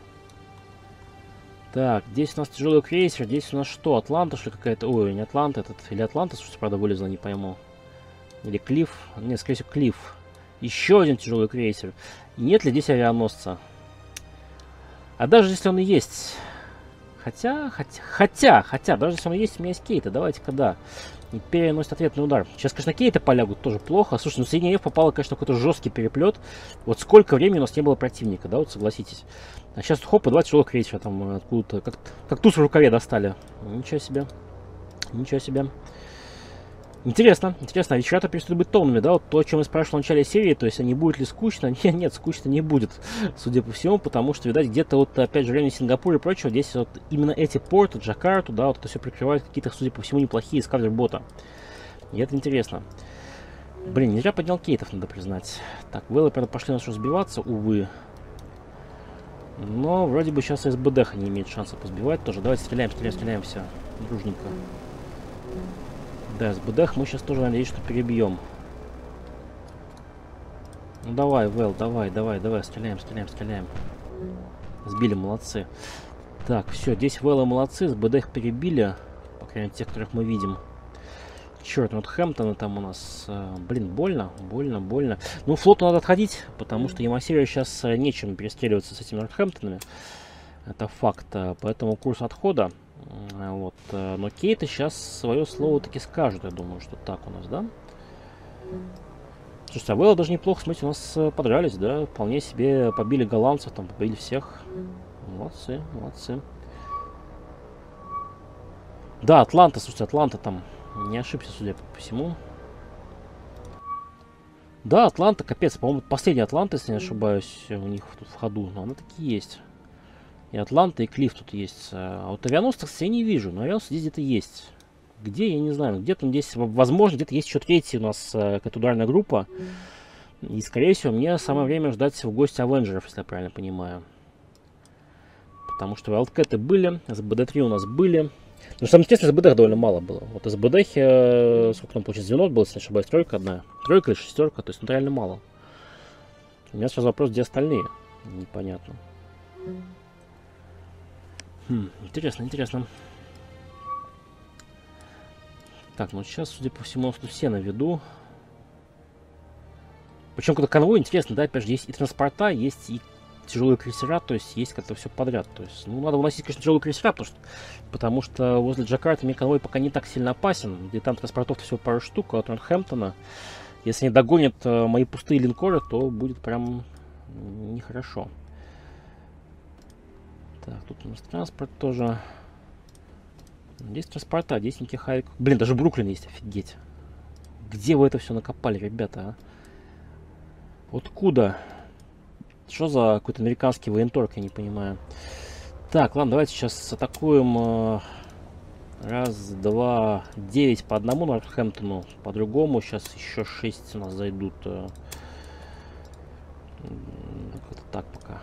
Так, здесь у нас тяжелый крейсер, здесь у нас что, Атланта, что ли, какая-то? Ой, не Атланта, этот, или Атланта, что правда вылезла, не пойму. Или Клифф, нет, скорее всего, Клифф. Еще один тяжелый крейсер. Нет ли здесь авианосца? А даже если он и есть... Хотя, даже если он и есть, у меня есть Кейта, давайте-ка, да. И переносит ответный удар. Сейчас, конечно, Кейта полягут, тоже плохо. Слушай, ну Синий F попало, конечно, какой-то жесткий переплет. Вот сколько времени у нас не было противника, да, вот согласитесь. А сейчас хоп, и два тяжелых крейсера там откуда-то, как туз в рукаве достали. Ничего себе. Ничего себе. Интересно, интересно, а вечера-то перестают быть томными, да? Вот то, о чем я спрашивал в начале серии, то есть, а не будет ли скучно? Нет, нет, скучно не будет, судя по всему, потому что, видать, где-то вот, опять же, в районе Сингапура и прочего, здесь вот именно эти порты, Джакарту, да, вот это все прикрывают какие-то, судя по всему, неплохие скавер-бота. И это интересно. Блин, не зря поднял кейтов, надо признать. Так, Вэллы, правда, пошли нас разбиваться, увы. Но вроде бы сейчас СБДХ не имеет шанса позбивать тоже. Давайте стреляем, стреляем, стреляем, все, дружненько. Да, СБДХ мы сейчас тоже, надеюсь, что перебьем. Ну давай, Вэл, давай, давай, давай, стреляем, стреляем, стреляем. Сбили, молодцы. Так, все, здесь Вэллы молодцы, СБДХ перебили. По крайней мере, тех, которых мы видим. Черт, вот Хэмптоны там у нас... блин, больно, больно, больно. Ну, флоту надо отходить, потому что Ямасирию сейчас нечем перестреливаться с этими Нортхэмптонами. Это факт. Поэтому курс отхода. Вот. Но Кейты сейчас свое слово таки скажут, я думаю, что так у нас, да? Слушайте, а Вэллы даже неплохо, смотрите, у нас подрались, да? Вполне себе побили голландцев, там, побили всех. Молодцы, молодцы. Да, Атланта, слушайте, Атланта там... Не ошибся, судя по всему. Да, Атланта, капец, по-моему, последняя Атланта, если не ошибаюсь, у них тут в ходу. Но она такие есть. И Атланта, и Клифф тут есть. А вот авианосцев, кстати, я не вижу. Но авианосцы здесь где-то есть. Где, я не знаю. Где-то здесь, возможно, где-то есть еще третья у нас какая-то ударная группа. И, скорее всего, мне самое время ждать в гости Авенджеров, если я правильно понимаю. Потому что Wildcat были, СБД-3 у нас были. Ну, самое интересное, СБД довольно мало было. Вот СБД, сколько там получится, звенот было, если не ошибаюсь, тройка одна. Тройка или шестерка, то есть ну, реально мало. У меня сразу вопрос, где остальные? Непонятно. Интересно, интересно. Так, ну сейчас, судя по всему, тут все на виду. Причем, когда конвой, интересно, да, опять же, есть и транспорта, есть и тяжелые крейсера, то есть есть как-то все подряд. То есть, ну, надо выносить, конечно, тяжелые крейсера, потому что возле Джакарты мне конвой пока не так сильно опасен. Где там транспортов всего пару штук, а от Нортхэмптона, если они догонят мои пустые линкоры, то будет прям нехорошо. Так, тут у нас транспорт тоже. Здесь транспорта, здесь никаких авик. Блин, даже Бруклин есть, офигеть. Где вы это все накопали, ребята, а? Откуда? Что за какой-то американский военторг, я не понимаю. Так, ладно, давайте сейчас атакуем. Раз, два, 9 по одному Нортхэмптону. По другому сейчас еще 6 у нас зайдут. Вот так пока.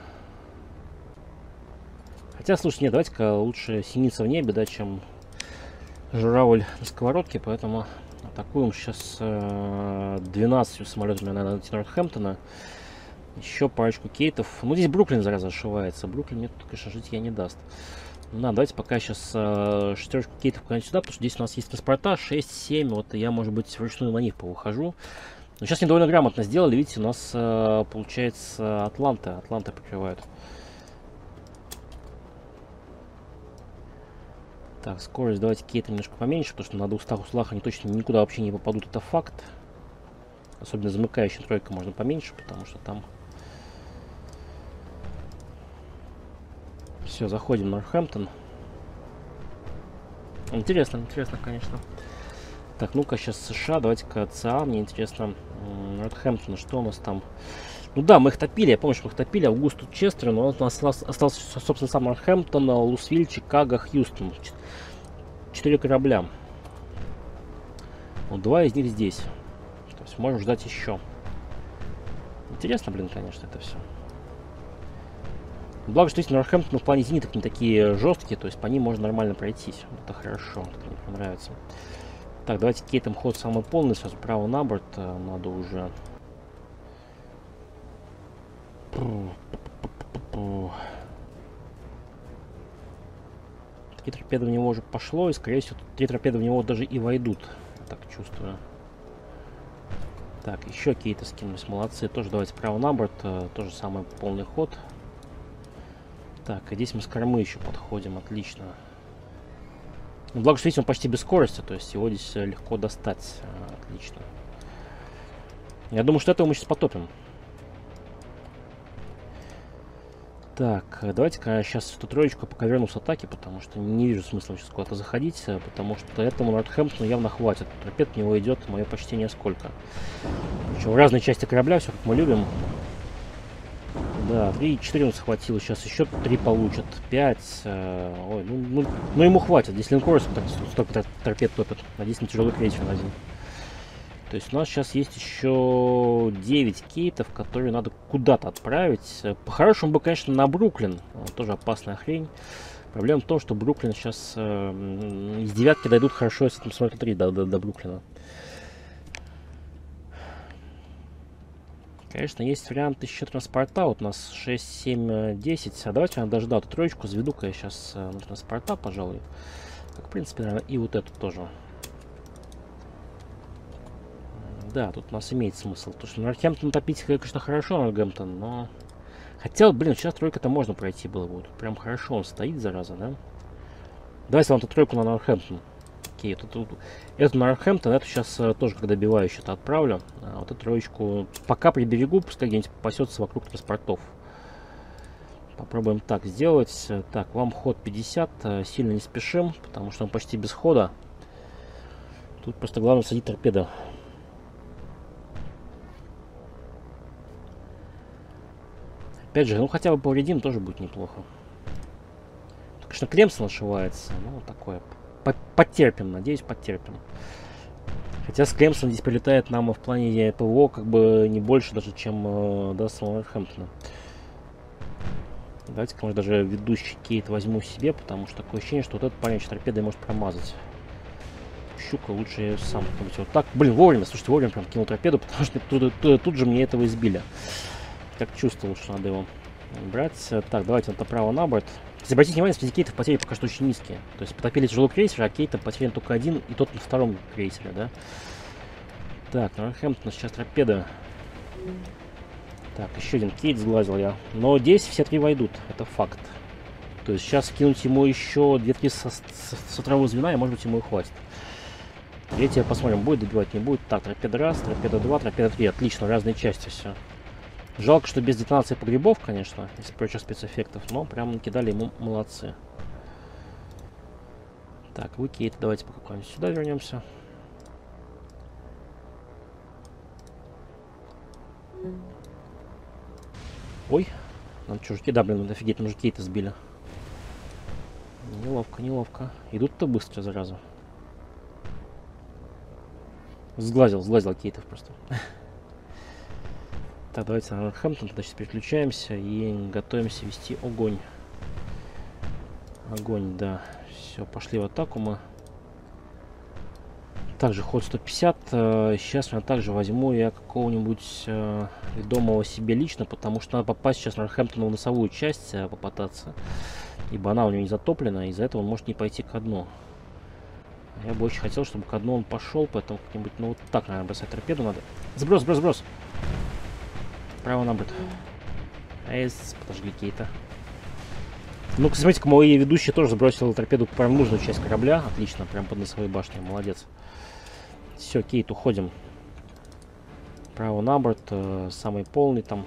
Хотя, слушай, нет, давайте-ка лучше синица в небе, да, чем журавль на сковородке. Поэтому атакуем сейчас 12 самолетами на Нортхэмптона. Еще парочку кейтов. Ну, здесь Бруклин, зараза, ошивается. Бруклин мне тут, конечно, житья не даст. Ну, давайте пока сейчас шестерочку кейтов куда-нибудь сюда, потому что здесь у нас есть транспорта 6-7. Вот я, может быть, вручную на них повыхожу. Но сейчас они довольно грамотно сделали. Видите, у нас получается Атланта прикрывают. Так, скорость давайте кейты немножко поменьше, потому что на 200 узлах они точно никуда вообще не попадут, это факт. Особенно замыкающая тройка можно поменьше, потому что там... Все, заходим в Нортхэмптон. Интересно, интересно, конечно. Так, ну-ка, сейчас США, давайте-ка ЦА, мне интересно, Нортхэмптон, что у нас там? Ну да, мы их топили, я помню, что мы их топили, Аугусту Честер, но у нас остался, собственно, сам Нортхэмптон, Лусвиль, Чикаго, Хьюстон. 4 корабля. Вот 2 из них здесь. То есть можем ждать еще. Интересно, блин, конечно, это все. Благо, что эти Нортхэмптоны в плане зениток не такие жесткие, то есть по ним можно нормально пройтись. Это хорошо, это мне понравится. Так, давайте кейтом ход самый полный, сразу право на борт. Надо уже... Такие торпеды в него уже пошло, и скорее всего 3 торпеды в него даже и войдут. Я так чувствую. Так, еще кейты скинулись, молодцы. Тоже давайте право на борт, тоже самый полный ход. Так, и здесь мы с кормы еще подходим, отлично. Ну, благо, что видите, он почти без скорости, то есть его здесь легко достать. Отлично. Я думаю, что этого мы сейчас потопим. Так, давайте-ка я сейчас эту троечку пока верну с атаки, потому что не вижу смысла сейчас куда-то заходить, потому что этому Нортхэмптону явно хватит. Торпед в него идет, мое почтение сколько. Причем в разные части корабля, все как мы любим. Да, 3-4 он схватил, сейчас еще 3 получат, 5. Ой, ну ему хватит, здесь линкор столько торпед топит, надеюсь на тяжелый крейсер на один. То есть у нас сейчас есть еще 9 кейтов, которые надо куда-то отправить. По-хорошему бы, конечно, на Бруклин. Тоже опасная хрень. Проблема в том, что Бруклин сейчас из девятки дойдут хорошо, если там смотрят 3 до Бруклина. Конечно, есть вариант еще транспорта. Вот у нас 6, 7, 10. А давайте я даже эту троечку заведу-ка я сейчас на транспорта, пожалуй. Как, в принципе, наверное, и вот эту тоже. Да, тут у нас имеет смысл. Потому что Нортхэмптон топить, конечно, хорошо, Нортхэмптон, но... Хотя, блин, сейчас тройка-то можно пройти было бы. Прям хорошо он стоит, зараза, да? Давайте вам эту тройку на Нортхэмптон. Окей, эту Нортхэмптон, эту сейчас тоже, когда добивающую-то отправлю. А вот эту троечку пока приберегу, пускай где-нибудь пасется вокруг транспортов. Попробуем так сделать. Так, вам ход 50, сильно не спешим, потому что он почти без хода. Тут просто главное садить торпеда. Опять же, ну хотя бы повредим, тоже будет неплохо. Конечно, Кремсон ошивается. Ну, такое. Потерпим, надеюсь, потерпим. Хотя с Кремсон здесь прилетает нам в плане ПВО как бы не больше даже, чем до самого Нортхэмптона. Давайте-ка, может, даже ведущий кейт возьму себе, потому что такое ощущение, что вот этот парень торпедой может промазать. Щука лучше я сам. Вот так, блин, вовремя, слушайте, вовремя прям кинул торпеду, потому что тут же мне этого избили. Как чувствовал, что надо его брать. Так, давайте вот направо на борт. Если обратите внимание, среди кейтов потери пока что очень низкие. То есть потопили тяжелый крейсер, а кейтом потерян только один, и тот на втором крейсере, да? Так, Нортхэмптон сейчас торпеда. Так, еще один кейт сглазил я. Но здесь все 3 войдут, это факт. То есть сейчас кинуть ему еще 2-3 с второго звена, и может быть ему и хватит. Третья посмотрим, будет добивать, не будет. Так, торпеда 1, торпеда 2, торпеда 3. Отлично, разные части все. Жалко, что без детонации погребов, конечно, из прочих спецэффектов, но прям накидали ему молодцы. Так, вы, кейт, давайте пока нибудь сюда вернемся. Ой, нам чужаки, да, блин, офигеть, мы же кейта сбили. Неловко, неловко. Идут-то быстро, зараза. Сглазил кейтов просто. Так, давайте на Нортхэмптон тогда сейчас переключаемся и готовимся вести огонь. Огонь, да. Все, пошли в атаку мы. Также ход 150. Сейчас я также возьму я какого-нибудь ведомого себе лично, потому что надо попасть сейчас на Нортхэмптону в носовую часть попытаться. Ибо она у него не затоплена, из-за этого он может не пойти ко дну. Я бы очень хотел, чтобы ко дну он пошел, поэтому как-нибудь, ну вот так, наверное, бросать торпеду надо. Сброс, сброс, сброс! Право на борт. Подожгли кейта. Ну, смотрите-ка, мой ведущий тоже сбросил торпеду прям в нужную часть корабля. Отлично, прям под носовой башней. Молодец. Все, кейт, уходим. Право на борт. Самый полный там.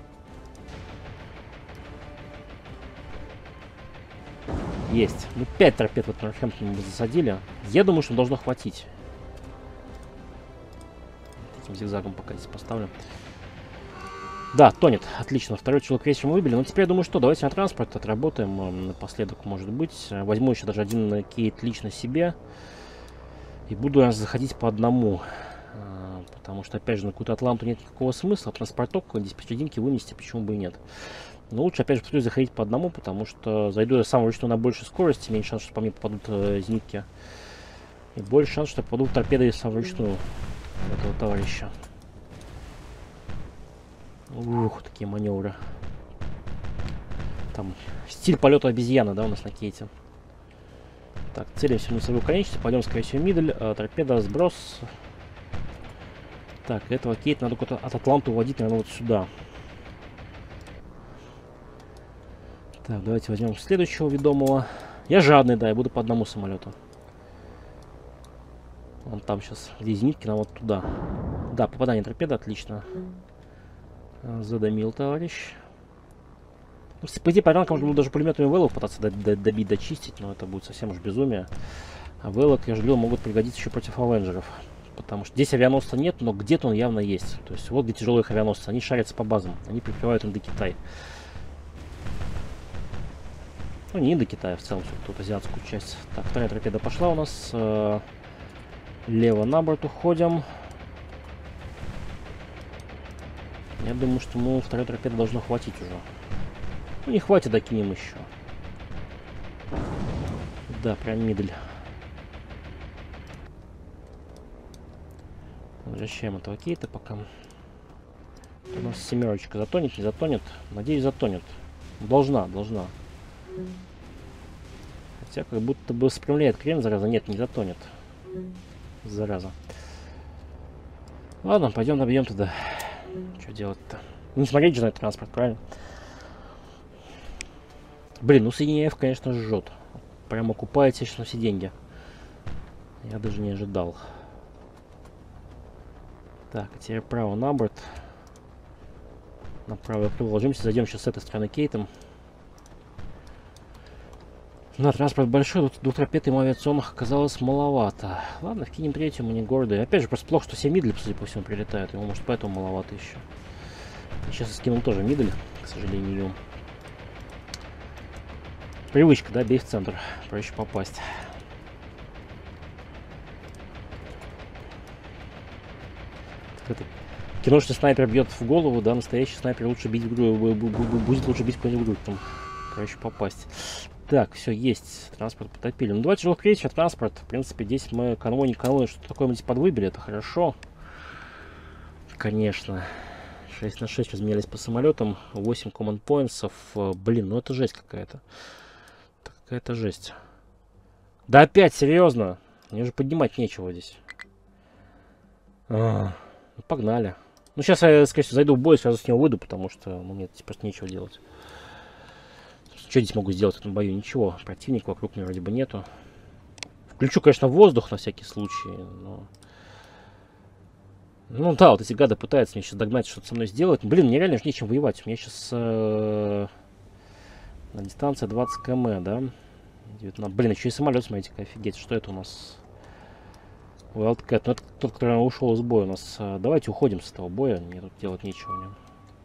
Есть. Ну, 5 торпед вот Нортхэмптон мы засадили. Я думаю, что должно хватить. Таким зигзагом пока здесь поставлю. Да, тонет. Отлично. Второй тяжелый крейсер мы выбили. Ну, теперь я думаю, что давайте на транспорт отработаем напоследок, может быть. Возьму еще даже один кейт лично себе. И буду заходить по одному. Потому что, опять же, на какую-то Атланту нет никакого смысла. Транспорток здесь посерединке вынести, почему бы и нет. Но лучше, опять же, повторюсь, заходить по одному, потому что зайду я сам вручную на большей скорости. Меньше шанс, что по мне попадут зенитки. И больше шанс, что попадут торпеды сам вручную этого товарища. Ух, такие маневры. Там стиль полета обезьяны, да, у нас на кейте. Так, целимся в носовую конечность. Пойдем, скорее всего, мидль. Торпеда, сброс. Так, этого кейта надо куда-то от Атланты уводить, наверное, вот сюда. Так, давайте возьмем следующего ведомого. Я жадный, да, я буду по одному самолету. Вон там сейчас, где зенитки, нам вот туда. Да, попадание торпеды, отлично. Задымил, товарищ. Ну, по идее, по ранкам можно было даже пулеметами Вэллов пытаться добить, дочистить, но это будет совсем уж безумие. А Вэллок, я же говорил, могут пригодиться еще против Авенджеров. Потому что здесь авианосца нет, но где-то он явно есть. То есть вот где тяжелые авианосцы, они шарятся по базам, они прикрывают Индокитай. Ну, не Индокитай, а в целом тут азиатскую часть. Так, вторая торпеда пошла у нас. Лево на борт уходим. Я думаю, что мы второй торпеды должно хватить уже. Ну, не хватит, докинем еще. Да, прям мидль. Возвращаем этого кейта пока. У нас семерочка затонет, не затонет. Надеюсь, затонет. Должна. Хотя как будто бы спрямляет крен, зараза. Нет, не затонет. Зараза. Ладно, пойдем набьем туда. Что делать-то? Не смотреть же на этот транспорт, правильно? Блин, ну соединение F, конечно, жжет. Прям окупает себе на все деньги. Я даже не ожидал. Так, а теперь право на борт. На правое крыло ложимся. Зайдем сейчас с этой стороны кейтом. На транспорт большой, двухторпедным авиационных оказалось маловато. Ладно, вкинем третью, мы не гордые. Опять же, просто плохо, что все мидли, судя по всему, прилетают. Ему, может, поэтому маловато еще. И сейчас я скинул тоже мидль, к сожалению. Привычка, да, бей в центр. Проще попасть. Это киношный снайпер бьет в голову, да, настоящий снайпер лучше бить в грудь, будет лучше бить в грудь, там проще попасть. Так, все, есть. Транспорт потопили. Ну, два тяжелых крейсера, транспорт. В принципе, здесь мы конвой, не конвой, что-то такое мы здесь подвыбили, это хорошо. Конечно. 6 на 6 разменялись по самолетам. 8 command points. Блин, ну это жесть какая-то. Какая-то жесть. Да опять, серьезно? Мне же поднимать нечего здесь. Ну, погнали. Ну, сейчас я, скорее всего, зайду в бой, сразу с него выйду, потому что ну, мне здесь просто нечего делать. Что здесь могу сделать в этом бою? Ничего. Противника вокруг меня вроде бы нету. Включу, конечно, воздух на всякий случай, но... Ну да, вот эти гады пытаются меня сейчас догнать, что-то со мной сделать. Блин, мне реально же нечем воевать. У меня сейчас на дистанции 20 км, да? 19... Блин, еще и самолет, смотрите, офигеть. Что это у нас? Wildcat. Ну, это тот, который ушел из боя у нас. Давайте уходим с этого боя. Мне тут делать нечего. Мне.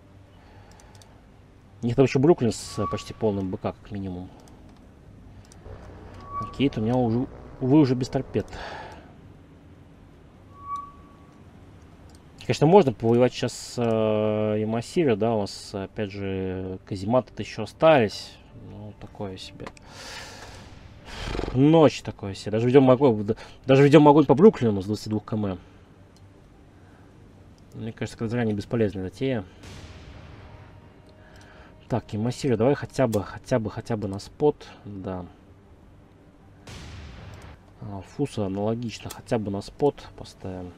У них там еще Бруклин с почти полным БК, как минимум. Окей, то у меня уже, увы, уже без торпед. Конечно, можно повоевать сейчас с Ямасири, да, у нас, опять же, казематы-то еще остались. Ну, такое себе. Ночь такое себе. Даже ведем огонь по Бруклину с 22 км. Мне кажется, это заранее бесполезная затея. Так, Ямасири, давай хотя бы на спот, да. Фуса аналогично, хотя бы на спот поставим.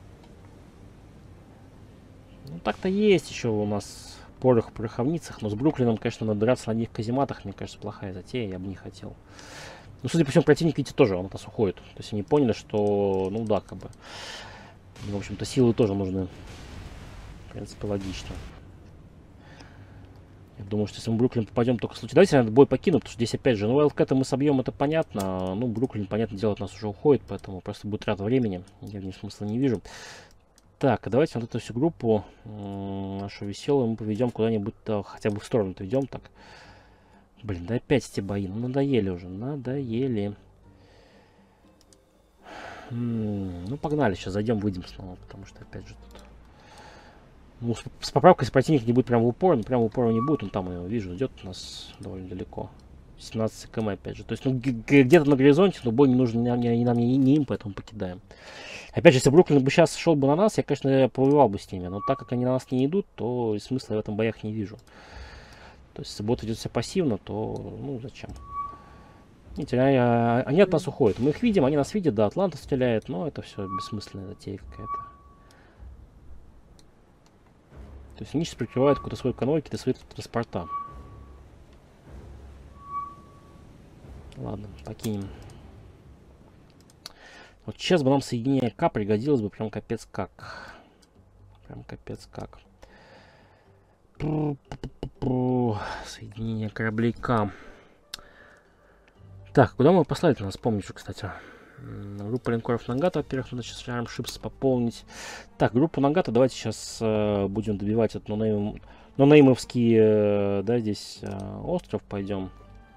Ну, так-то есть еще у нас порох в пороховницах, но с Бруклином, конечно, надо драться на них казематах, мне кажется, плохая затея, я бы не хотел. Ну, судя по всему, противник, видите, тоже, он от нас уходит. То есть они поняли, что, ну да, как бы, в общем-то, силы тоже нужны. В принципе, логично. Я думаю, что если мы в Бруклин попадем только в случае... Давайте я бой покину, потому что здесь, опять же, ну, Wildcat мы собьем, это понятно. Ну, Бруклин, понятное дело, от нас уже уходит, поэтому просто будет трата времени. Я в ней смысла не вижу. Так, давайте вот эту всю группу нашу веселую мы поведем куда-нибудь, хотя бы в сторону-то ведем так. Блин, да опять эти бои, ну надоели уже, надоели. Ну погнали, сейчас зайдем, выйдем снова, потому что опять же тут... Ну, с поправкой, если противник не будет прям в упор, но прям в упор не будет, он там, я его вижу, идет у нас довольно далеко. 17 км опять же. То есть, ну, где-то на горизонте, но бой не нужен ни нам, ни им, поэтому покидаем. Опять же, если Бруклин бы сейчас шел бы на нас, я, конечно, повоевал бы с ними. Но так как они на нас не идут, то и смысла в этом боях не вижу. То есть, если бот ведет себя пассивно, то, ну, зачем? Видите, они от нас уходят. Мы их видим, они нас видят, да, Атланта стреляет, но это все бессмысленная затея какая-то. То есть, они сейчас прикрывают какой-то свой конвой, какие-то свои транспорта. Ладно, покинем. Вот сейчас бы нам соединение К пригодилось бы прям капец как. Прям капец как. Соединение кораблей К. Так, куда мы послали-то, нас помнишь, кстати. Группа линкоров Нагата, во-первых, надо сейчас Arm Ships пополнить. Так, группу Нагата давайте сейчас будем добивать от нонеймовский, да, здесь остров пойдем.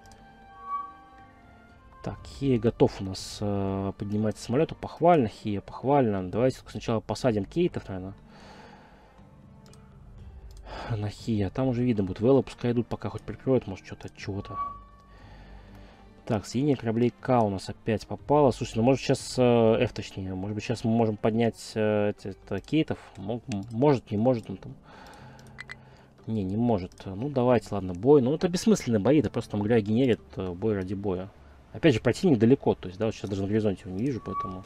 Так, Хия готов у нас поднимать самолету. Похвально, Хия, похвально. Давайте сначала посадим кейтов, наверное. На Хия. Там уже видно будет. Велы пускай идут, пока хоть прикроют, может, что-то от чего-то. Так, соединение кораблей К у нас опять попало. Слушай, ну может сейчас F, точнее. Может быть сейчас мы можем поднять кейтов. Может, не может он там. Не может. Ну давайте, ладно, бой. Ну это бессмысленные бои, это просто там игра генерит бой ради боя. Опять же, противник далеко, то есть, да, вот сейчас даже на горизонте его не вижу, поэтому...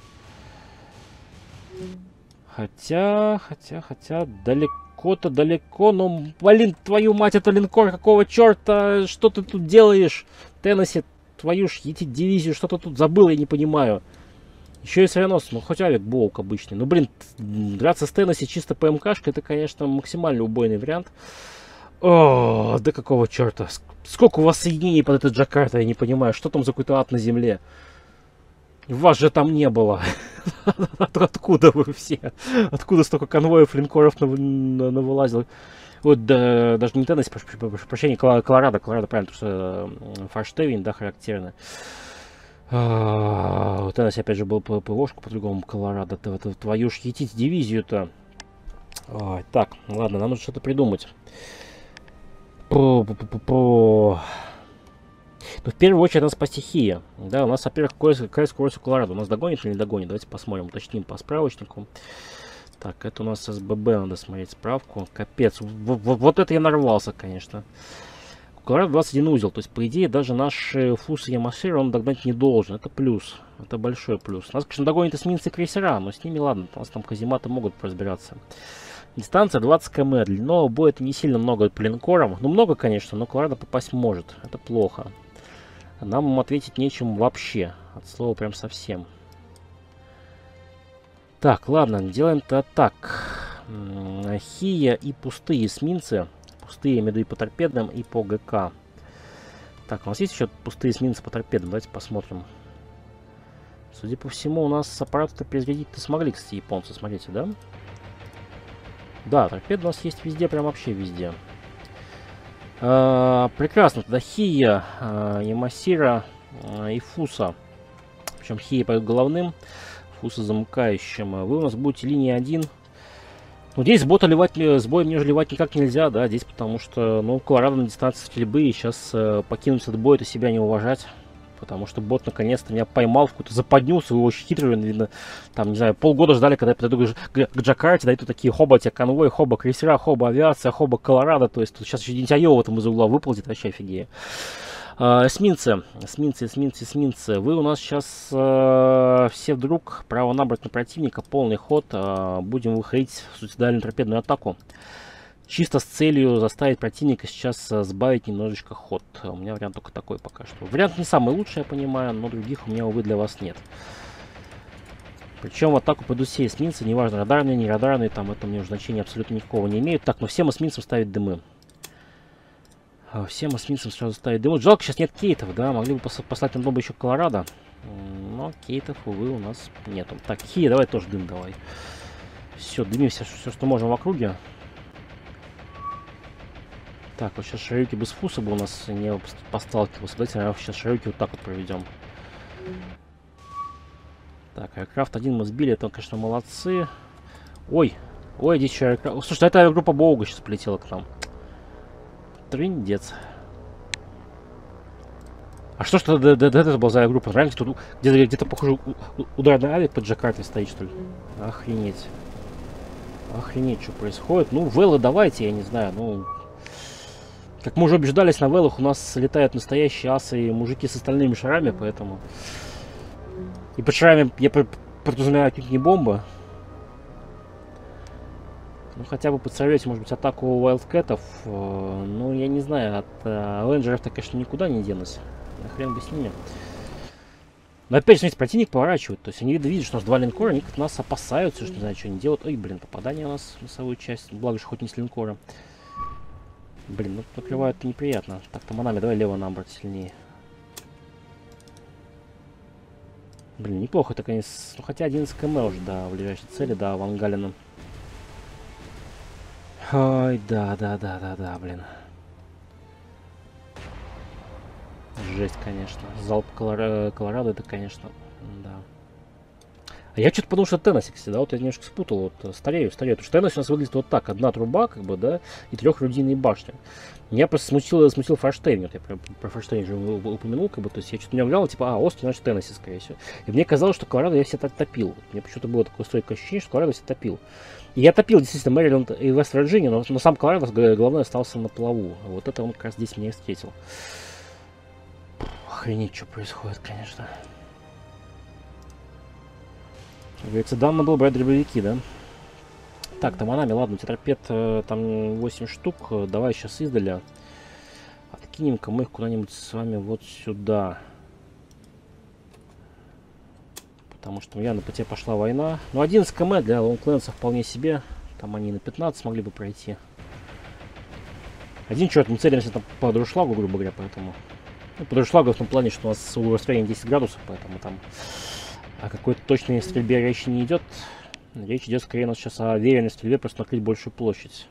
Хотя, далеко-то далеко, но, блин, твою мать, это линкор, какого черта, что ты тут делаешь? Теннесси, твою ж, едите дивизию, что ты тут забыл, я не понимаю. Еще и авианосец, ну хоть авик Боук обычный. Ну, блин, драться с Теннесси чисто по МКшке, это, конечно, максимально убойный вариант. О, да какого черта? Сколько у вас соединений под этот Джакарта, я не понимаю. Что там за какой-то ад на земле? Вас же там не было. Откуда вы все? Откуда столько конвоев линкоров навылазило? Вот даже не Теннесси, прошу прощения, Колорадо, правильно, потому что Форштевень, да, характерно. Теннесси опять же был ПВОшку, по-другому Колорадо. Твою ж едите дивизию-то. Так, ладно, нам нужно что-то придумать. Ну, в первую очередь надо спасти Хия. Да, у нас, во-первых, какая скорость у Колорадо. У нас догонит или не догонит? Давайте посмотрим, уточним по справочнику. Так, это у нас СББ, надо смотреть справку. Капец, вот это я нарвался, конечно. У Колорадо 21 узел, то есть, по идее, даже наш Фус и Ямашира он догнать не должен. Это плюс, это большой плюс. Нас, конечно, догонит эсминцы и крейсера, но с ними, ладно, у нас там казематы могут разбираться. Дистанция 20 км. Длинного боя это не сильно много по линкорам. Ну, много, конечно, но Колорадо попасть может. Это плохо. Нам им ответить нечем вообще. От слова прям совсем. Так, ладно, делаем-то так. Хия и пустые эсминцы. Пустые, я имею в виду, и по торпедам, и по ГК. Так, у нас есть еще пустые эсминцы по торпедам. Давайте посмотрим. Судя по всему, у нас аппарат-то производить-то смогли, кстати, японцы. Смотрите, да? Да, торпеды у нас есть везде, прям вообще везде. Прекрасно. Тогда Хия, Ямасира и Фуса. Причем Хия пойдет головным, Фуса замыкающим. Вы у нас будете линия 1. Ну, здесь с боем мне же ливать никак нельзя, да, здесь потому что, ну, Колорадо на дистанции стрельбы, и сейчас покинуть этот бой, это себя не уважать. Потому что бот наконец-то меня поймал в какую-то западню свою, очень хитрую, видно, там, не знаю, полгода ждали, когда я подойду к Джакарте, да, и тут такие хоба, тебе конвой, хоба крейсера, хоба авиация, хоба Колорадо, то есть тут сейчас еще Динтяё в этом из угла выползет, вообще офигею. Эсминцы, вы у нас сейчас все вдруг, право набрать на противника, полный ход, будем выходить в суицидальную торпедную атаку. Чисто с целью заставить противника сейчас сбавить немножечко ход. У меня вариант только такой пока что. Вариант не самый лучший, я понимаю, но других у меня, увы, для вас нет. Причем в атаку пойдут все эсминцы, неважно, радарные, не радарные, там это мне уже значения абсолютно никакого не имеют. Так, но всем эсминцам ставить дымы. Всем эсминцам сразу ставить дымы. Жалко, сейчас нет кейтов, да, могли бы послать на бомбу еще Колорадо. Но кейтов, увы, у нас нету. Так, Хия, давай тоже дым давай. Все, дымим все, что можем в округе. Так, вот сейчас Шарюки без Фуса бы у нас не посталкивался. Давайте, наверное, сейчас Шарюки вот так вот проведем. Так, Aircraft 1 мы сбили, это, конечно, молодцы. Ой, здесь еще Aircraft. Слушай, это группа Боуга сейчас полетела к нам. Триндец. А что это была за группа? Раньше тут где-то, похоже, ударный авик под Джакартой стоит, что ли? Охренеть. Охренеть, что происходит. Ну, Велы давайте, я не знаю, ну... Как мы уже убеждались, на Велах у нас летают настоящие асы и мужики с остальными шарами, поэтому... И под шарами я подразумеваю чуть не бомба. Ну, хотя бы подсорвете, может быть, атаку Wildcat'ов. Ну, я не знаю, от Авенджеров-то, конечно, никуда не денусь. Нахрен бы с ними. Но опять же, смотрите, противник поворачивает. То есть они видят, что у нас два линкора, они как нас опасаются, что не знаю, что они делают. Ой, блин, попадание у нас в носовую часть. Благо, что хоть не с линкора. Блин, ну накрывают неприятно. Так, Томанами, давай лево набрать сильнее. Блин, неплохо, так они... Ну, хотя 11 км уже, да, в ближайшей цели, да, Вангалина. Ой, да, блин. Жесть, конечно. Залп Колорадо, это, конечно, да. А я что-то подумал, что Теннесси, да, вот я немножко спутал, вот старею. Потому что Теннесси у нас выглядит вот так, одна труба, как бы, да, и трехрудийные башни. Меня просто смутил Форштейн, вот я про Форштейн уже упомянул, как бы, то есть я что-то не оглядел, типа, Остин, значит, Теннесси, скорее всего. И мне казалось, что Колорадо я себя топил. Вот мне почему-то было такое стойкое ощущение, что Колорадо себя топил. И я топил, действительно, Мэриленд и Вест-Вирджинию, но сам Колорадо, главное, остался на плаву. Вот это он как раз здесь меня и встретил. Охренеть, что происходит, конечно. Говорится, данно было брать дробовики, да? Так, Томанами, ладно, тетрапед там 8 штук. Давай сейчас издаля откинем-ка мы их куда-нибудь с вами вот сюда. Потому что явно по тебе пошла война. Ну, 11 км для лонгленса вполне себе. Там они на 15 смогли бы пройти. Один черт, мы целимся там по дуршлагу, грубо говоря, поэтому... Ну, по дуршлагу в том плане, что у нас угол расстояния 10 градусов, поэтому там... О какой-то точной стрельбе речи не идет. Речь идет скорее у нас сейчас о веренной стрельбе, просто накрыть большую площадь.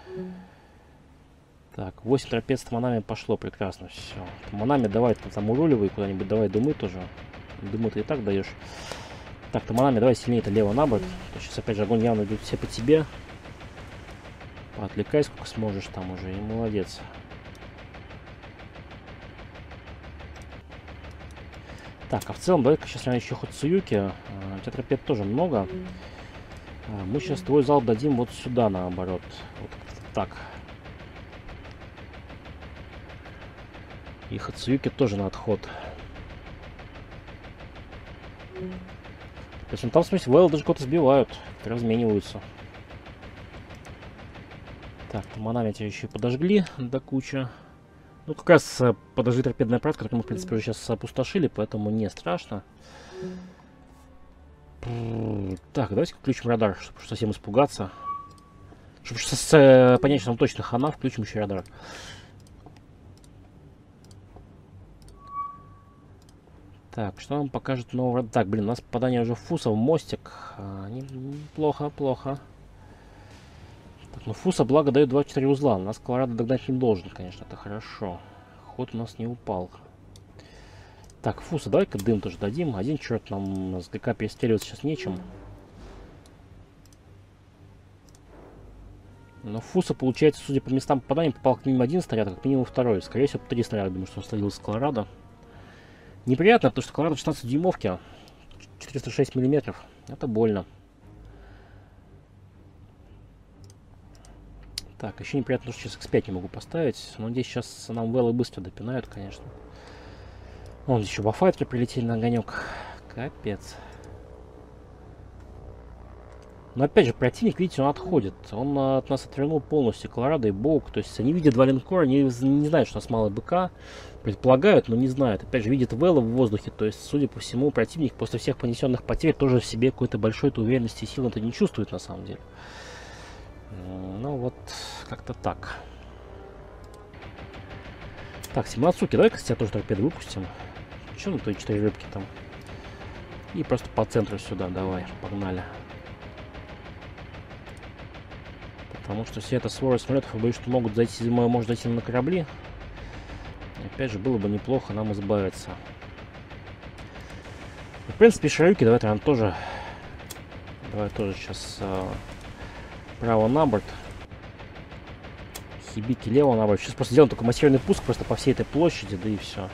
Так, 8 торпед с Томанами пошло, прекрасно, все. Томанами давай там уруливай куда-нибудь, давай дымы тоже. Дымы ты и так даешь. Так, Томанами давай сильнее-то лево на бок. Сейчас опять же огонь явно идет все по тебе. Отвлекай сколько сможешь там уже, и молодец. Так, а в целом давай-ка сейчас еще хоть Суюки. Тетрапед тоже много. Мы сейчас твой залп дадим вот сюда, наоборот. Вот так. И Хацуюки тоже на отход. То есть он там, в смысле, Вэлл даже кого-то сбивают. Размениваются. Так, Томанами тебя еще и подожгли до кучи. Ну, как раз подожгли торпедный аппарат, который мы, в принципе, уже сейчас опустошили, поэтому не страшно. Так, давайте включим радар, чтобы совсем испугаться. Чтобы понять, что нам точно хана, включим еще радар. Так, что нам покажет новый радар? Так, блин, у нас попадание уже в Фуса, в мостик. Плохо, плохо. Так, ну Фуса, благо, дает 24 узла. У нас Колорадо догнать не должен, конечно, это хорошо. Ход у нас не упал. Так, Фуса, давай-ка дым тоже дадим. Один черт, нам с ГК перестреливаться сейчас нечем. Но Фуса, получается, судя по местам попадания, попал как минимум один снаряд, а как минимум второй. Скорее всего, 3 снаряда, думаю, что он словил с Колорадо. Неприятно, потому что Колорадо 16 дюймовки, 406 миллиметров. Это больно. Так, еще неприятно, что сейчас X5 не могу поставить. Но здесь сейчас нам Вэллы быстро допинают, конечно. Вон еще бафайтеры прилетели на огонек. Капец. Но опять же, противник, видите, он отходит. Он от нас отвернул полностью Колорадо и Боук. То есть они видят два линкора, они не знают, что у нас мало БК. Предполагают, но не знают. Опять же, видят Вэлла в воздухе. То есть, судя по всему, противник после всех понесенных потерь тоже в себе какой-то большой уверенности и силы-то не чувствует на самом деле. Ну вот, как-то так. Так, Симацуки, давай-ка с тебя тоже торпеды выпустим. Че на той 4 рыбки там? И просто по центру сюда, давай, погнали. Потому что все это свора самолетов, я боюсь, что могут зайти, может зайти на корабли. И опять же, было бы неплохо нам избавиться. И, в принципе, Шарюки, давай, наверное, тоже. Давай тоже сейчас право на борт. Хибики лево на борт. Сейчас просто сделаем только массированный пуск просто по всей этой площади, да и все.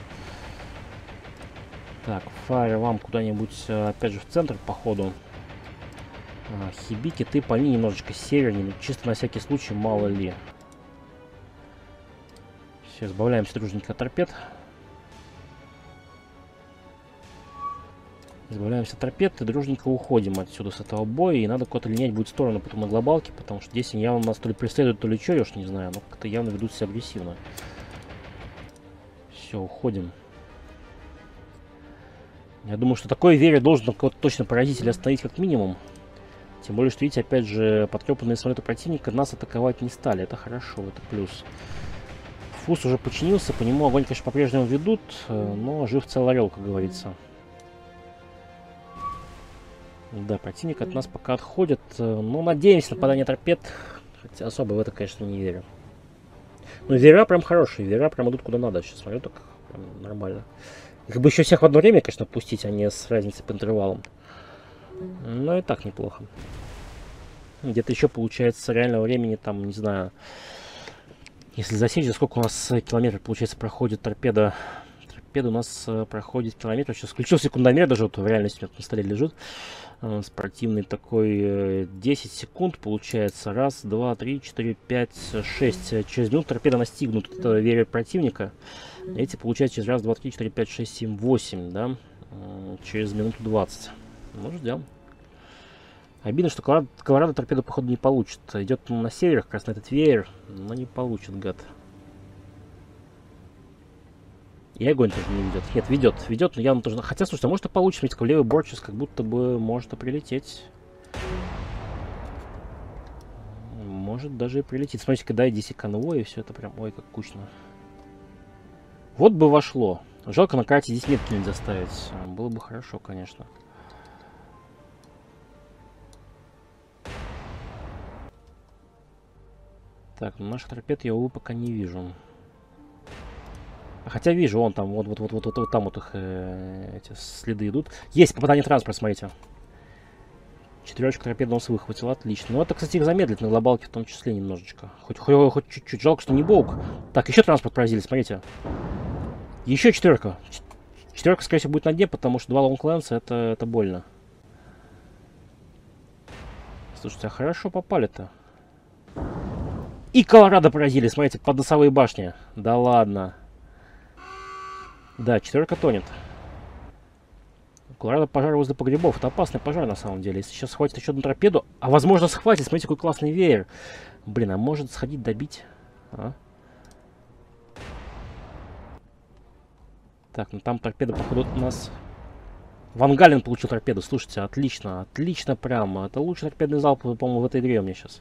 Так, фаер вам куда-нибудь, опять же, в центр, походу. Хибики, ты пали немножечко севернее, чисто на всякий случай, мало ли. Все, избавляемся дружненько от торпед. Избавляемся от торпед и дружненько уходим отсюда с этого боя. И надо куда-то линять будет в сторону потом на глобалке, потому что здесь они явно нас то ли преследуют, то ли что, я уж не знаю, но как-то явно ведут себя агрессивно. Все, уходим. Я думаю, что такой вере должен кого-то точно поразить или остановить как минимум. Тем более, что, видите, опять же, потрепанные самолеты противника нас атаковать не стали. Это хорошо, это плюс. Фус уже починился, по нему огонь, конечно, по-прежнему ведут, но жив цел орел, как говорится. Да, противник от нас пока отходит. Но надеемся на попадание торпед. Хотя особо в это, конечно, не верю. Но веера прям хорошие, веера прям идут куда надо. Сейчас смотрю, так прям нормально. Их бы еще всех в одно время, конечно, пустить, а не с разницей по интервалам. Но и так неплохо. Где-то еще получается реального времени, там, не знаю, если засечь, за сколько у нас километров, получается, проходит торпеда. Торпеда у нас проходит километр. Сейчас включил секундомер, даже вот в реальности у меня на столе лежит. Спортивный такой 10 секунд получается. Раз, два, три, четыре, пять, 6. Через минуту торпеда настигнут веер противника. Эти получается через раз, два, три, четыре, пять, шесть, семь, 8, да? Через минуту 20. Ну, ждем. Обидно, что Колорадо торпеду, походу, не получит. Идет на север, как раз на этот веер, но не получит, гад. И огонь тоже не ведет. Нет, ведет, но явно тоже. Хотя, слушайте, а может и получится, ведь в левый борт сейчас как будто бы может и прилететь. Может даже и прилетит. Смотрите, когда DC конвой, и все это прям, ой, как кучно. Вот бы вошло. Жалко, на карте здесь метки нельзя ставить. Было бы хорошо, конечно. Так, ну наших торпед я, увы, пока не вижу. Хотя вижу, он там, вот там вот их эти следы идут. Есть попадание транспорта, смотрите. Четверочка торпед нас выхватил, отлично. Ну это, кстати, их замедлит на глобалке в том числе немножечко. Хоть чуть-чуть. Жалко, что не боук. Так, еще транспорт поразили, смотрите. Еще четверка. Четверка, скорее всего, будет на дне, потому что 2 лонгленса это больно. Слушайте, а хорошо попали-то. И Колорадо поразили, смотрите, под носовые башни. Да ладно. Да, четверка тонет. Колорадо пожар возле погребов. Это опасный пожар на самом деле. Если сейчас схватит еще одну торпеду, а возможно схватит, смотрите, какой классный веер. Блин, а может сходить добить? А? Так, ну там торпеда, походу, у нас... Ван Гален получил торпеду, слушайте, отлично, отлично прямо. Это лучший торпедный залп, по-моему, в этой игре у меня сейчас.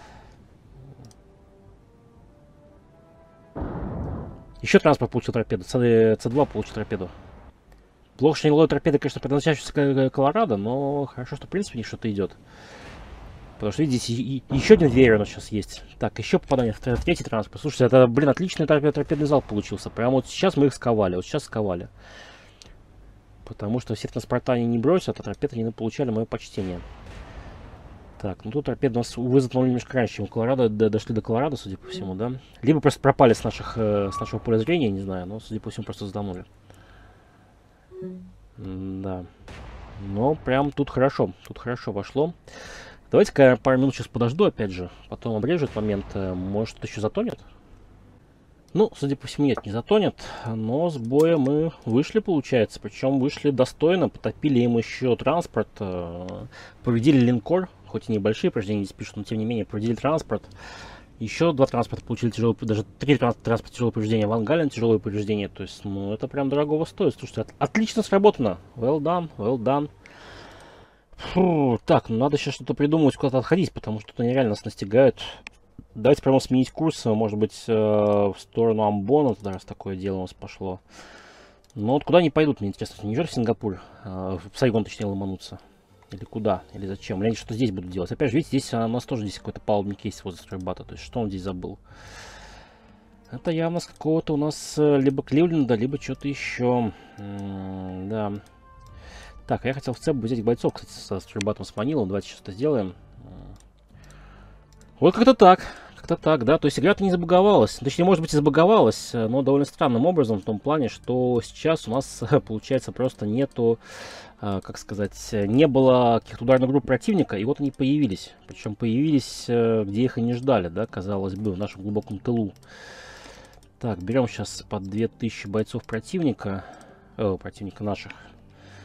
Еще транспорт получил торпеду, С2 получил торпеду. Плохо, что не ловят торпеды, конечно, предназначаются к Колорадо, но хорошо, что в принципе у них что-то идет. Потому что, видите, еще один веер у нас сейчас есть. Так, еще попадание в третий транспорт. Слушайте, это, блин, отличный торпедный залп получился. Прямо вот сейчас мы их сковали, вот сейчас сковали. Потому что все транспорта они не бросят, а торпеды не получали мое почтение. Так, ну тут торпеды у нас, увы, затонули немножко раньше, чем у Колорадо, дошли до Колорадо, судя по всему, да? Либо просто пропали с нашего поля зрения, не знаю, но, судя по всему, просто затонули. Да. Но прям тут хорошо вошло. Давайте-ка пару минут сейчас подожду, опять же, потом обрежу этот момент. Может, что-то еще затонет? Ну, судя по всему, нет, не затонет, но с боя мы вышли, получается, причем вышли достойно, потопили им еще транспорт, повредили линкор, хоть и небольшие повреждения здесь пишут, но тем не менее повредили транспорт. Еще 2 транспорта получили тяжелые, даже 3 транспорта тяжелые повреждения, Ван Гален тяжелые повреждения, то есть, ну, это прям дорогого стоит. Слушайте, отлично сработано, well done, well done. Фу, так, ну надо сейчас что-то придумать, куда-то отходить, потому что они реально нас настигают. Давайте прямо сменить курс, может быть, в сторону Амбона, тогда раз такое дело у нас пошло. Но вот куда они пойдут, мне интересно, неужели в Сингапур, в Сайгон, точнее, ломануться? Или куда, или зачем? Или они что здесь будут делать? Опять же, видите, здесь у нас тоже здесь какой-то палубный кейс возле стройбата, то есть что он здесь забыл? Это явно с какого-то у нас либо Кливленда, либо что-то еще. Да. Так, я хотел в цеп взять бойцов, кстати, со стройбатом с Манилом, давайте сейчас это сделаем. Вот как-то так, да, то есть игра-то не забаговалась, точнее, может быть и забаговалась, но довольно странным образом, в том плане, что сейчас у нас, получается, просто нету, как сказать, не было каких-то ударных групп противника, и вот они появились, причем появились, где их и не ждали, да, казалось бы, в нашем глубоком тылу. Так, берем сейчас по 2000 бойцов противника наших,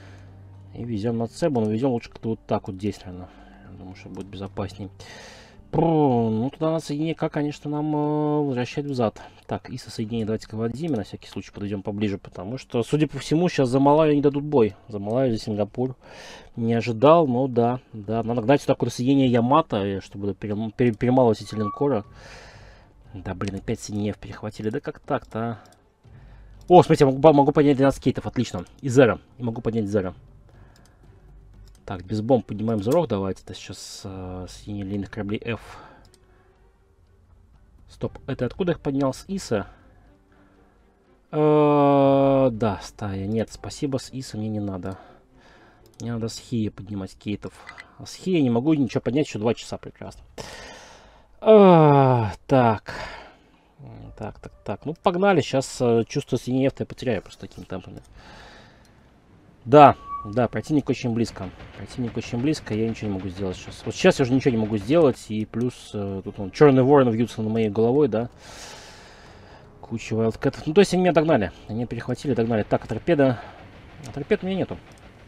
и везем на Цебу, но везем лучше как-то вот так вот здесь, наверное, я думаю, что будет безопасней. Ну, туда на соединение, конечно, нам возвращать взад. Так, и со соединения давайте-ка Владимир, на всякий случай подойдем поближе, потому что, судя по всему, сейчас за Малайю не дадут бой. За Малайю, за Сингапур. Не ожидал, но да. Надо гнать сюда какое-то соединение Ямато, чтобы перемалывать эти линкора. Да, блин, опять соединение перехватили. Да как так-то, а? О, смотрите, могу поднять 12 кейтов, отлично. И Зера. И могу поднять Зера. Так, без бомб поднимаем Зорох, давайте. Это сейчас соединение линейных кораблей F. Стоп, это откуда их поднял? С Иса? Да, стая. Нет, спасибо, с Иса мне не надо. Мне надо с Хии поднимать кейтов. А с Хии не могу ничего поднять, еще 2 часа, прекрасно. Так. Ну, погнали. Сейчас чувство соединения я потеряю просто такими темпами. Да, противник очень близко. Я ничего не могу сделать сейчас. Вот сейчас я уже ничего не могу сделать. И плюс тут черные вороны вьются над моей головой, да. Куча вайлдкэтов. Ну, то есть они меня догнали. Они перехватили, догнали. Так, а торпеда... А торпед у меня нету.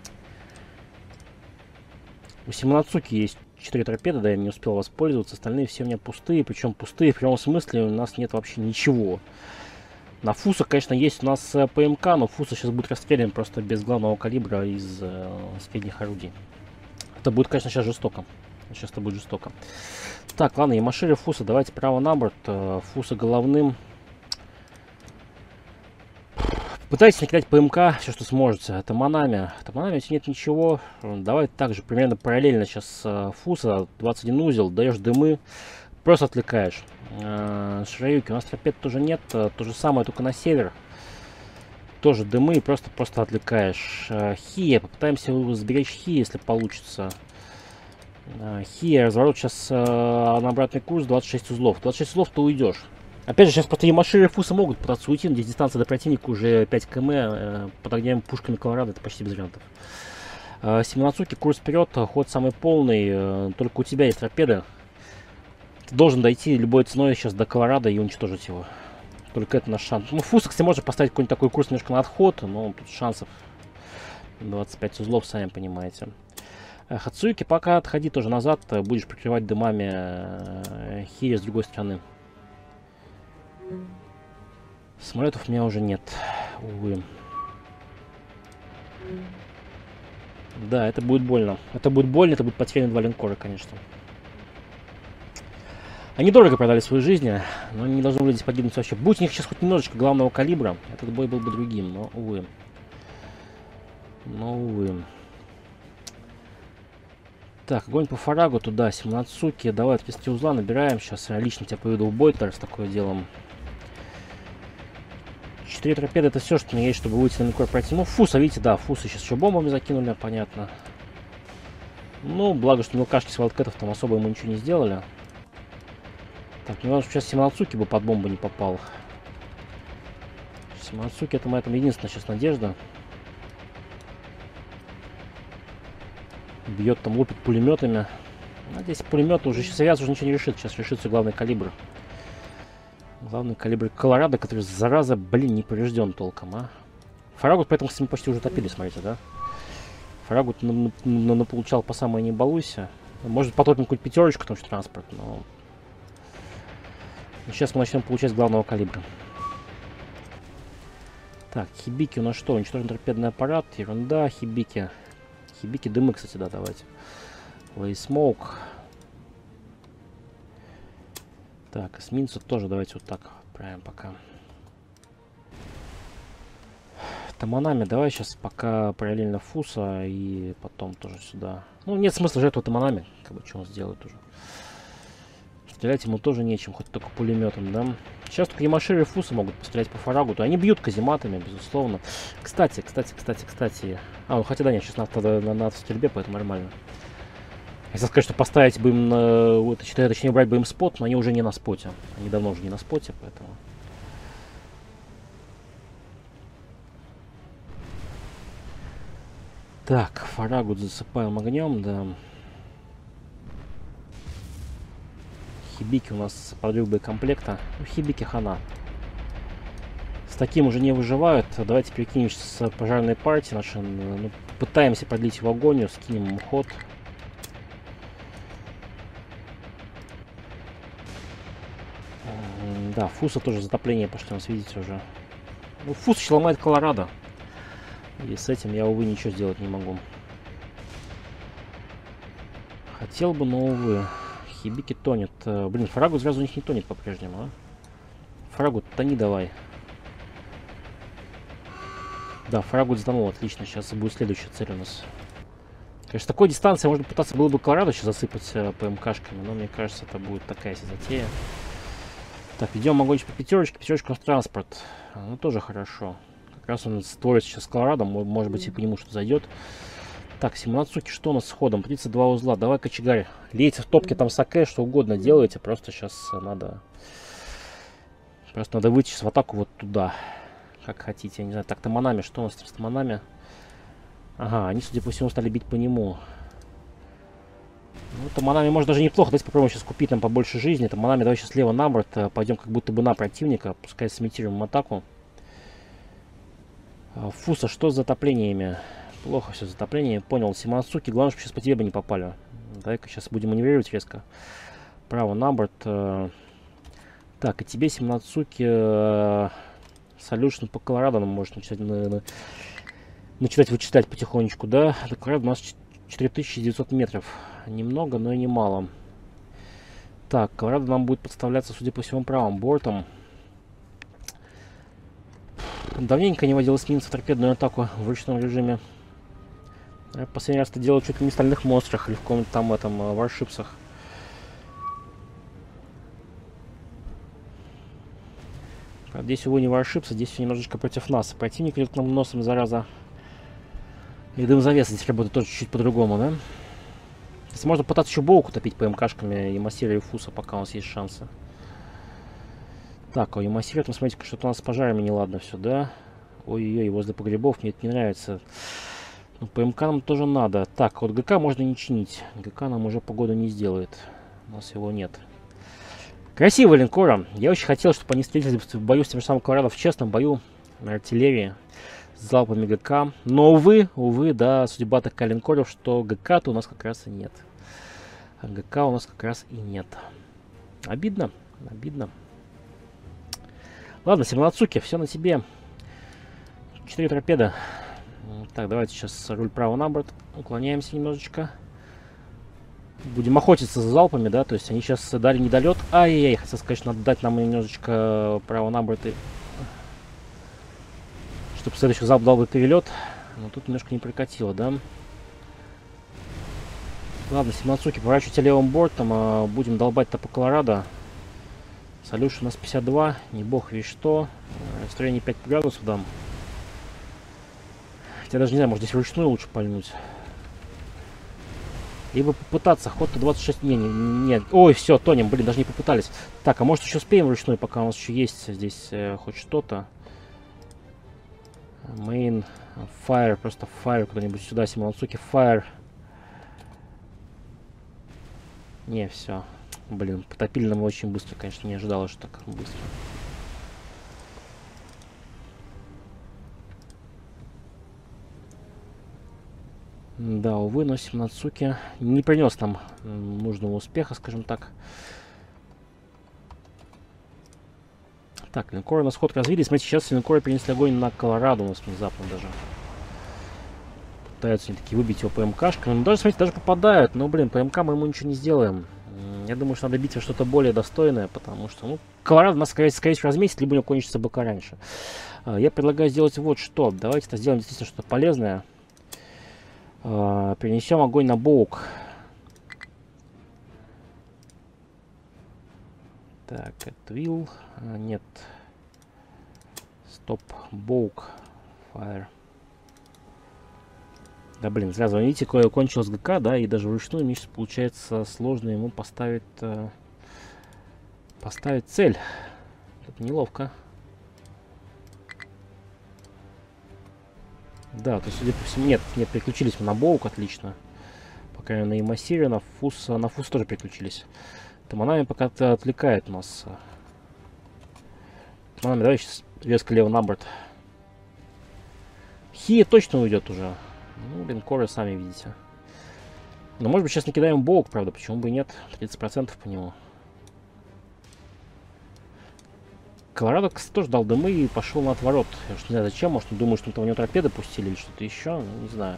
У Симонацуки есть 4 торпеды, да, я не успел воспользоваться. Остальные все у меня пустые. Причем пустые в прямом смысле у нас нет вообще ничего. На Фусах, конечно, есть у нас ПМК, но Фуса сейчас будет расстрелян просто без главного калибра из средних орудий. Это будет, конечно, сейчас жестоко. Сейчас это будет жестоко. Так, ладно, Ямашири Фуса, давайте право на борт. Фуса головным. Пытайтесь накидать ПМК, все, что сможете. Таманами. Таманами нет ничего. Давайте также примерно параллельно сейчас Фуса, 21 узел, даешь дымы. Просто отвлекаешь. Шираюки. У нас торпед тоже нет. То же самое, только на север. Тоже дымы. Просто отвлекаешь. Хия. Попытаемся сберечь Хия, если получится. Хия. Разворот сейчас на обратный курс. 26 узлов. 26 узлов, то уйдешь. Опять же, сейчас просто Ямашири и Фуса могут пытаться уйти. Здесь дистанция до противника уже 5 км. Под огнем пушками Колорадо. Это почти без вариантов. Симонацуки. Курс вперед. Ход самый полный. Только у тебя есть торпеды. Ты должен дойти любой ценой сейчас до Колорадо и уничтожить его. Только это наш шанс. Ну, Фуса, кстати, можно поставить какой-нибудь такой курс немножко на отход, но тут шансов 25 узлов, сами понимаете. Хацуюки, пока отходи тоже назад, будешь прикрывать дымами Хири с другой стороны. Самолетов у меня уже нет, увы. Да, это будет больно. Это будет потеряны 2 линкора, конечно. Они дорого продали свои жизни, но они не должны были здесь погибнуть вообще. Будь у них сейчас хоть немножечко главного калибра, этот бой был бы другим, но увы. Так, огонь по Фарагу туда, Симонацуки. Давай 33 узла набираем. Сейчас я лично тебя поведу в бой с такое делом. 4 торпеды это все, что у меня есть, чтобы выйти на линкор пройти. Ну, Фуса, видите, да, Фуса сейчас еще бомбами закинули, понятно. Ну, благо, что мелкашки с вайлдкэтов там особо ему ничего не сделали. Так, не важно, что сейчас Симонацуки бы под бомбу не попал. Симонацуки это моя там единственная сейчас надежда. Бьет там, лупит пулеметами. Надеюсь, пулемет уже сейчас авиация уже ничего не решит. Сейчас решится главный калибр. Главный калибр Колорадо, который, зараза, блин, не поврежден толком, а. Фарагут поэтому с ним почти уже топили, смотрите, да? Фарагут получал по самой не балуйся. Может потопим какую-нибудь пятерочку, потому что транспорт, но... Сейчас мы начнем получать главного калибра. Так, Хибики у нас что? Уничтожен торпедный аппарат. Ерунда, Хибики. Хибики дымы, кстати, да, давайте. Лейсмоук. Так, эсминцу тоже давайте вот так отправим пока. Таманами давай сейчас пока параллельно Фуса и потом тоже сюда. Ну, нет смысла жертвовать Таманами. Как бы, что он сделает уже. Стрелять ему тоже нечем, хоть только пулеметом, да. Сейчас только Ямашири и Фуса могут пострелять по Фарагуту. Они бьют казематами, безусловно. Кстати. А, ну хотя да, нет, сейчас на стрельбе, поэтому нормально. Если сказать, что поставить бы им на... Точнее, брать бы им спот, но они уже не на споте. Они давно уже не на споте, поэтому... Так, Фарагут засыпаем огнем, да. Хибики у нас подрыв боекомплекта. Ну, Хибики хана. С таким уже не выживают. Давайте перекинемся с пожарной партии нашей. Ну, пытаемся продлить его агонию, скинем ему ход. Да, Фуса тоже затопление пошли, у нас, видите, уже. Ну, Фус еще ломает Колорадо. И с этим я, увы, ничего сделать не могу. Хотел бы, но, увы. Хибики тонет. Блин, Фрагу сразу у них не тонет по-прежнему, а? Фрагу тони давай. Да, Фрагу затонул, отлично. Сейчас будет следующая цель у нас. Конечно, с такой дистанции можно пытаться было бы Колорадо сейчас засыпать ПМКшками, но мне кажется, это будет такая себе затея. Так, ведем огонь по пятерочке. Пятерочка в транспорт. Ну, тоже хорошо. Как раз он створит сейчас Колорадо. Может быть, и по нему что зайдет. Так, Симонацуки, что у нас с ходом? 32 узла. Давай, кочегарь. Лейте в топке там саке, что угодно делайте. Просто сейчас надо... Просто надо выйти в атаку вот туда. Как хотите, я не знаю. Так, Томанами. Что у нас с Томанами? Ага, они, судя по всему, стали бить по нему. Ну, Томанами может даже неплохо. Давайте попробуем сейчас купить нам побольше жизни. Томанами, давай сейчас слева на борт. Пойдем как будто бы на противника. Пускай сымитируем атаку. Фуса, что с затоплениями? Плохо все затопление. Понял. Симонацуки, главное, чтобы сейчас по тебе бы не попали. Давай-ка сейчас будем маневрировать резко. Право на борт. Так, и тебе, Симонацуки, Solution по Колорадо может начинать вычислять потихонечку, да? До Колорадо у нас 4900 метров. Немного, но и немало. Так, Колорадо нам будет подставляться, судя по всему, правым бортом. Давненько не водил эсминцев торпедную атаку в ручном режиме. Я последний раз это делал чуть ли не в стальных монстрах или в каком-то там этом варшипсах. Здесь, увы, не варшипсы, здесь все немножечко против нас. Противник идет к нам носом, зараза. И дым завеса здесь работает тоже чуть-чуть по-другому, да? Здесь можно пытаться еще Боуку топить по МКшками и массировать Фуса, пока у нас есть шансы. Так, у Ямасира, там, смотрите, что-то у нас с пожарами неладно все, да? Ой-ой-ой, возле погребов, мне это не нравится. Ну, ПМК нам тоже надо. Так, вот ГК можно не чинить. ГК нам уже погоду не сделает. У нас его нет. Красивый линкора. Я очень хотел, чтобы они встретились в бою с тем же самым Колорадо, в честном бою на артиллерии с залпами ГК. Но, увы, да, судьба такая линкоров, что ГК-то у нас как раз и нет. А ГК у нас как раз и нет. Обидно, обидно. Ладно, Симонацуки, все на тебе. 4 торпеда. Так, давайте сейчас руль право на борт. Уклоняемся немножечко. Будем охотиться за залпами, да, то есть они сейчас дали недолет. Ай-яй-яй, хотел сказать, что надо дать нам немножечко право на борт, чтобы следующий залп дал бы перелет. Но тут немножко не прокатило, да. Ладно, Симонацуки, поворачивайте левым бортом, будем долбать-то по Колорадо. Solution у нас 52, не бог весь что. Строение 5 градусов дам. Хотя даже не знаю, может здесь вручную лучше пальнуть. Либо попытаться, ход-то 26, нет. Ой, все, тонем, блин, даже не попытались. Так, а может еще успеем вручную, пока у нас еще есть здесь хоть что-то. Main, Fire, просто Fire куда-нибудь сюда, Симонацуки, Fire. Не, все. Блин, потопили нам очень быстро, конечно, не ожидала, что так быстро. Да, увы, но Симонацуки не принес нам нужного успеха, скажем так. Так, линкоры на сход развили. Смотрите, сейчас линкоры перенесли огонь на Колорадо у нас внезапно даже. Пытаются они такие выбить его ПМКшками. Ну, даже, смотрите, даже попадают. Но, блин, ПМК мы ему ничего не сделаем. Я думаю, что надо бить во что-то более достойное, потому что, ну, Колорадо нас, скорее всего, разместит, либо у него кончится БК раньше. Я предлагаю сделать вот что. Давайте это сделаем действительно что-то полезное. Перенесем огонь на Боук. Так, Твилл. Нет. Стоп. Боук. Fire. Да, блин, зря звоните. Кое кончилось ГК, да, и даже вручную мне сейчас получается сложно ему поставить цель. Это неловко. Да, то есть, судя по всему, нет, переключились мы на Боук, отлично. Пока на Ямасире, на Фус тоже переключились. Томанами пока-то отвлекает нас. Томанами, давай сейчас резко лево на борт. Хия точно уйдет уже. Ну, линкоры сами видите. Но может быть сейчас накидаем Боук, правда, почему бы и нет? 30% по нему. Колорадо, кстати, тоже дал дымы и пошел на отворот. Я уж не знаю зачем, может он думает, что там у него торпеды пустили или что-то еще, ну, не знаю.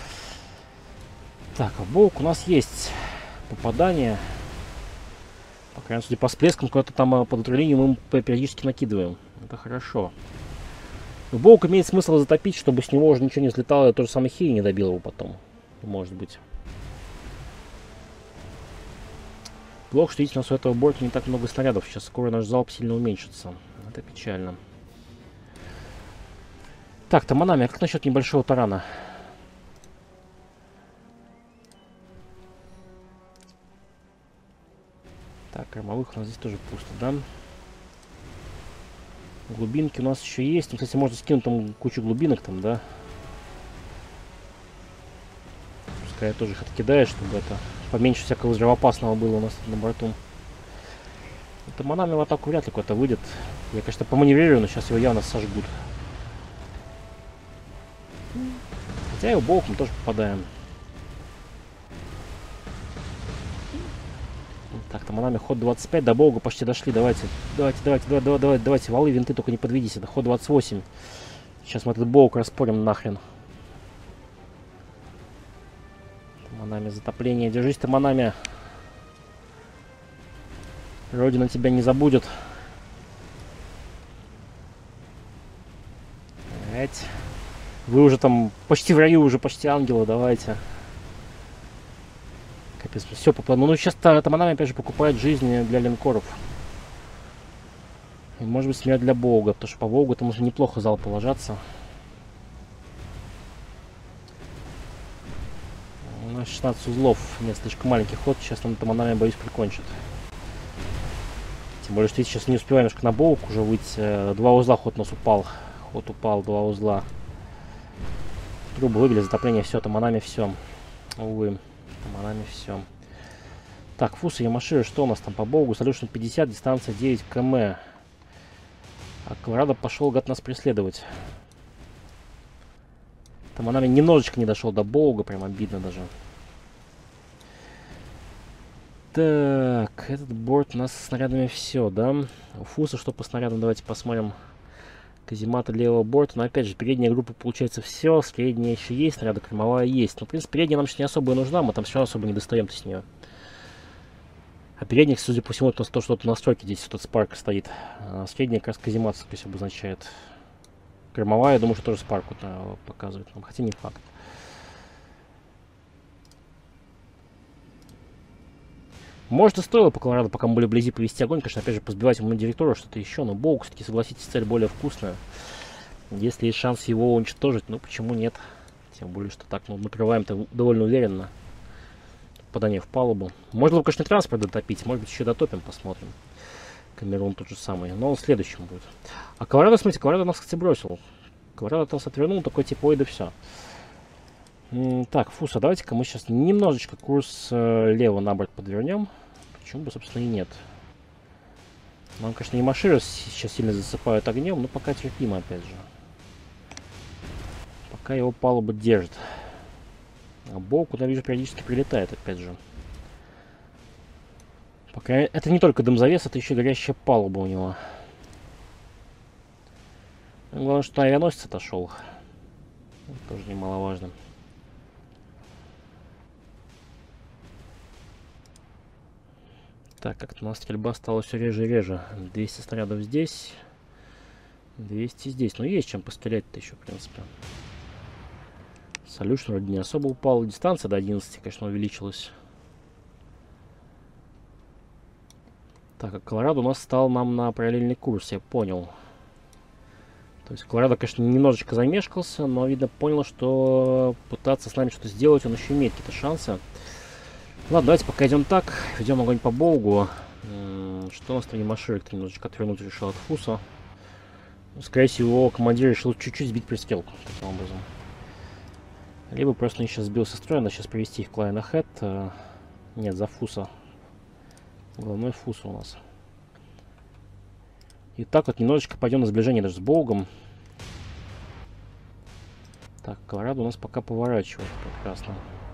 Так, а в Боук у нас есть попадание. По крайней мере, по всплескам куда-то там под утролинию мы периодически накидываем. Это хорошо. Боук имеет смысл затопить, чтобы с него уже ничего не взлетало, и тот же самый Хей не добил его потом. Может быть. Плохо, что, видите, у нас у этого борта не так много снарядов. Сейчас скоро наш залп сильно уменьшится. Это печально. Так, Томанами, а как насчет небольшого тарана? Так, кормовых у нас здесь тоже пусто, да? Глубинки у нас еще есть. Ну, кстати, можно скинуть там кучу глубинок там, да? Пускай тоже их откидает, чтобы это поменьше всякого взрывоопасного было у нас на борту. Это Манами в атаку вряд ли куда-то выйдет. Я, конечно, поманеврирую, но сейчас его явно сожгут. Хотя и у Боук мы тоже попадаем. Так, там Манами ход 25, до Боуга почти дошли. Давайте, давайте, валы, винты, только не подведите. Это ход 28. Сейчас мы этот Боук распорим нахрен. Манами, затопление. Держись ты, Манами. Родина тебя не забудет. Блять. Вы уже там почти в раю, уже почти ангелы, давайте. Капец, все по плану. Ну, сейчас Таманами опять же покупает жизни для линкоров. И, может быть, смерть для Боуга, потому что по Боугу там можно неплохо зал положаться. У нас 16 узлов. Нет, слишком маленький ход. Сейчас нам Таманами, боюсь, прикончит. Тем более, что сейчас не успеваем немножко на Боуг уже выйти. 2 узла ход у нас упал. Ход упал, 2 узла. Трубы выбили, затопление, все, Таманами, все. Увы, Таманами, все. Так, Фуса, Ямашира, что у нас там по Боугу? Солюшн 50, дистанция 9 км. А Колорадо пошел, гад, нас преследовать. Таманами немножечко не дошел до Боуга, прям обидно даже. Так, этот борт у нас с снарядами все, да? У Фуса что по снарядам, давайте посмотрим. Каземата левого борта, но опять же, передняя группа получается все, средняя еще есть, снаряда кормовая есть. Но, в принципе, передняя нам сейчас не особо и нужна, мы там все равно особо не достаем-то с нее. А передних, судя по всему, это то, что-то в настройке здесь вот этот спарк стоит. А средняя как раз каземат, скорее всего, обозначает. Кормовая, я думаю, что тоже спарк показывает нам, хотя не факт. Может, и стоило по Колорадо, пока мы были вблизи, повести огонь, конечно, опять же, позбивать ему директора, что-то еще, но Боук, все-таки, согласитесь, цель более вкусная. Если есть шанс его уничтожить, ну, почему нет? Тем более, что так, ну, накрываем-то довольно уверенно. Попадание в палубу. Можно было, конечно, транспорт дотопить, может быть, еще дотопим, посмотрим. Камерун тот же самый, но он следующим будет. А Колорадо, смотрите, Колорадо нас, кстати, бросил. Колорадо нас отвернул, такой, типа, ой, да все. Так, Фуса, давайте-ка мы сейчас немножечко курс лево на борт подвернем. Почему бы, собственно, и нет. Нам, конечно, и Маширы сейчас сильно засыпают огнем, но пока терпимо, опять же. Пока его палуба держит. А Боук, куда вижу, периодически прилетает, опять же. Пока это не только дымзавес, это еще горящая палуба у него. Главное, что авианосец отошел. Это тоже немаловажно. Так, как-то у нас стрельба стала все реже и реже. 200 снарядов здесь, 200 здесь. Но есть чем пострелять-то еще, в принципе. Солюшн вроде не особо упал. Дистанция до 11, конечно, увеличилась. Так, а Колорадо у нас стал нам на параллельный курс, я понял. То есть Колорадо, конечно, немножечко замешкался, но, видно, понял, что пытаться с нами что-то сделать он еще имеет какие-то шансы. Ладно, давайте пока идем так. Ведем огонь по Боугу. Что у нас там Ямаширик немножечко отвернуть решил от Фуса. Скорее всего, командир решил чуть-чуть сбить пристрелку таким образом. Либо просто он сейчас сбился с строя, надо сейчас привести их к Line Ahead. Нет, за Фуса. Главной Фуса у нас. И так вот немножечко пойдем на сближение даже с Боугом. Так, Колорадо у нас пока поворачивает прекрасно.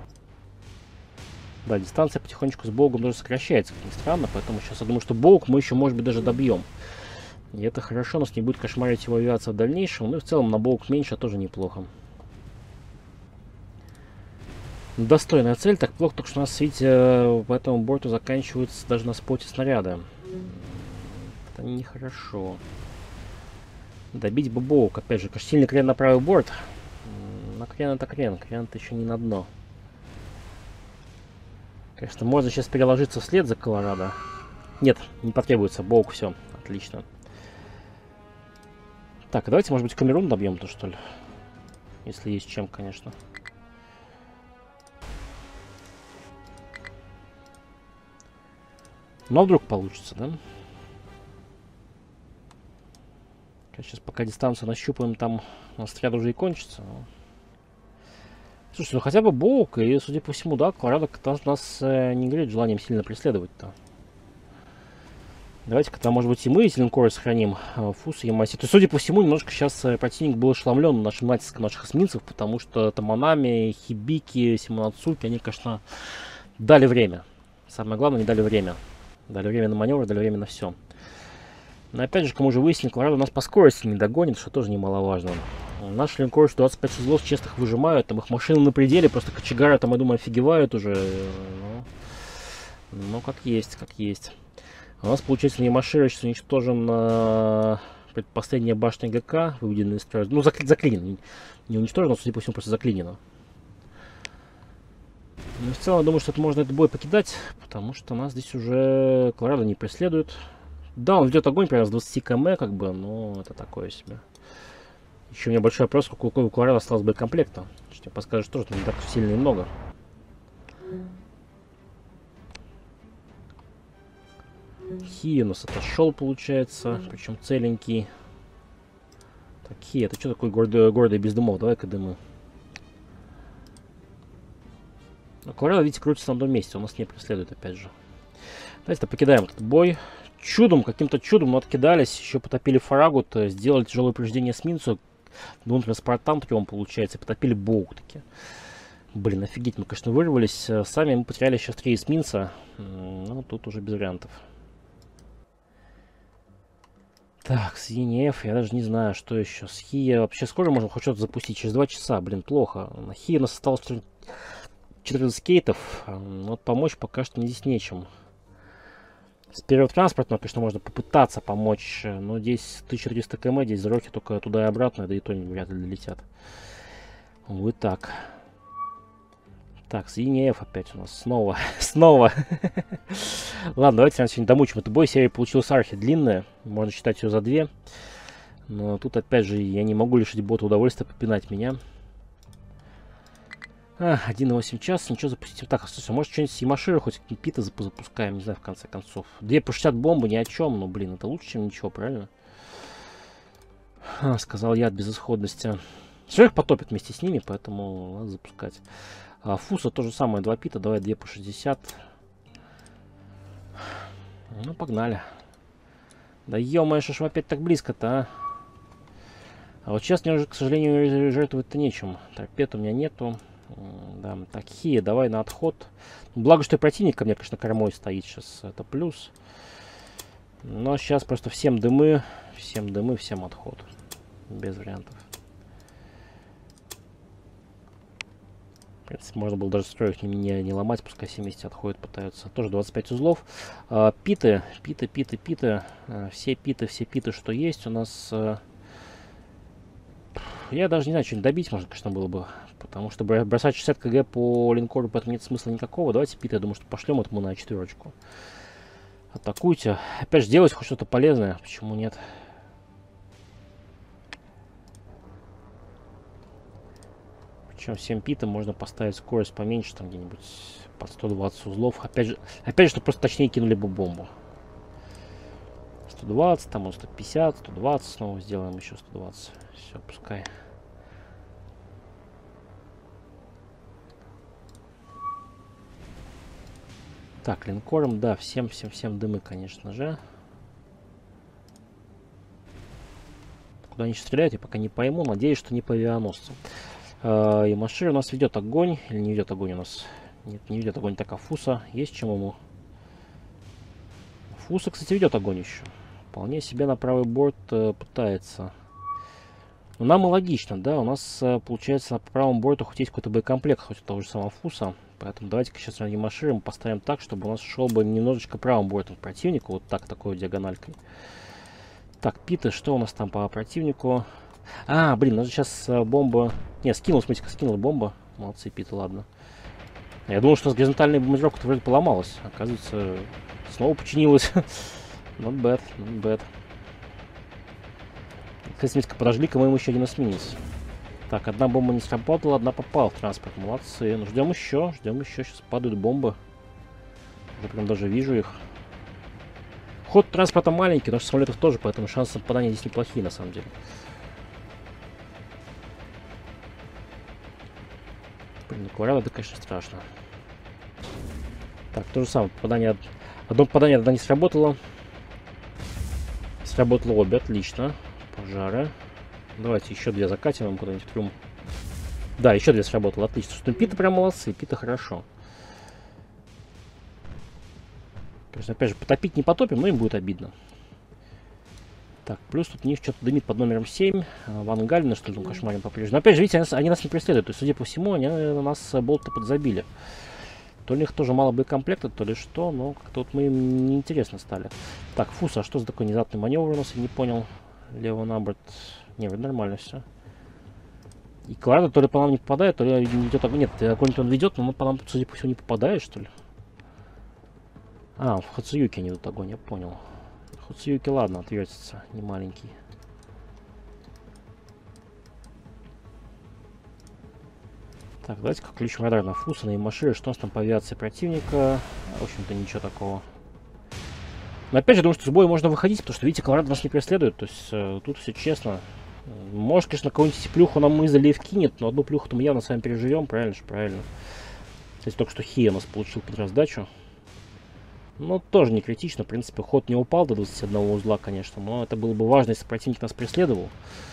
Да, дистанция потихонечку с Боугом тоже сокращается, как ни странно, поэтому сейчас я думаю, что Боуг мы еще, может быть, даже добьем. И это хорошо, нас не будет кошмарить его авиация в дальнейшем. Ну и в целом на Боук меньше тоже неплохо. Достойная цель. Так плохо, только что у нас, видите, по этому борту заканчиваются даже на споте снаряда. Это нехорошо. Добить бы Боук. Опять же, сильный крен на правый борт. На крен это крен. Крен это еще не на дно. Конечно, можно сейчас переложиться вслед за Колорадо. Нет, не потребуется. Боук, все. Отлично. Так, давайте, может быть, Камерун добьем-то, что ли? Если есть чем, конечно. Но вдруг получится, да? Сейчас пока дистанцию нащупаем, там у нас снаряд уже и кончится. Слушай, ну хотя бы Боук, и, судя по всему, да, Колорадо нас не горит желанием сильно преследовать-то. Давайте-ка там, может быть, и мы эти линкоры сохраним. Фус и Ямаси. То есть, судя по всему, немножко сейчас противник был ошеломлен нашим натиском наших эсминцев, потому что Таманами, Хибики, Симонацуки, они, конечно, дали время. Самое главное, не дали время. Дали время на маневр, дали время на все. Но опять же, как мы уже выяснили, Колорадо нас по скорости не догонит, что тоже немаловажно. Наши линкоры 25 узлов честных выжимают, там их машины на пределе, просто кочегары там, я думаю, офигевают уже. Ну, как есть, как есть. У нас, получается, Ямашира сейчас уничтожен предпоследняя башня ГК, выведенная из строя. Ну, заклинена. Не уничтожена, судя по всему, просто заклинена. Но в целом, я думаю, что это можно этот бой покидать, потому что нас здесь уже Колорадо не преследует. Да, он ведет огонь прямо с 20 км, как бы, но это такое себе. Еще у меня большой вопрос, сколько у Колорадо осталось боекомплекта. Что подскажешь, тоже не так сильно и много. Хи у нас отошел, получается, причем целенький. Так, Хи, это что такое гордый без дымов? Давай-ка дымы. Колорадо, видите, крутится на одном месте, он нас не преследует, опять же. Давайте покидаем этот бой. Чудом, каким-то чудом, но откидались, еще потопили Фарагут, сделали тяжелое повреждение эсминцу, двум транспортам трем, получается, и потопили Боук таки. Блин, офигеть, мы, конечно, вырвались. Сами мы потеряли сейчас 3 эсминца. Ну, тут уже без вариантов. Так, с ЕНФ, я даже не знаю, что еще. С Хия вообще скоро можем хоть что-то запустить? Через 2 часа, блин, плохо. На Хия у нас осталось 14 кейтов. Вот помочь пока что здесь нечем. С первого транспорта, конечно, можно попытаться помочь. Но здесь 1300 км, здесь зароки только туда и обратно, да и то вряд ли долетят. Вот так. Так, с ЕНФ опять у нас снова. Снова. Ладно, давайте наверное, сегодня домучим этот бой. Серия получилась архи длинная. Можно считать ее за 2. Но тут опять же я не могу лишить бота удовольствия попинать меня. 1,8 час, ничего запустить. Так, слушай, может что-нибудь с Ямашира хоть Пита запускаем, не знаю, в конце концов. 2 по 60 бомбы ни о чем, но, блин, это лучше, чем ничего, правильно? Сказал я от безысходности. Все их потопит вместе с ними, поэтому надо запускать. Фуса то же самое, 2 пита, давай 2 по 60. Ну, погнали. Да ё-моё, что ж вы опять так близко-то, а вот сейчас мне уже, к сожалению, жертвовать-то нечем. Торпед у меня нету. Да, так, Хия, давай на отход. Благо, что и противник ко мне, конечно, кормой стоит сейчас. Это плюс. Но сейчас просто всем дымы, всем отход. Без вариантов. В принципе, можно было даже строить не ломать, пускай 70 отходят, пытаются. Тоже 25 узлов. Питы. Все питы, что есть у нас. Я даже не знаю, что-нибудь добить можно, конечно, было бы. Потому что бросать 60 кг по линкору, поэтому нет смысла никакого. Давайте питы, я думаю, что пошлем этому на 4. Атакуйте. Опять же, делайте хоть что-то полезное. Почему нет? Причем всем питам можно поставить скорость поменьше, там где-нибудь под 120 узлов. Опять же, чтобы просто точнее кинули бы бомбу. 120, там 150, 120 снова сделаем еще 120. Все, пускай. Так, линкором, да, всем дымы, конечно же. Куда они сейчас стреляют, я пока не пойму. Надеюсь, что не по авианосцу. Ямашир у нас ведет огонь. Или не ведет огонь у нас? Нет, не ведет огонь. Так, а Фуса есть чем ему? Фуса, кстати, ведет огонь еще. Вполне себе на правый борт пытается. Но нам и логично, да, у нас получается по правому борту хоть есть какой-то боекомплект, хоть того же самого Фуса. Поэтому давайте-ка сейчас Анимаширим поставим так, чтобы у нас шел бы немножечко правым бортом противнику, вот так, такой диагональкой. Так, Питы, что у нас там по противнику? А, блин, надо сейчас бомба... Не, скинул, смотрите-ка, скинул бомба. Молодцы, Питы, ладно. Я думал, что у нас горизонтальная бомбардировка вроде поломалась. Оказывается, снова починилась. Not bad, not bad. Кстати, подожгли-ка мы ему еще один эсминец. Так, одна бомба не сработала, одна попала в транспорт. Молодцы. Ну, ждем еще, ждем еще. Сейчас падают бомбы. Я прям даже вижу их. Ход транспорта маленький, наших самолетов тоже, поэтому шансы попадания здесь неплохие, на самом деле. Блин, ну Колорадо это, конечно, страшно. Так, то же самое. Попадание... Одно попадание одна не сработало. Сработало обе, отлично. Пожары. Давайте еще две закатим куда-нибудь в трюм. Да, еще две сработало, отлично. Что Пита прям молодцы, Пита хорошо. Конечно, опять же, потопить не потопим, но им будет обидно. Так, плюс тут у них что-то дымит под номером 7. Ван Галина, что ли, там кошмарим по-прежнему. Но опять же, видите, они нас не преследуют. То есть, судя по всему, они на нас болты подзабили. То ли их тоже мало боекомплекта, то ли что, но как-то вот мы им неинтересно стали. Так, Фуса, а что за такой внезапный маневр у нас, я не понял. Лево на борт. Не, вроде нормально все. И Колорадо то ли по нам не попадает, то ли идет... Нет, какой-нибудь он ведет, но он по нам, судя по всему, не попадает, что ли. А, в Хацуюке они идут огонь, я понял. В Хацуюке, ладно, отвертится, не маленький. Так, давайте-ка включим радар на Фуса, на Ямашире. Что у нас там по авиации противника? В общем-то, ничего такого. Но опять же, думаю, что с боя можно выходить, потому что, видите, Колорадо нас не преследует. То есть, тут все честно. Может, конечно, какую-нибудь плюху нам издали вкинет, но одну плюху-то мы явно с вами переживем, правильно же, правильно. Кстати, только что Хия у нас получил под раздачу. Но тоже не критично, в принципе, ход не упал до 21 узла, конечно, но это было бы важно, если противник нас преследовал.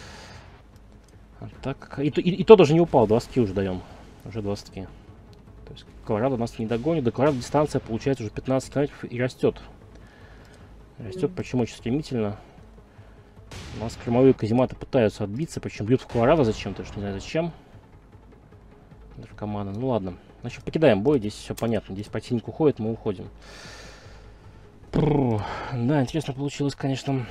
А так, и то даже не упал, 20 уже даем. Уже 20. То есть Колорадо нас не догонит, до Колорадо дистанция получается уже 15 километров и растет. Растет, почему очень стремительно. У нас кормовые казематы пытаются отбиться, причем бьют в Колорадо зачем-то, что не знаю зачем. Команда. Ну ладно. Значит, покидаем бой, здесь все понятно. Здесь противник уходит, мы уходим. Да, интересно получилось, конечно.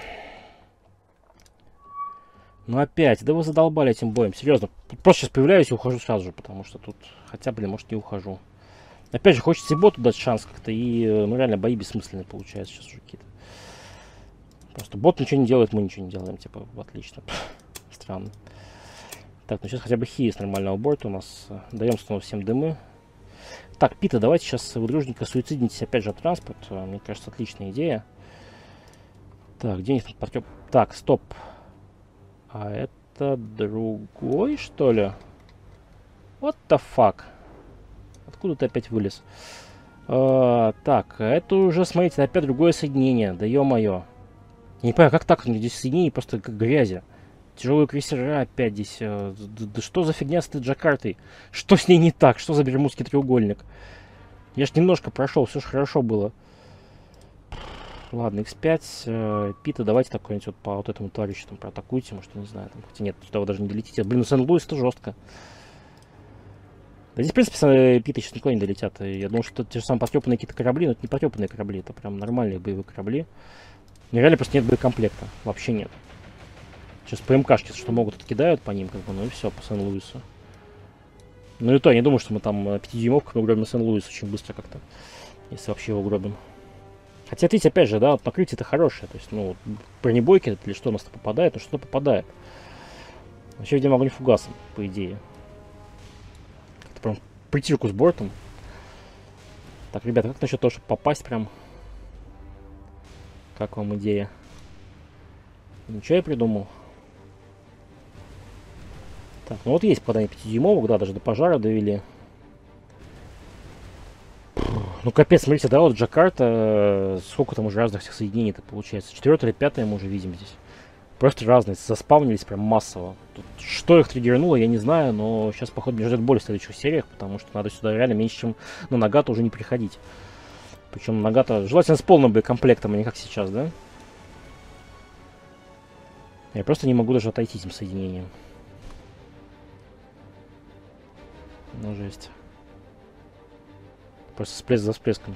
Но опять, да вы задолбали этим боем, серьезно. Просто сейчас появляюсь и ухожу сразу же, потому что тут, хотя, блин, может не ухожу. Опять же, хочется и боту дать шанс как-то, и, ну, реально, бои бессмысленные получаются сейчас уже какие-то. Просто бот ничего не делает, мы ничего не делаем, типа, отлично. Странно. Так, ну сейчас хотя бы Хи с нормального борта у нас. Даем снова всем дымы. Так, Пита, давайте сейчас вы дружненько суициднитесь опять же от транспорт. Мне кажется, отличная идея. Так, где них там подтёп? Так, стоп. А это другой, что ли? What the fuck? Откуда ты опять вылез? Так, это уже, смотрите, опять другое соединение. Да ё-моё. Я не понимаю, как так? Здесь соединение просто как грязи. Тяжелые крейсера опять здесь. Да что за фигня с этой Джакартой? Что с ней не так? Что за Бермудский треугольник? Я ж немножко прошел, все же хорошо было. Ладно, X5. Пита, давайте такой-нибудь вот по вот этому товарищу там проатакуйте, может, не знаю. Там, хотя нет, сюда вы даже не долетите. Блин, ну Сент-Луис это жестко. Да здесь, в принципе, Пита сейчас никуда не долетят. Я думал, что это те же самые потрепанные какие-то корабли, но это не потрепанные корабли, это прям нормальные боевые корабли. Реально просто нет боекомплекта. Вообще нет. Сейчас ПМКшки, что могут, откидают по ним, как бы, ну и все, по Сен-Луису. Ну и то, я не думаю, что мы там 5-дюймовками угробим Сен-Луис очень быстро как-то. Если вообще его угробим. Хотя, видите, опять же, да, вот покрытие-то хорошее. То есть, ну, бронебойки или что у нас-то попадает, ну что-то попадает. Вообще, видимо, огонь фугасом, по идее. Как-то прям притирку с бортом. Так, ребята, как насчет того, чтобы попасть прям? Как вам идея? Ничего я придумал. Так, ну вот есть попадание 5-дюймовок, да, даже до пожара довели. Ну капец, смотрите, да, вот Джакарта, сколько там уже разных всех соединений-то получается. 4-е или 5-е мы уже видим здесь. Просто разные, заспавнились прям массово. Тут, что их триггернуло, я не знаю, но сейчас, походу, меня ждет боль в следующих сериях, потому что надо сюда реально меньше, чем на Нагато уже не приходить. Причем Нагато желательно с полным боекомплектом, а не как сейчас, да? Я просто не могу даже отойти этим соединением. Ну, жесть. Просто всплеск за всплеском.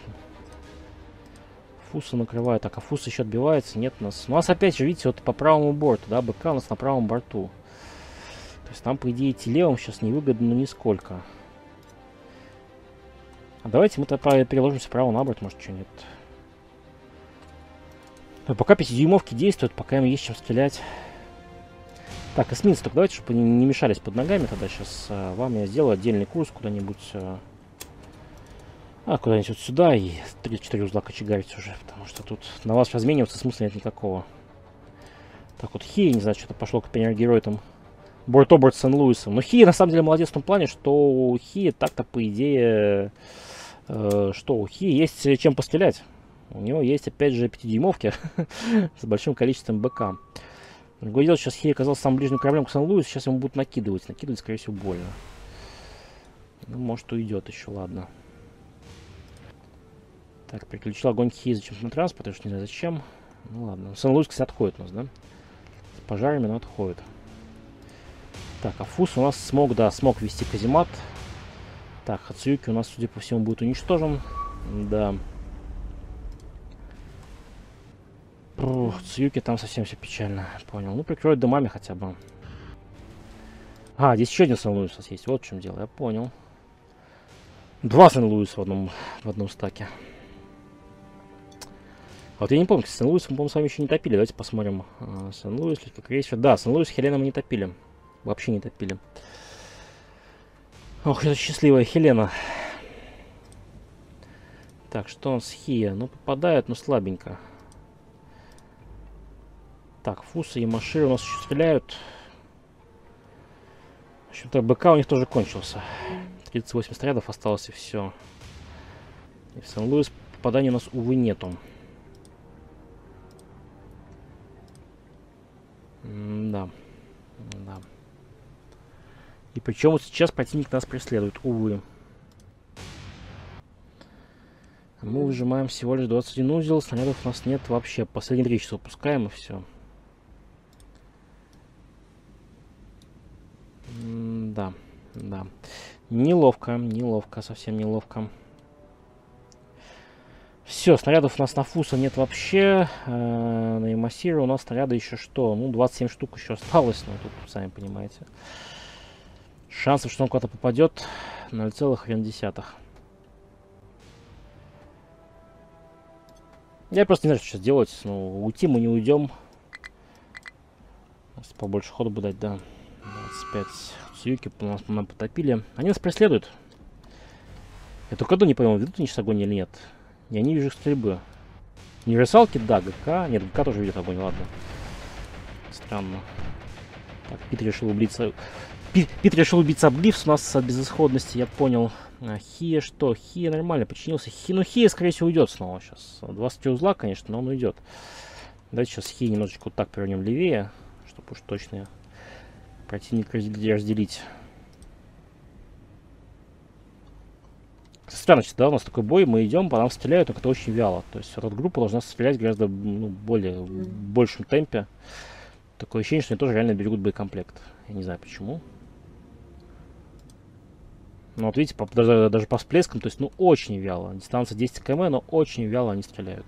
Фуса накрывает. Так, а Фус еще отбивается. Нет, у нас опять же, видите, вот по правому борту, да, БК у нас на правом борту. То есть нам, по идее, идти левым сейчас невыгодно нисколько. А давайте мы-то переложимся вправо на борт, может, что нет. Но пока 5-дюймовки действуют, пока им есть чем стрелять. Так, эсминцы, только давайте, чтобы они не мешались под ногами, тогда сейчас вам я сделаю отдельный курс куда-нибудь... куда-нибудь вот сюда и 3-4 узла кочегарить уже, потому что тут на вас размениваться смысла нет никакого. Так вот, Хи, не знаю, что-то пошло к пионер-герою там. Борт-оборт с Сен-Луисом. Но Хи на самом деле молодец в том плане, что у Хи так-то по идее... что у Хи есть чем пострелять. У него есть опять же 5-дюймовки с большим количеством БК. Другое дело, сейчас Хи оказался самым ближним кораблем к Сен-Луису, сейчас ему будут накидывать. Накидывать, скорее всего, больно. Ну, может, уйдет еще, ладно. Так, переключил огонь Хи зачем-то на транспорт, потому что не знаю зачем. Ну ладно. Сен-Луис, кстати, отходит у нас, да? С пожарами, но отходит. Так, а Фус у нас смог, да, смог вести каземат. Так, Хацуюки у нас, судя по всему, будет уничтожен. Да. Хацуюки там совсем все печально. Понял. Ну, прикроет дымами хотя бы. Здесь еще один Сен-Луис у нас есть. Вот в чем дело, я понял. Два Сен-Луиса в одном стаке. Вот я не помню, Сен-Луис мы, по-моему, с вами еще не топили. Давайте посмотрим. Сен-Луис, как крейсер. Да, Сен-Луис Хелена мы не топили. Вообще не топили. Ох, это счастливая Хелена. Так, что он с Хия? Ну, попадает, но слабенько. Так, Фуса и Маширы у нас еще стреляют. В общем-то, БК у них тоже кончился. 38 снарядов осталось и все. И в Сен-Луис попаданий у нас, увы, нету. Да. Да. И причем вот сейчас противник нас преследует, увы. Мы выжимаем всего лишь 21 узел, снарядов у нас нет вообще. Последние 3 часа упускаем и все. Да, да. Неловко, неловко, совсем неловко. Все, снарядов у нас на Фуса нет вообще. На Ямасира у нас снаряды еще что? Ну, 27 штук еще осталось, но тут, сами понимаете. Шансов, что он куда-то попадет, 0,1. Я просто не знаю, что сейчас делать. Ну, уйти мы не уйдем. Побольше хода бы дать, да. 25 Цуюки нас потопили. Они нас преследуют. Я только не понял, ведут они сейчас огонь или нет. Я не вижу их стрельбы. Универсалки, да, ГК. Нет, ГК тоже ведет огонь, ладно. Странно. Так, Пит решил убиться. Пит решил убиться об Гливс у нас от безысходности, я понял. Хия что? Хия нормально починился. Ну, Хия, скорее всего, уйдет снова сейчас. 20 узла, конечно, но он уйдет. Давайте сейчас Хия немножечко вот так повернем левее, чтобы уж точно противник разделить. Странно, да, у нас такой бой, мы идем, по нам стреляют, но это очень вяло. То есть эта группа должна стрелять гораздо в большем темпе. Такое ощущение, что они тоже реально берегут боекомплект. Я не знаю почему. Ну вот видите, даже по всплескам, то есть, ну, очень вяло. Дистанция 10 км, но очень вяло они стреляют.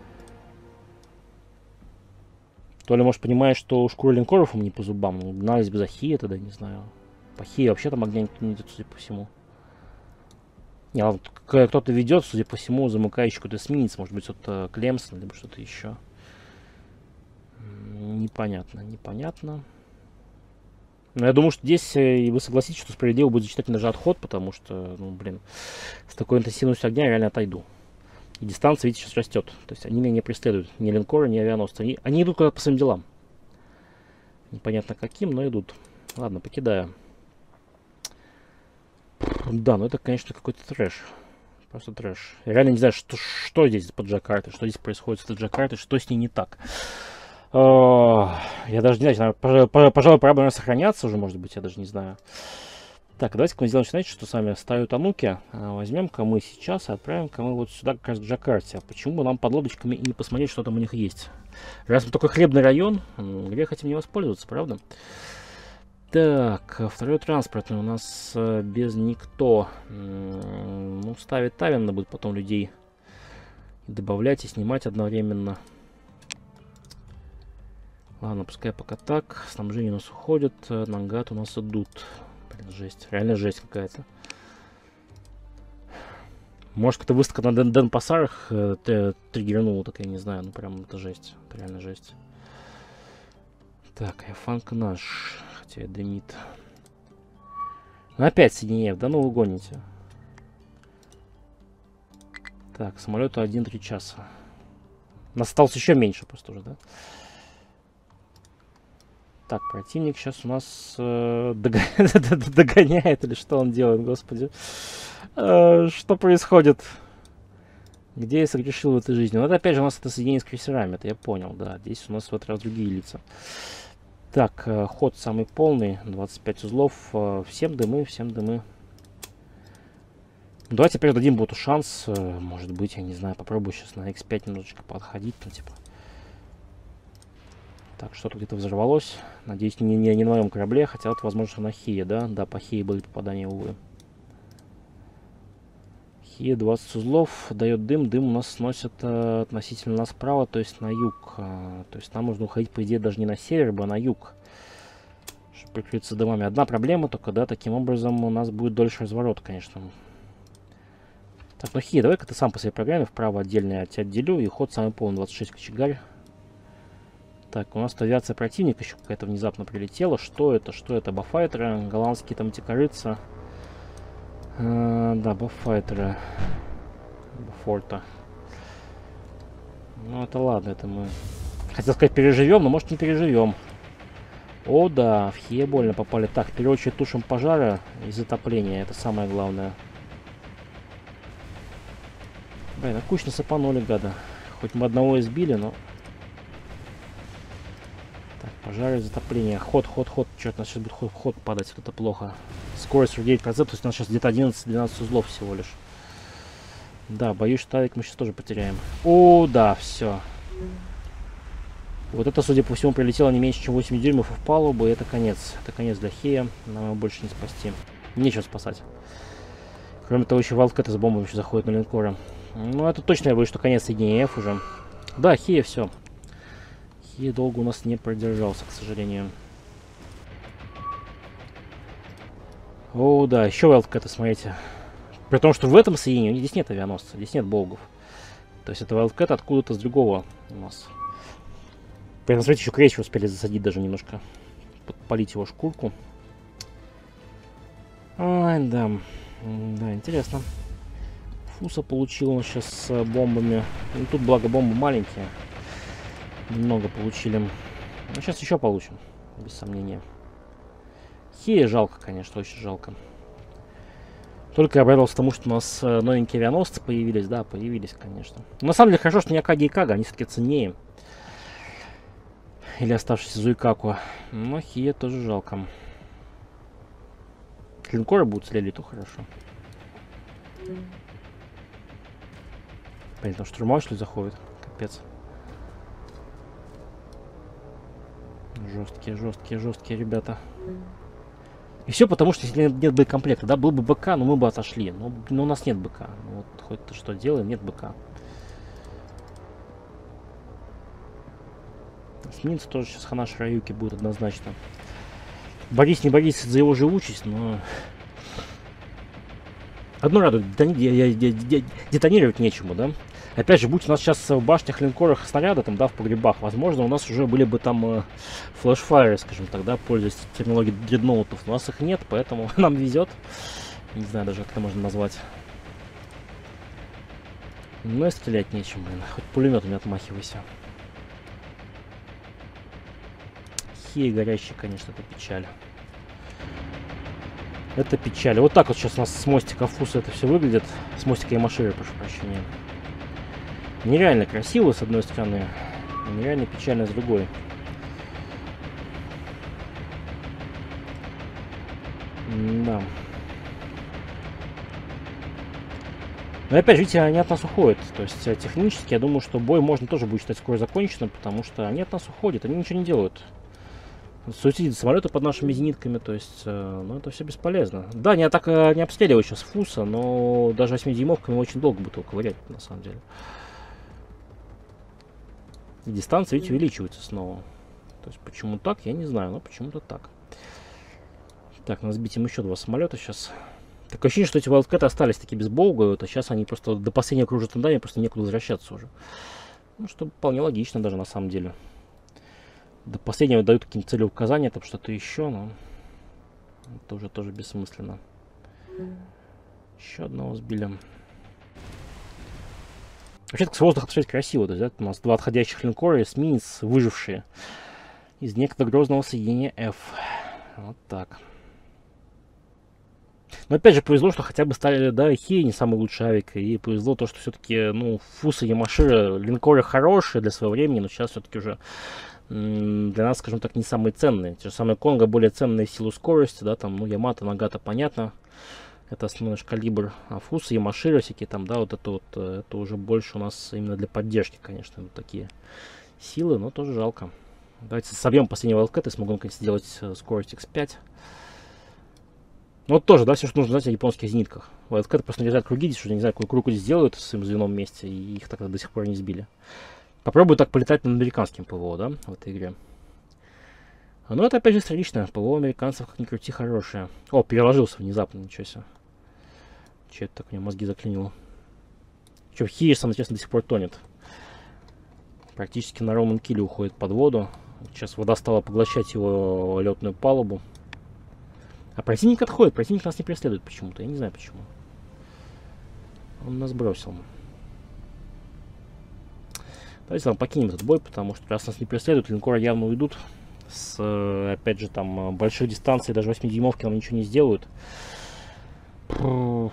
То ли, может, понимаешь, что шкура линкоров им не по зубам. Ну, гнались бы за Хия тогда, не знаю. По Хия вообще там огня не идет, судя по всему. Не, ладно, кто-то ведет, судя по всему, замыкающий какой-то эсминец. Может быть, вот Клемсон, либо что-то еще. Непонятно, непонятно. Но я думаю, что здесь вы согласитесь, что справедливо будет зачитать даже отход, потому что, ну, блин, с такой интенсивностью огня я реально отойду. И дистанция, видите, сейчас растет. То есть они меня не преследуют. Ни линкоры, ни авианосцы. Они идут куда-то по своим делам. Непонятно каким, но идут. Ладно, покидаю. Да, ну это, конечно, какой-то трэш. Просто трэш. Я реально не знаю, что здесь под Джакартой, что здесь происходит с Джакартой, что с ней не так. Я даже не знаю, пожалуй, пора бы сохраняться уже, может быть, я даже не знаю. Так, давайте-ка мы сделаем, знаете, что с вами ставят Тануки. Возьмем-ка мы сейчас и отправим-ка мы вот сюда, как раз к Джакарте. А почему бы нам под лодочками и не посмотреть, что там у них есть? Раз мы такой хлебный район, грех этим не воспользоваться, правда? Так, второй транспортный у нас без никто. Ну, ставить Тавин, надо будет потом людей добавлять и снимать одновременно. Ладно, пускай пока так. Снабжение у нас уходит, нагад у нас идут. Блин, жесть. Реально жесть какая-то. Может, как-то выставка на Денпасарах триггернула, так я не знаю. Ну, прям это жесть. Это реально жесть. Так, Фанк наш. Хотя и дымит. Ну, опять Сиденеев. Да ну вы гоните. Так, самолету 1-3 часа. Нас осталось еще меньше просто уже, да? Так, противник сейчас у нас догоняет, или что он делает, господи. Что происходит? Где я согрешил в этой жизни? Ну, это опять же у нас это соединение с крейсерами, это я понял, да. Здесь у нас в этот раз другие лица. Так, ход самый полный, 25 узлов. Всем дымы, всем дымы. Давайте теперь дадим боту шанс. Может быть, я не знаю, попробую сейчас на X5 немножечко подходить, ну, типа. Так, что-то где-то взорвалось. Надеюсь, не на моем корабле, хотя вот, возможно, на Хие, да? Да, по Хие были попадания, увы. Хие 20 узлов, дает дым. Дым у нас сносит относительно нас справа, то есть на юг. То есть нам нужно уходить, по идее, даже не на север, а на юг. Чтобы прикрыться дымами. Одна проблема только, да, таким образом у нас будет дольше разворот, конечно. Так, ну Хие, давай-ка ты сам по своей программе вправо отдельно я тебя отделю. И ход самый полный, 26 кочегарь. Так, у нас авиация противника еще какая-то внезапно прилетела. Что это? Что это? Бафайтеры, голландские там тикарыцы. Да, бафайтеры. Бафорта. Ну, это ладно, это мы... Хотел сказать, переживем, но может не переживем. О, да, в Хие больно попали. Так, в первую очередь тушим пожары и затопления. Это самое главное. Блин, кучно сапанули, гада. Хоть мы одного избили, но... Пожары, затопление. Ход. Черт, у нас сейчас будет ход падать. Это плохо. Скорость 9%, то есть у нас сейчас где-то 11-12 узлов всего лишь. Да, боюсь, что авик мы сейчас тоже потеряем. О, да, все. Вот это, судя по всему, прилетело не меньше, чем 8 дюймов в палубу. И это конец. Это конец для Хея. Нам его больше не спасти. Нечего спасать. Кроме того, еще Валкет с бомбами еще заходит на линкоры. Ну, это точно я боюсь, что конец соединения F уже. Да, Хея, все. И долго у нас не продержался, к сожалению. О, да, еще Wildcat, смотрите. При том, что в этом соединении здесь нет авианосца, здесь нет болгов. То есть это Wildcat откуда-то с другого у нас. При этом, смотрите, еще крейсер успели засадить даже немножко. Подпалить его шкурку. Ай, да. Да, интересно. Фуса получил он сейчас с бомбами. Ну, тут, благо, бомбы маленькие. Немного получили. Но сейчас еще получим, без сомнения. Хея жалко, конечно, очень жалко. Только я обрадовался тому, что у нас новенькие авианосцы появились. Да, появились, конечно. Но на самом деле хорошо, что не Акаги и Кага, они все-таки ценнее. Или оставшиеся Зуикаку. Но Хея тоже жалко. Линкоры будут слили, то хорошо. Блин, там штурмовой, что ли, заходит? Капец. Жесткие ребята. И все потому, что если нет боекомплекта, да, был бы БК, но мы бы отошли. Но у нас нет БК. Ну, вот хоть ты что делаем, нет БК. Эсминцы тоже сейчас хана Шараюки будет однозначно. Борись, не борись за его живучесть, но... Одно радует, детонировать нечему, да? Опять же, будь у нас сейчас в башнях, линкорах снаряды, там, да, в погребах, возможно, у нас уже были бы там флешфайры, скажем так, да, пользуясь терминологией дредноутов. У нас их нет, поэтому нам везет. Не знаю даже, как это можно назвать. Но и стрелять нечем, блин. Хоть пулеметом не отмахивайся. Хеи горящие, конечно, это печаль. Это печаль. Вот так вот сейчас у нас с мостика Фуса это все выглядит. С мостика Ямаширы, прошу прощения. Нереально красиво, с одной стороны. Нереально печально, с другой. Да. Но опять же, видите, они от нас уходят. То есть технически, я думаю, что бой можно тоже будет считать скоро законченным, потому что они от нас уходят, они ничего не делают. Суицидят самолеты под нашими зенитками, то есть, ну, это все бесполезно. Да, они так не обстреливают сейчас Фуса, но даже 8-дюймовками очень долго будут его ковырять, на самом деле. И дистанция, видите, увеличивается снова. То есть, почему так, я не знаю, но почему-то так. Так, надо сбить им еще 2 самолета сейчас. Такое ощущение, что эти Wildcat остались такие без Боуга, а сейчас они просто до последнего кружат тандами, просто некуда возвращаться уже. Ну, что вполне логично даже, на самом деле. До последнего дают какие-нибудь целеуказания, там что-то еще, но это уже тоже бессмысленно. Еще одного сбили. Вообще, так с воздуха посмотреть красиво. То есть, да, у нас 2 отходящих линкора, эсминец, выжившие из некогда грозного соединения F. Вот так. Но опять же, повезло, что хотя бы стали, да, Хей не самый лучший авик. И повезло то, что все-таки, ну, Фуса и Ямашира линкоры хорошие для своего времени, но сейчас все-таки уже для нас, скажем так, не самые ценные. Те же самые Конго более ценные в силу скорости, да, там, ну, Ямато, Нагата, понятно. Это основной наш калибр. А Фуса, Ямашира всякие там, да, вот это уже больше у нас именно для поддержки, конечно, вот такие силы, но тоже жалко. Давайте собьем последний Wildcat и смогу наконец сделать скорость X5. Ну вот тоже, да, все, что нужно знать о японских зенитках. Wildcat просто нарезают круги, здесь уже не знаю, какую круг здесь сделают с своим звеном вместе, и их так до сих пор не сбили. Попробую так полетать над американским ПВО, да, в этой игре. Но это опять же стратегично. ПВО американцев, как ни крути, хорошее. О, переложился внезапно, ничего себе. Че это так, у меня мозги заклинило. Че, Хирис, сам, честно, до сих пор тонет. Практически на ровном киле уходит под воду. Сейчас вода стала поглощать его летную палубу. А противник отходит, противник нас не преследует почему-то. Я не знаю почему. Он нас бросил. Давайте там покинем этот бой, потому что раз нас не преследуют, линкоры явно уйдут. С, опять же, там, больших дистанций, даже 8-дюймовки нам ничего не сделают. Да.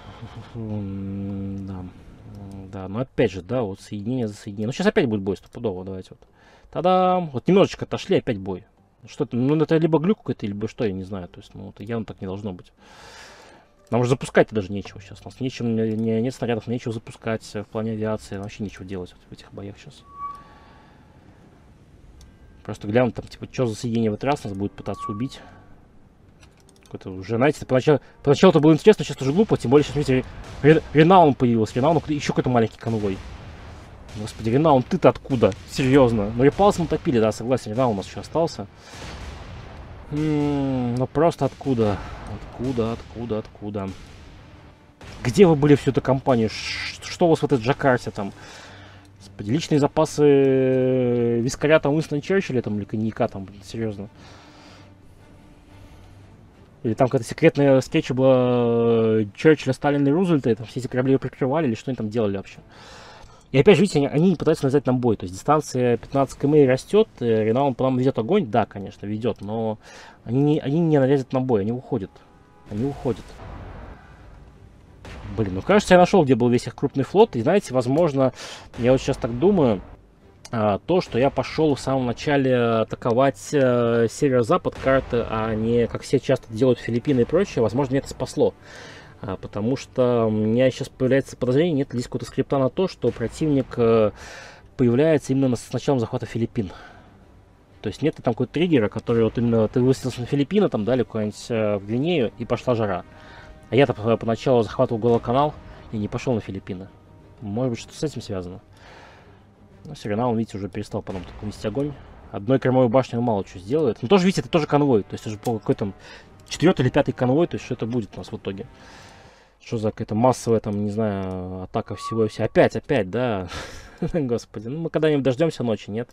Да, но опять же, да, вот соединение за соединение. Ну, сейчас опять будет бой стопудово, давайте вот. Та-дам! Вот немножечко отошли, опять бой. Что-то, ну, это либо глюк какой-то, либо что, я не знаю. То есть, ну, это явно так не должно быть. Нам уже запускать даже нечего сейчас. У нас нечем, нет снарядов, нечего запускать в плане авиации. Вообще нечего делать вот в этих боях сейчас. Просто глянем там, типа, что за соединение в этот раз нас будет пытаться убить. Какой-то уже, знаете, поначалу это было интересно, сейчас уже глупо. Тем более, сейчас, видите, Ренаун появился. Ренаун, еще какой-то маленький конвой. Господи, Ренаун, ты-то откуда? Серьезно. Ну, Репалс мы топили, да, согласен. Ренаун у нас еще остался. Ну, просто откуда? Откуда? Где вы были всю эту кампанию? Что у вас в этой Джакарте там? Господи, личные запасы вискаря там Уинстона Черчилля там, или коньяка там, серьезно. Или там какая-то секретная встреча была Черчилля, Сталина и Рузвельта, и там все эти корабли его прикрывали, или что они там делали вообще. И опять же, видите, они не пытаются навязать нам бой. То есть дистанция 15 км растет, Ренаун по нам ведет огонь, да, конечно, ведет, но они не навязывают нам бой, они уходят. Блин, ну кажется, я нашел, где был весь их крупный флот. И знаете, возможно, я вот сейчас так думаю, то, что я пошел в самом начале атаковать северо-запад карты, а не, как все часто делают, Филиппины и прочее, возможно, меня это спасло. Потому что у меня сейчас появляется подозрение, нет ли здесь какого-то скрипта на то, что противник появляется именно с началом захвата Филиппин. То есть нет ли там какого-то триггера, который вот именно ты высадился на Филиппины, там, да, или куда-нибудь в Гвинею, и пошла жара. А я-то поначалу захватывал Гуадалканал и не пошел на Филиппины. Может быть, что с этим связано. Но все равно, он, видите, уже перестал потом вести огонь. Одной кормовой башней он мало что сделает. Но тоже, видите, это тоже конвой. То есть это же какой-то 4-й или 5-й конвой. То есть что это будет у нас в итоге? Что за какая-то массовая, там, не знаю, атака всего и вся. Опять, да. Господи, ну мы когда-нибудь дождемся ночи, нет?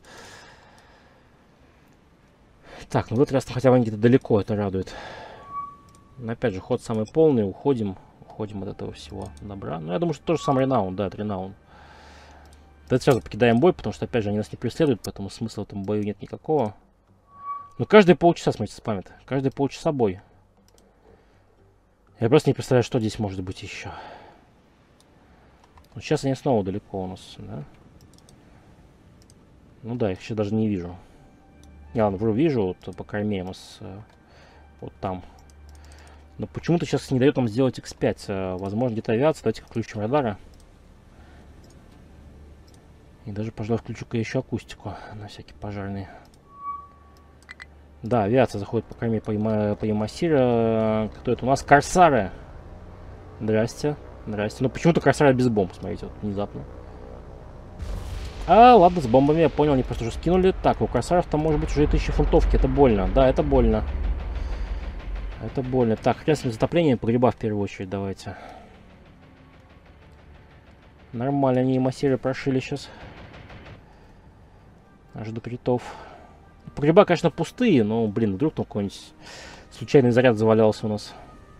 Так, ну в этот раз хотя бы они где-то далеко, это радует. Но опять же, ход самый полный, уходим от этого всего добра. Ну, я думаю, что тоже сам Ренаун, да, это Ренаун. Давайте сразу покидаем бой, потому что, опять же, они нас не преследуют, поэтому смысла в этом бою нет никакого. Но каждые полчаса, смотрите, спамят. Каждые полчаса бой. Я просто не представляю, что здесь может быть еще. Вот сейчас они снова далеко у нас, да? Ну да, их еще даже не вижу. Я ладно, вижу, вот по корме у нас вот там. Но почему-то сейчас не дает нам сделать X5. Возможно, где-то авиация. Давайте включим радары. И даже, пожалуй, включу-ка еще акустику на всякий пожарный. Да, авиация заходит, по крайней мере, по Ямасире. Кто это у нас? Корсары. Здрасте. Здрасте. Ну, почему-то Корсары без бомб, смотрите, вот внезапно. А, ладно, с бомбами, я понял, они просто уже скинули. Так, у Корсаров там может быть уже и 1000 фунтовки, это больно. Да, это больно. Это больно. Так, хрен с затоплением, погреба в первую очередь давайте. Нормально, они Ямасиры прошили сейчас. Аж до критов. Погреба, конечно, пустые, но, блин, вдруг там какой-нибудь случайный заряд завалялся у нас.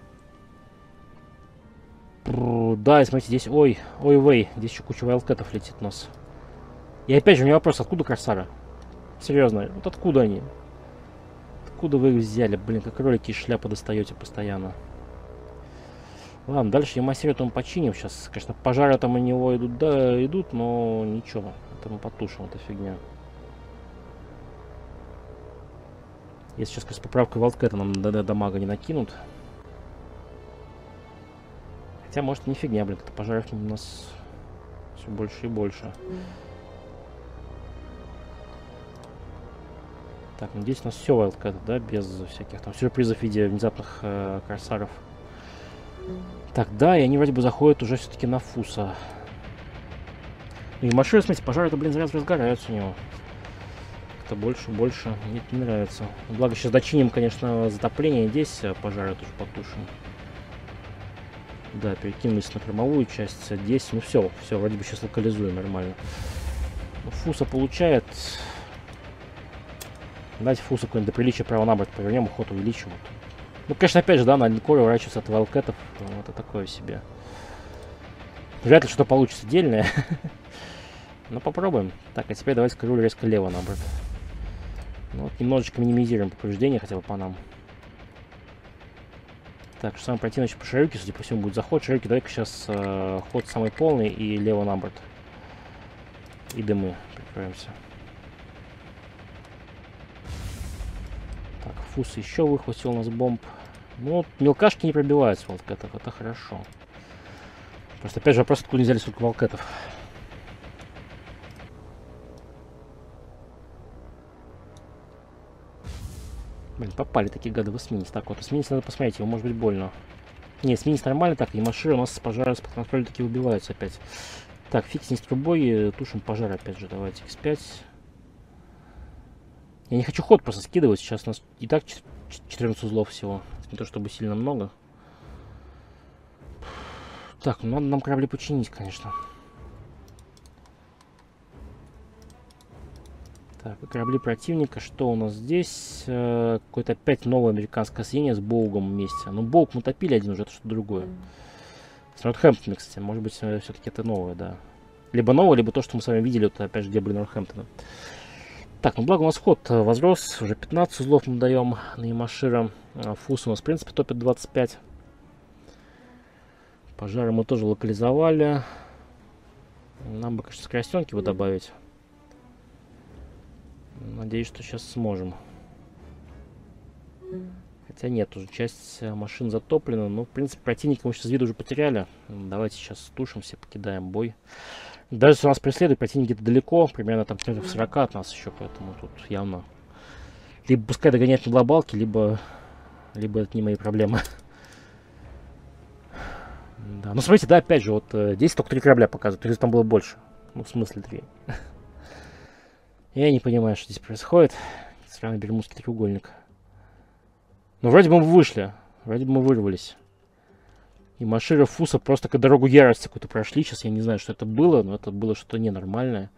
Да, и смотрите, здесь, ой, вей, здесь еще куча вайлдкэтов летит у нас. И опять же, у меня вопрос, откуда Корсары? Серьезно, вот откуда они? Откуда вы их взяли? Блин, как ролики из шляпы достаете постоянно. Ладно, дальше Ямасиру мы починим сейчас. Конечно, пожары там у него идут, да, идут, но ничего. Это мы потушим, это фигня. Если сейчас, конечно, с поправкой вайлдкэта нам дамага не накинут. Хотя, может, не фигня, блин, это пожаров у нас все больше и больше. Так, надеюсь, у нас все вайлдкэт, да, без всяких там сюрпризов в виде внезапных корсаров. Так, да, и они вроде бы заходят уже все-таки на Фуса. И машины, смотрите, пожары-то, блин, зря разгораются у него. Это больше. Мне это не нравится. Благо, сейчас дочиним, конечно, затопление. Здесь пожары тоже потушим. Да, перекинулись на кормовую часть. Здесь, ну все, вроде бы сейчас локализуем нормально. Фуса получает. Давайте Фуса какой-нибудь до приличия право на борт повернем, ход увеличим. Ну, конечно, опять же, да, на линкоре уворачиваться от вайлдкэтов. Это такое себе. Вряд ли что получится дельное. Но попробуем. Так, а теперь давайте руль резко лево на борт. Ну, вот немножечко минимизируем повреждения хотя бы по нам. Так, что самое противное по Шарюке, судя по всему, будет заход. Шарюки, давай-ка сейчас ход самый полный и лево на борт. И дымы прикроемся. Так, Фус еще выхватил у нас бомб. Ну, мелкашки не пробиваются вайлдкэтов, это хорошо. Просто опять же вопрос, откуда не взяли столько вайлдкэтов. Блин, попали такие гады в эсминец. Так, вот эсминец надо посмотреть, его может быть больно. Не, эсминец нормально, так, и машины у нас с пожара с контроля таки убиваются опять. Так, фиг с трубой, тушим пожар опять же, давайте X5. Я не хочу ход просто скидывать, сейчас у нас и так 14 узлов всего. Не то чтобы сильно много. Так, ну надо нам корабли починить, конечно. Так, корабли противника, что у нас здесь? Какое-то опять новое американское соединение с Боугом вместе. Ну, Боуг мы топили один уже, это что-то другое. С Нортхэмптоном, кстати, может быть, все-таки это новое, да. Либо новое, либо то, что мы с вами видели, вот, опять же, где были Нортхэмптоны. Так, ну благо у нас ход возрос, уже 15 узлов мы даем на Ямашира. Фус у нас, в принципе, топит 25. Пожары мы тоже локализовали. Нам бы, конечно, скоростенки бы добавить. Надеюсь, что сейчас сможем. Хотя нет, уже часть машин затоплена. Ну, в принципе, противника мы сейчас из виду уже потеряли. Давайте сейчас тушимся, покидаем бой. Даже если нас преследует, противник где-то далеко, примерно там в 40 от нас еще, поэтому тут явно... Либо пускай догоняет на глобалке, либо это не мои проблемы. Да, ну смотрите, да, опять же, вот здесь только 3 корабля показывают, то есть там было больше. Ну, в смысле 3. Я не понимаю, что здесь происходит. Странный Бермудский треугольник. Ну, вроде бы мы вышли. Вроде бы мы вырвались. И Машира Фуса просто как дорогу ярости какую-то прошли. Сейчас я не знаю, что это было, но это было что-то ненормальное.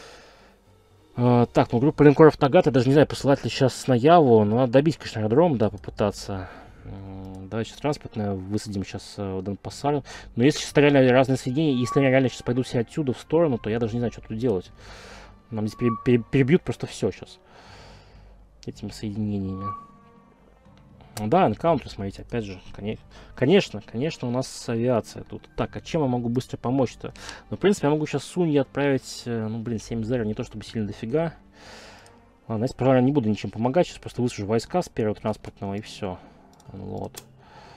Так, ну группа линкоров Нагат, я даже не знаю, посылать ли сейчас на Яву. Но надо добить, конечно, аэродром, да, попытаться. Давайте сейчас транспортное высадим сейчас в Денпассар. Но если сейчас реально разные соединения, если они реально сейчас пойдут все отсюда в сторону, то я даже не знаю, что тут делать. Нам здесь перебьют просто все сейчас. Этими соединениями. Да, энкаунтер, смотрите, опять же, конечно, у нас авиация тут. Так, а чем я могу быстро помочь-то? Ну, в принципе, я могу сейчас Суньи отправить, ну, блин, 7-0, не то чтобы сильно дофига. Ладно, если, пожалуй, не буду ничем помогать, сейчас просто высажу войска с первого транспортного и все. Вот.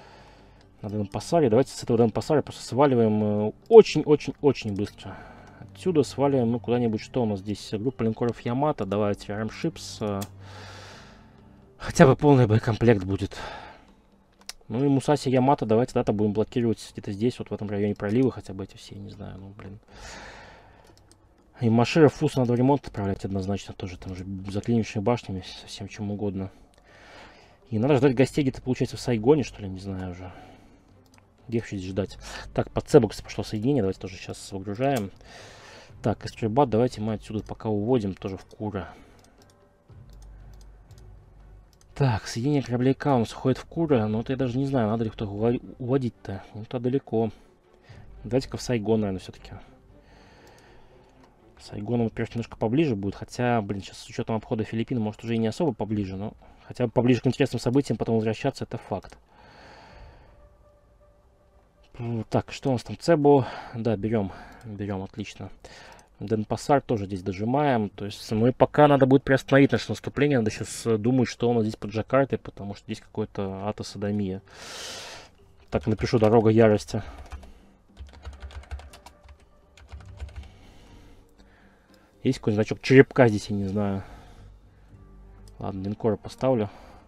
На Денпассаре, давайте с этого Денпассара просто сваливаем очень-очень-очень быстро. отсюда сваливаем, ну, куда-нибудь, что у нас здесь? Группа линкоров Ямато, давайте Arm Ships. Хотя бы полный боекомплект будет. Ну и Мусаси Ямато, давайте дата будем блокировать где-то здесь, вот в этом районе пролива, хотя бы эти все, не знаю, ну, блин. И Машира Фуса надо в ремонт отправлять однозначно тоже, там же заклинившими башнями, совсем чем угодно. И надо ждать гостей где-то, получается, в Сайгоне, что ли, не знаю уже. Где их здесь ждать? Так, под Цебокс пошло соединение, давайте тоже сейчас выгружаем. Так, Эстребат, давайте мы отсюда пока уводим, тоже в Кура. Так, соединение кораблей Каунс уходит в Кура, но вот я даже не знаю, надо ли кто уводить-то. Ну-то далеко. Давайте-ка в Сайгон, наверное, все-таки. Сайгон, во-первых, немножко поближе будет, хотя, блин, сейчас с учетом обхода Филиппин, может, уже и не особо поближе, но хотя бы поближе к интересным событиям, потом возвращаться, это факт. Так, что у нас там? Цебо, да, берем, отлично. Денпасар тоже здесь дожимаем, то есть мы пока надо будет приостановить наше наступление, надо сейчас думать, что у нас здесь под Джакартой, потому что здесь какой-то атосадомия. Так, напишу дорога ярости. Есть какой-нибудь значок черепка здесь, я не знаю. Ладно, линкора поставлю.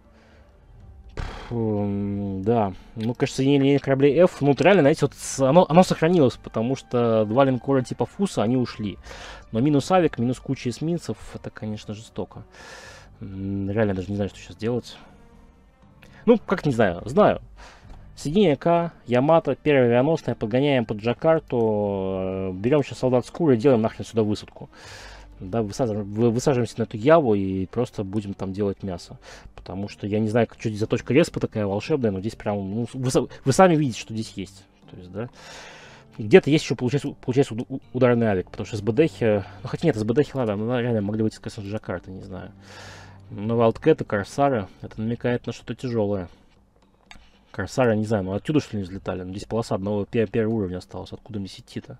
Да, ну, конечно, соединение кораблей F, ну, вот реально, знаете, вот оно сохранилось, потому что два линкора типа Фуса, они ушли. Но минус авик, минус куча эсминцев, это, конечно, жестоко. Реально даже не знаю, что сейчас делать. Ну, как не знаю, знаю. Соединение К, Ямато, первая авианосная, подгоняем под Джакарту, берем сейчас солдат с Куры, делаем нахрен сюда высадку. Да, высаживаемся на эту Яву и просто будем там делать мясо. Потому что я не знаю, что здесь за точка респа такая волшебная, но здесь прям, ну, вы сами видите, что здесь есть. То есть, да. Где-то есть еще, получается ударный авик, потому что СБДхи, ну, хотя нет, СБДхи, ладно, ну, реально могли выйти, конечно, с Джакарты, не знаю. Но Вайлдкэты, Корсары, это намекает на что-то тяжелое. Корсары, не знаю, ну отсюда что ли не взлетали? Ну, здесь полоса одного первого уровня осталась, откуда мне сети-то?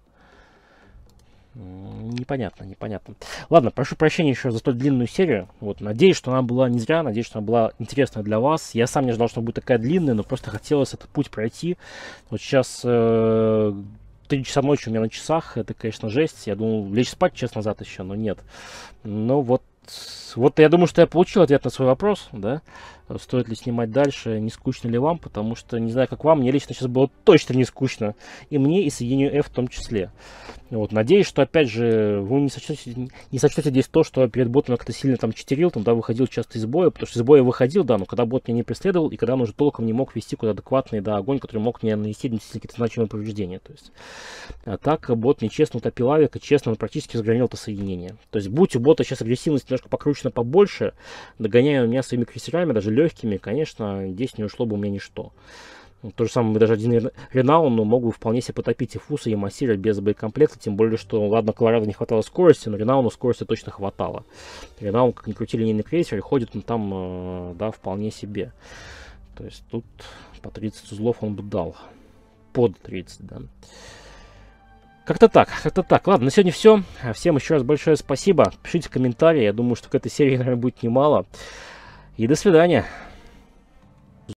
Непонятно, непонятно. Ладно, прошу прощения еще за столь длинную серию. Вот, надеюсь, что она была не зря, надеюсь, что она была интересна для вас. Я сам не ожидал, что она будет такая длинная, но просто хотелось этот путь пройти. Вот сейчас 3 часа ночи у меня на часах, это, конечно, жесть. Я думал лечь спать час назад еще, но нет. Но вот я думаю, что я получил ответ на свой вопрос, да, стоит ли снимать дальше, не скучно ли вам, потому что, не знаю, как вам, мне лично сейчас было точно не скучно, и мне, и соединению F в том числе. Вот, надеюсь, что, опять же, вы не сочтете здесь то, что перед ботом я как-то сильно там читерил, там, да, выходил часто из боя, потому что из боя выходил, да, но когда бот меня не преследовал, и когда он уже толком не мог вести куда адекватный, да, огонь, который мог мне нанести какие-то значимые повреждения, то есть. А так, бот нечестно утопил авик, и честно, он практически разгромил это соединение. То есть, будь у бота сейчас агрессивность немножко покручена побольше, догоняя меня своими крейсерами, даже легкими, конечно, здесь не ушло бы у меня ничто. То же самое, даже один Ренаун, но мог бы вполне себе потопить и Фуса, и Массира без боекомплекта, тем более, что, ладно, Колорадо не хватало скорости, но Ренауну скорости точно хватало. Ренаун, как ни крути, линейный крейсер, и ходит он там, да, вполне себе. То есть тут по 30 узлов он бы дал. Под 30, да. Как-то так, как-то так. Ладно, на сегодня все. Всем еще раз большое спасибо. Пишите комментарии, я думаю, что к этой серии, наверное, будет немало. И до свидания.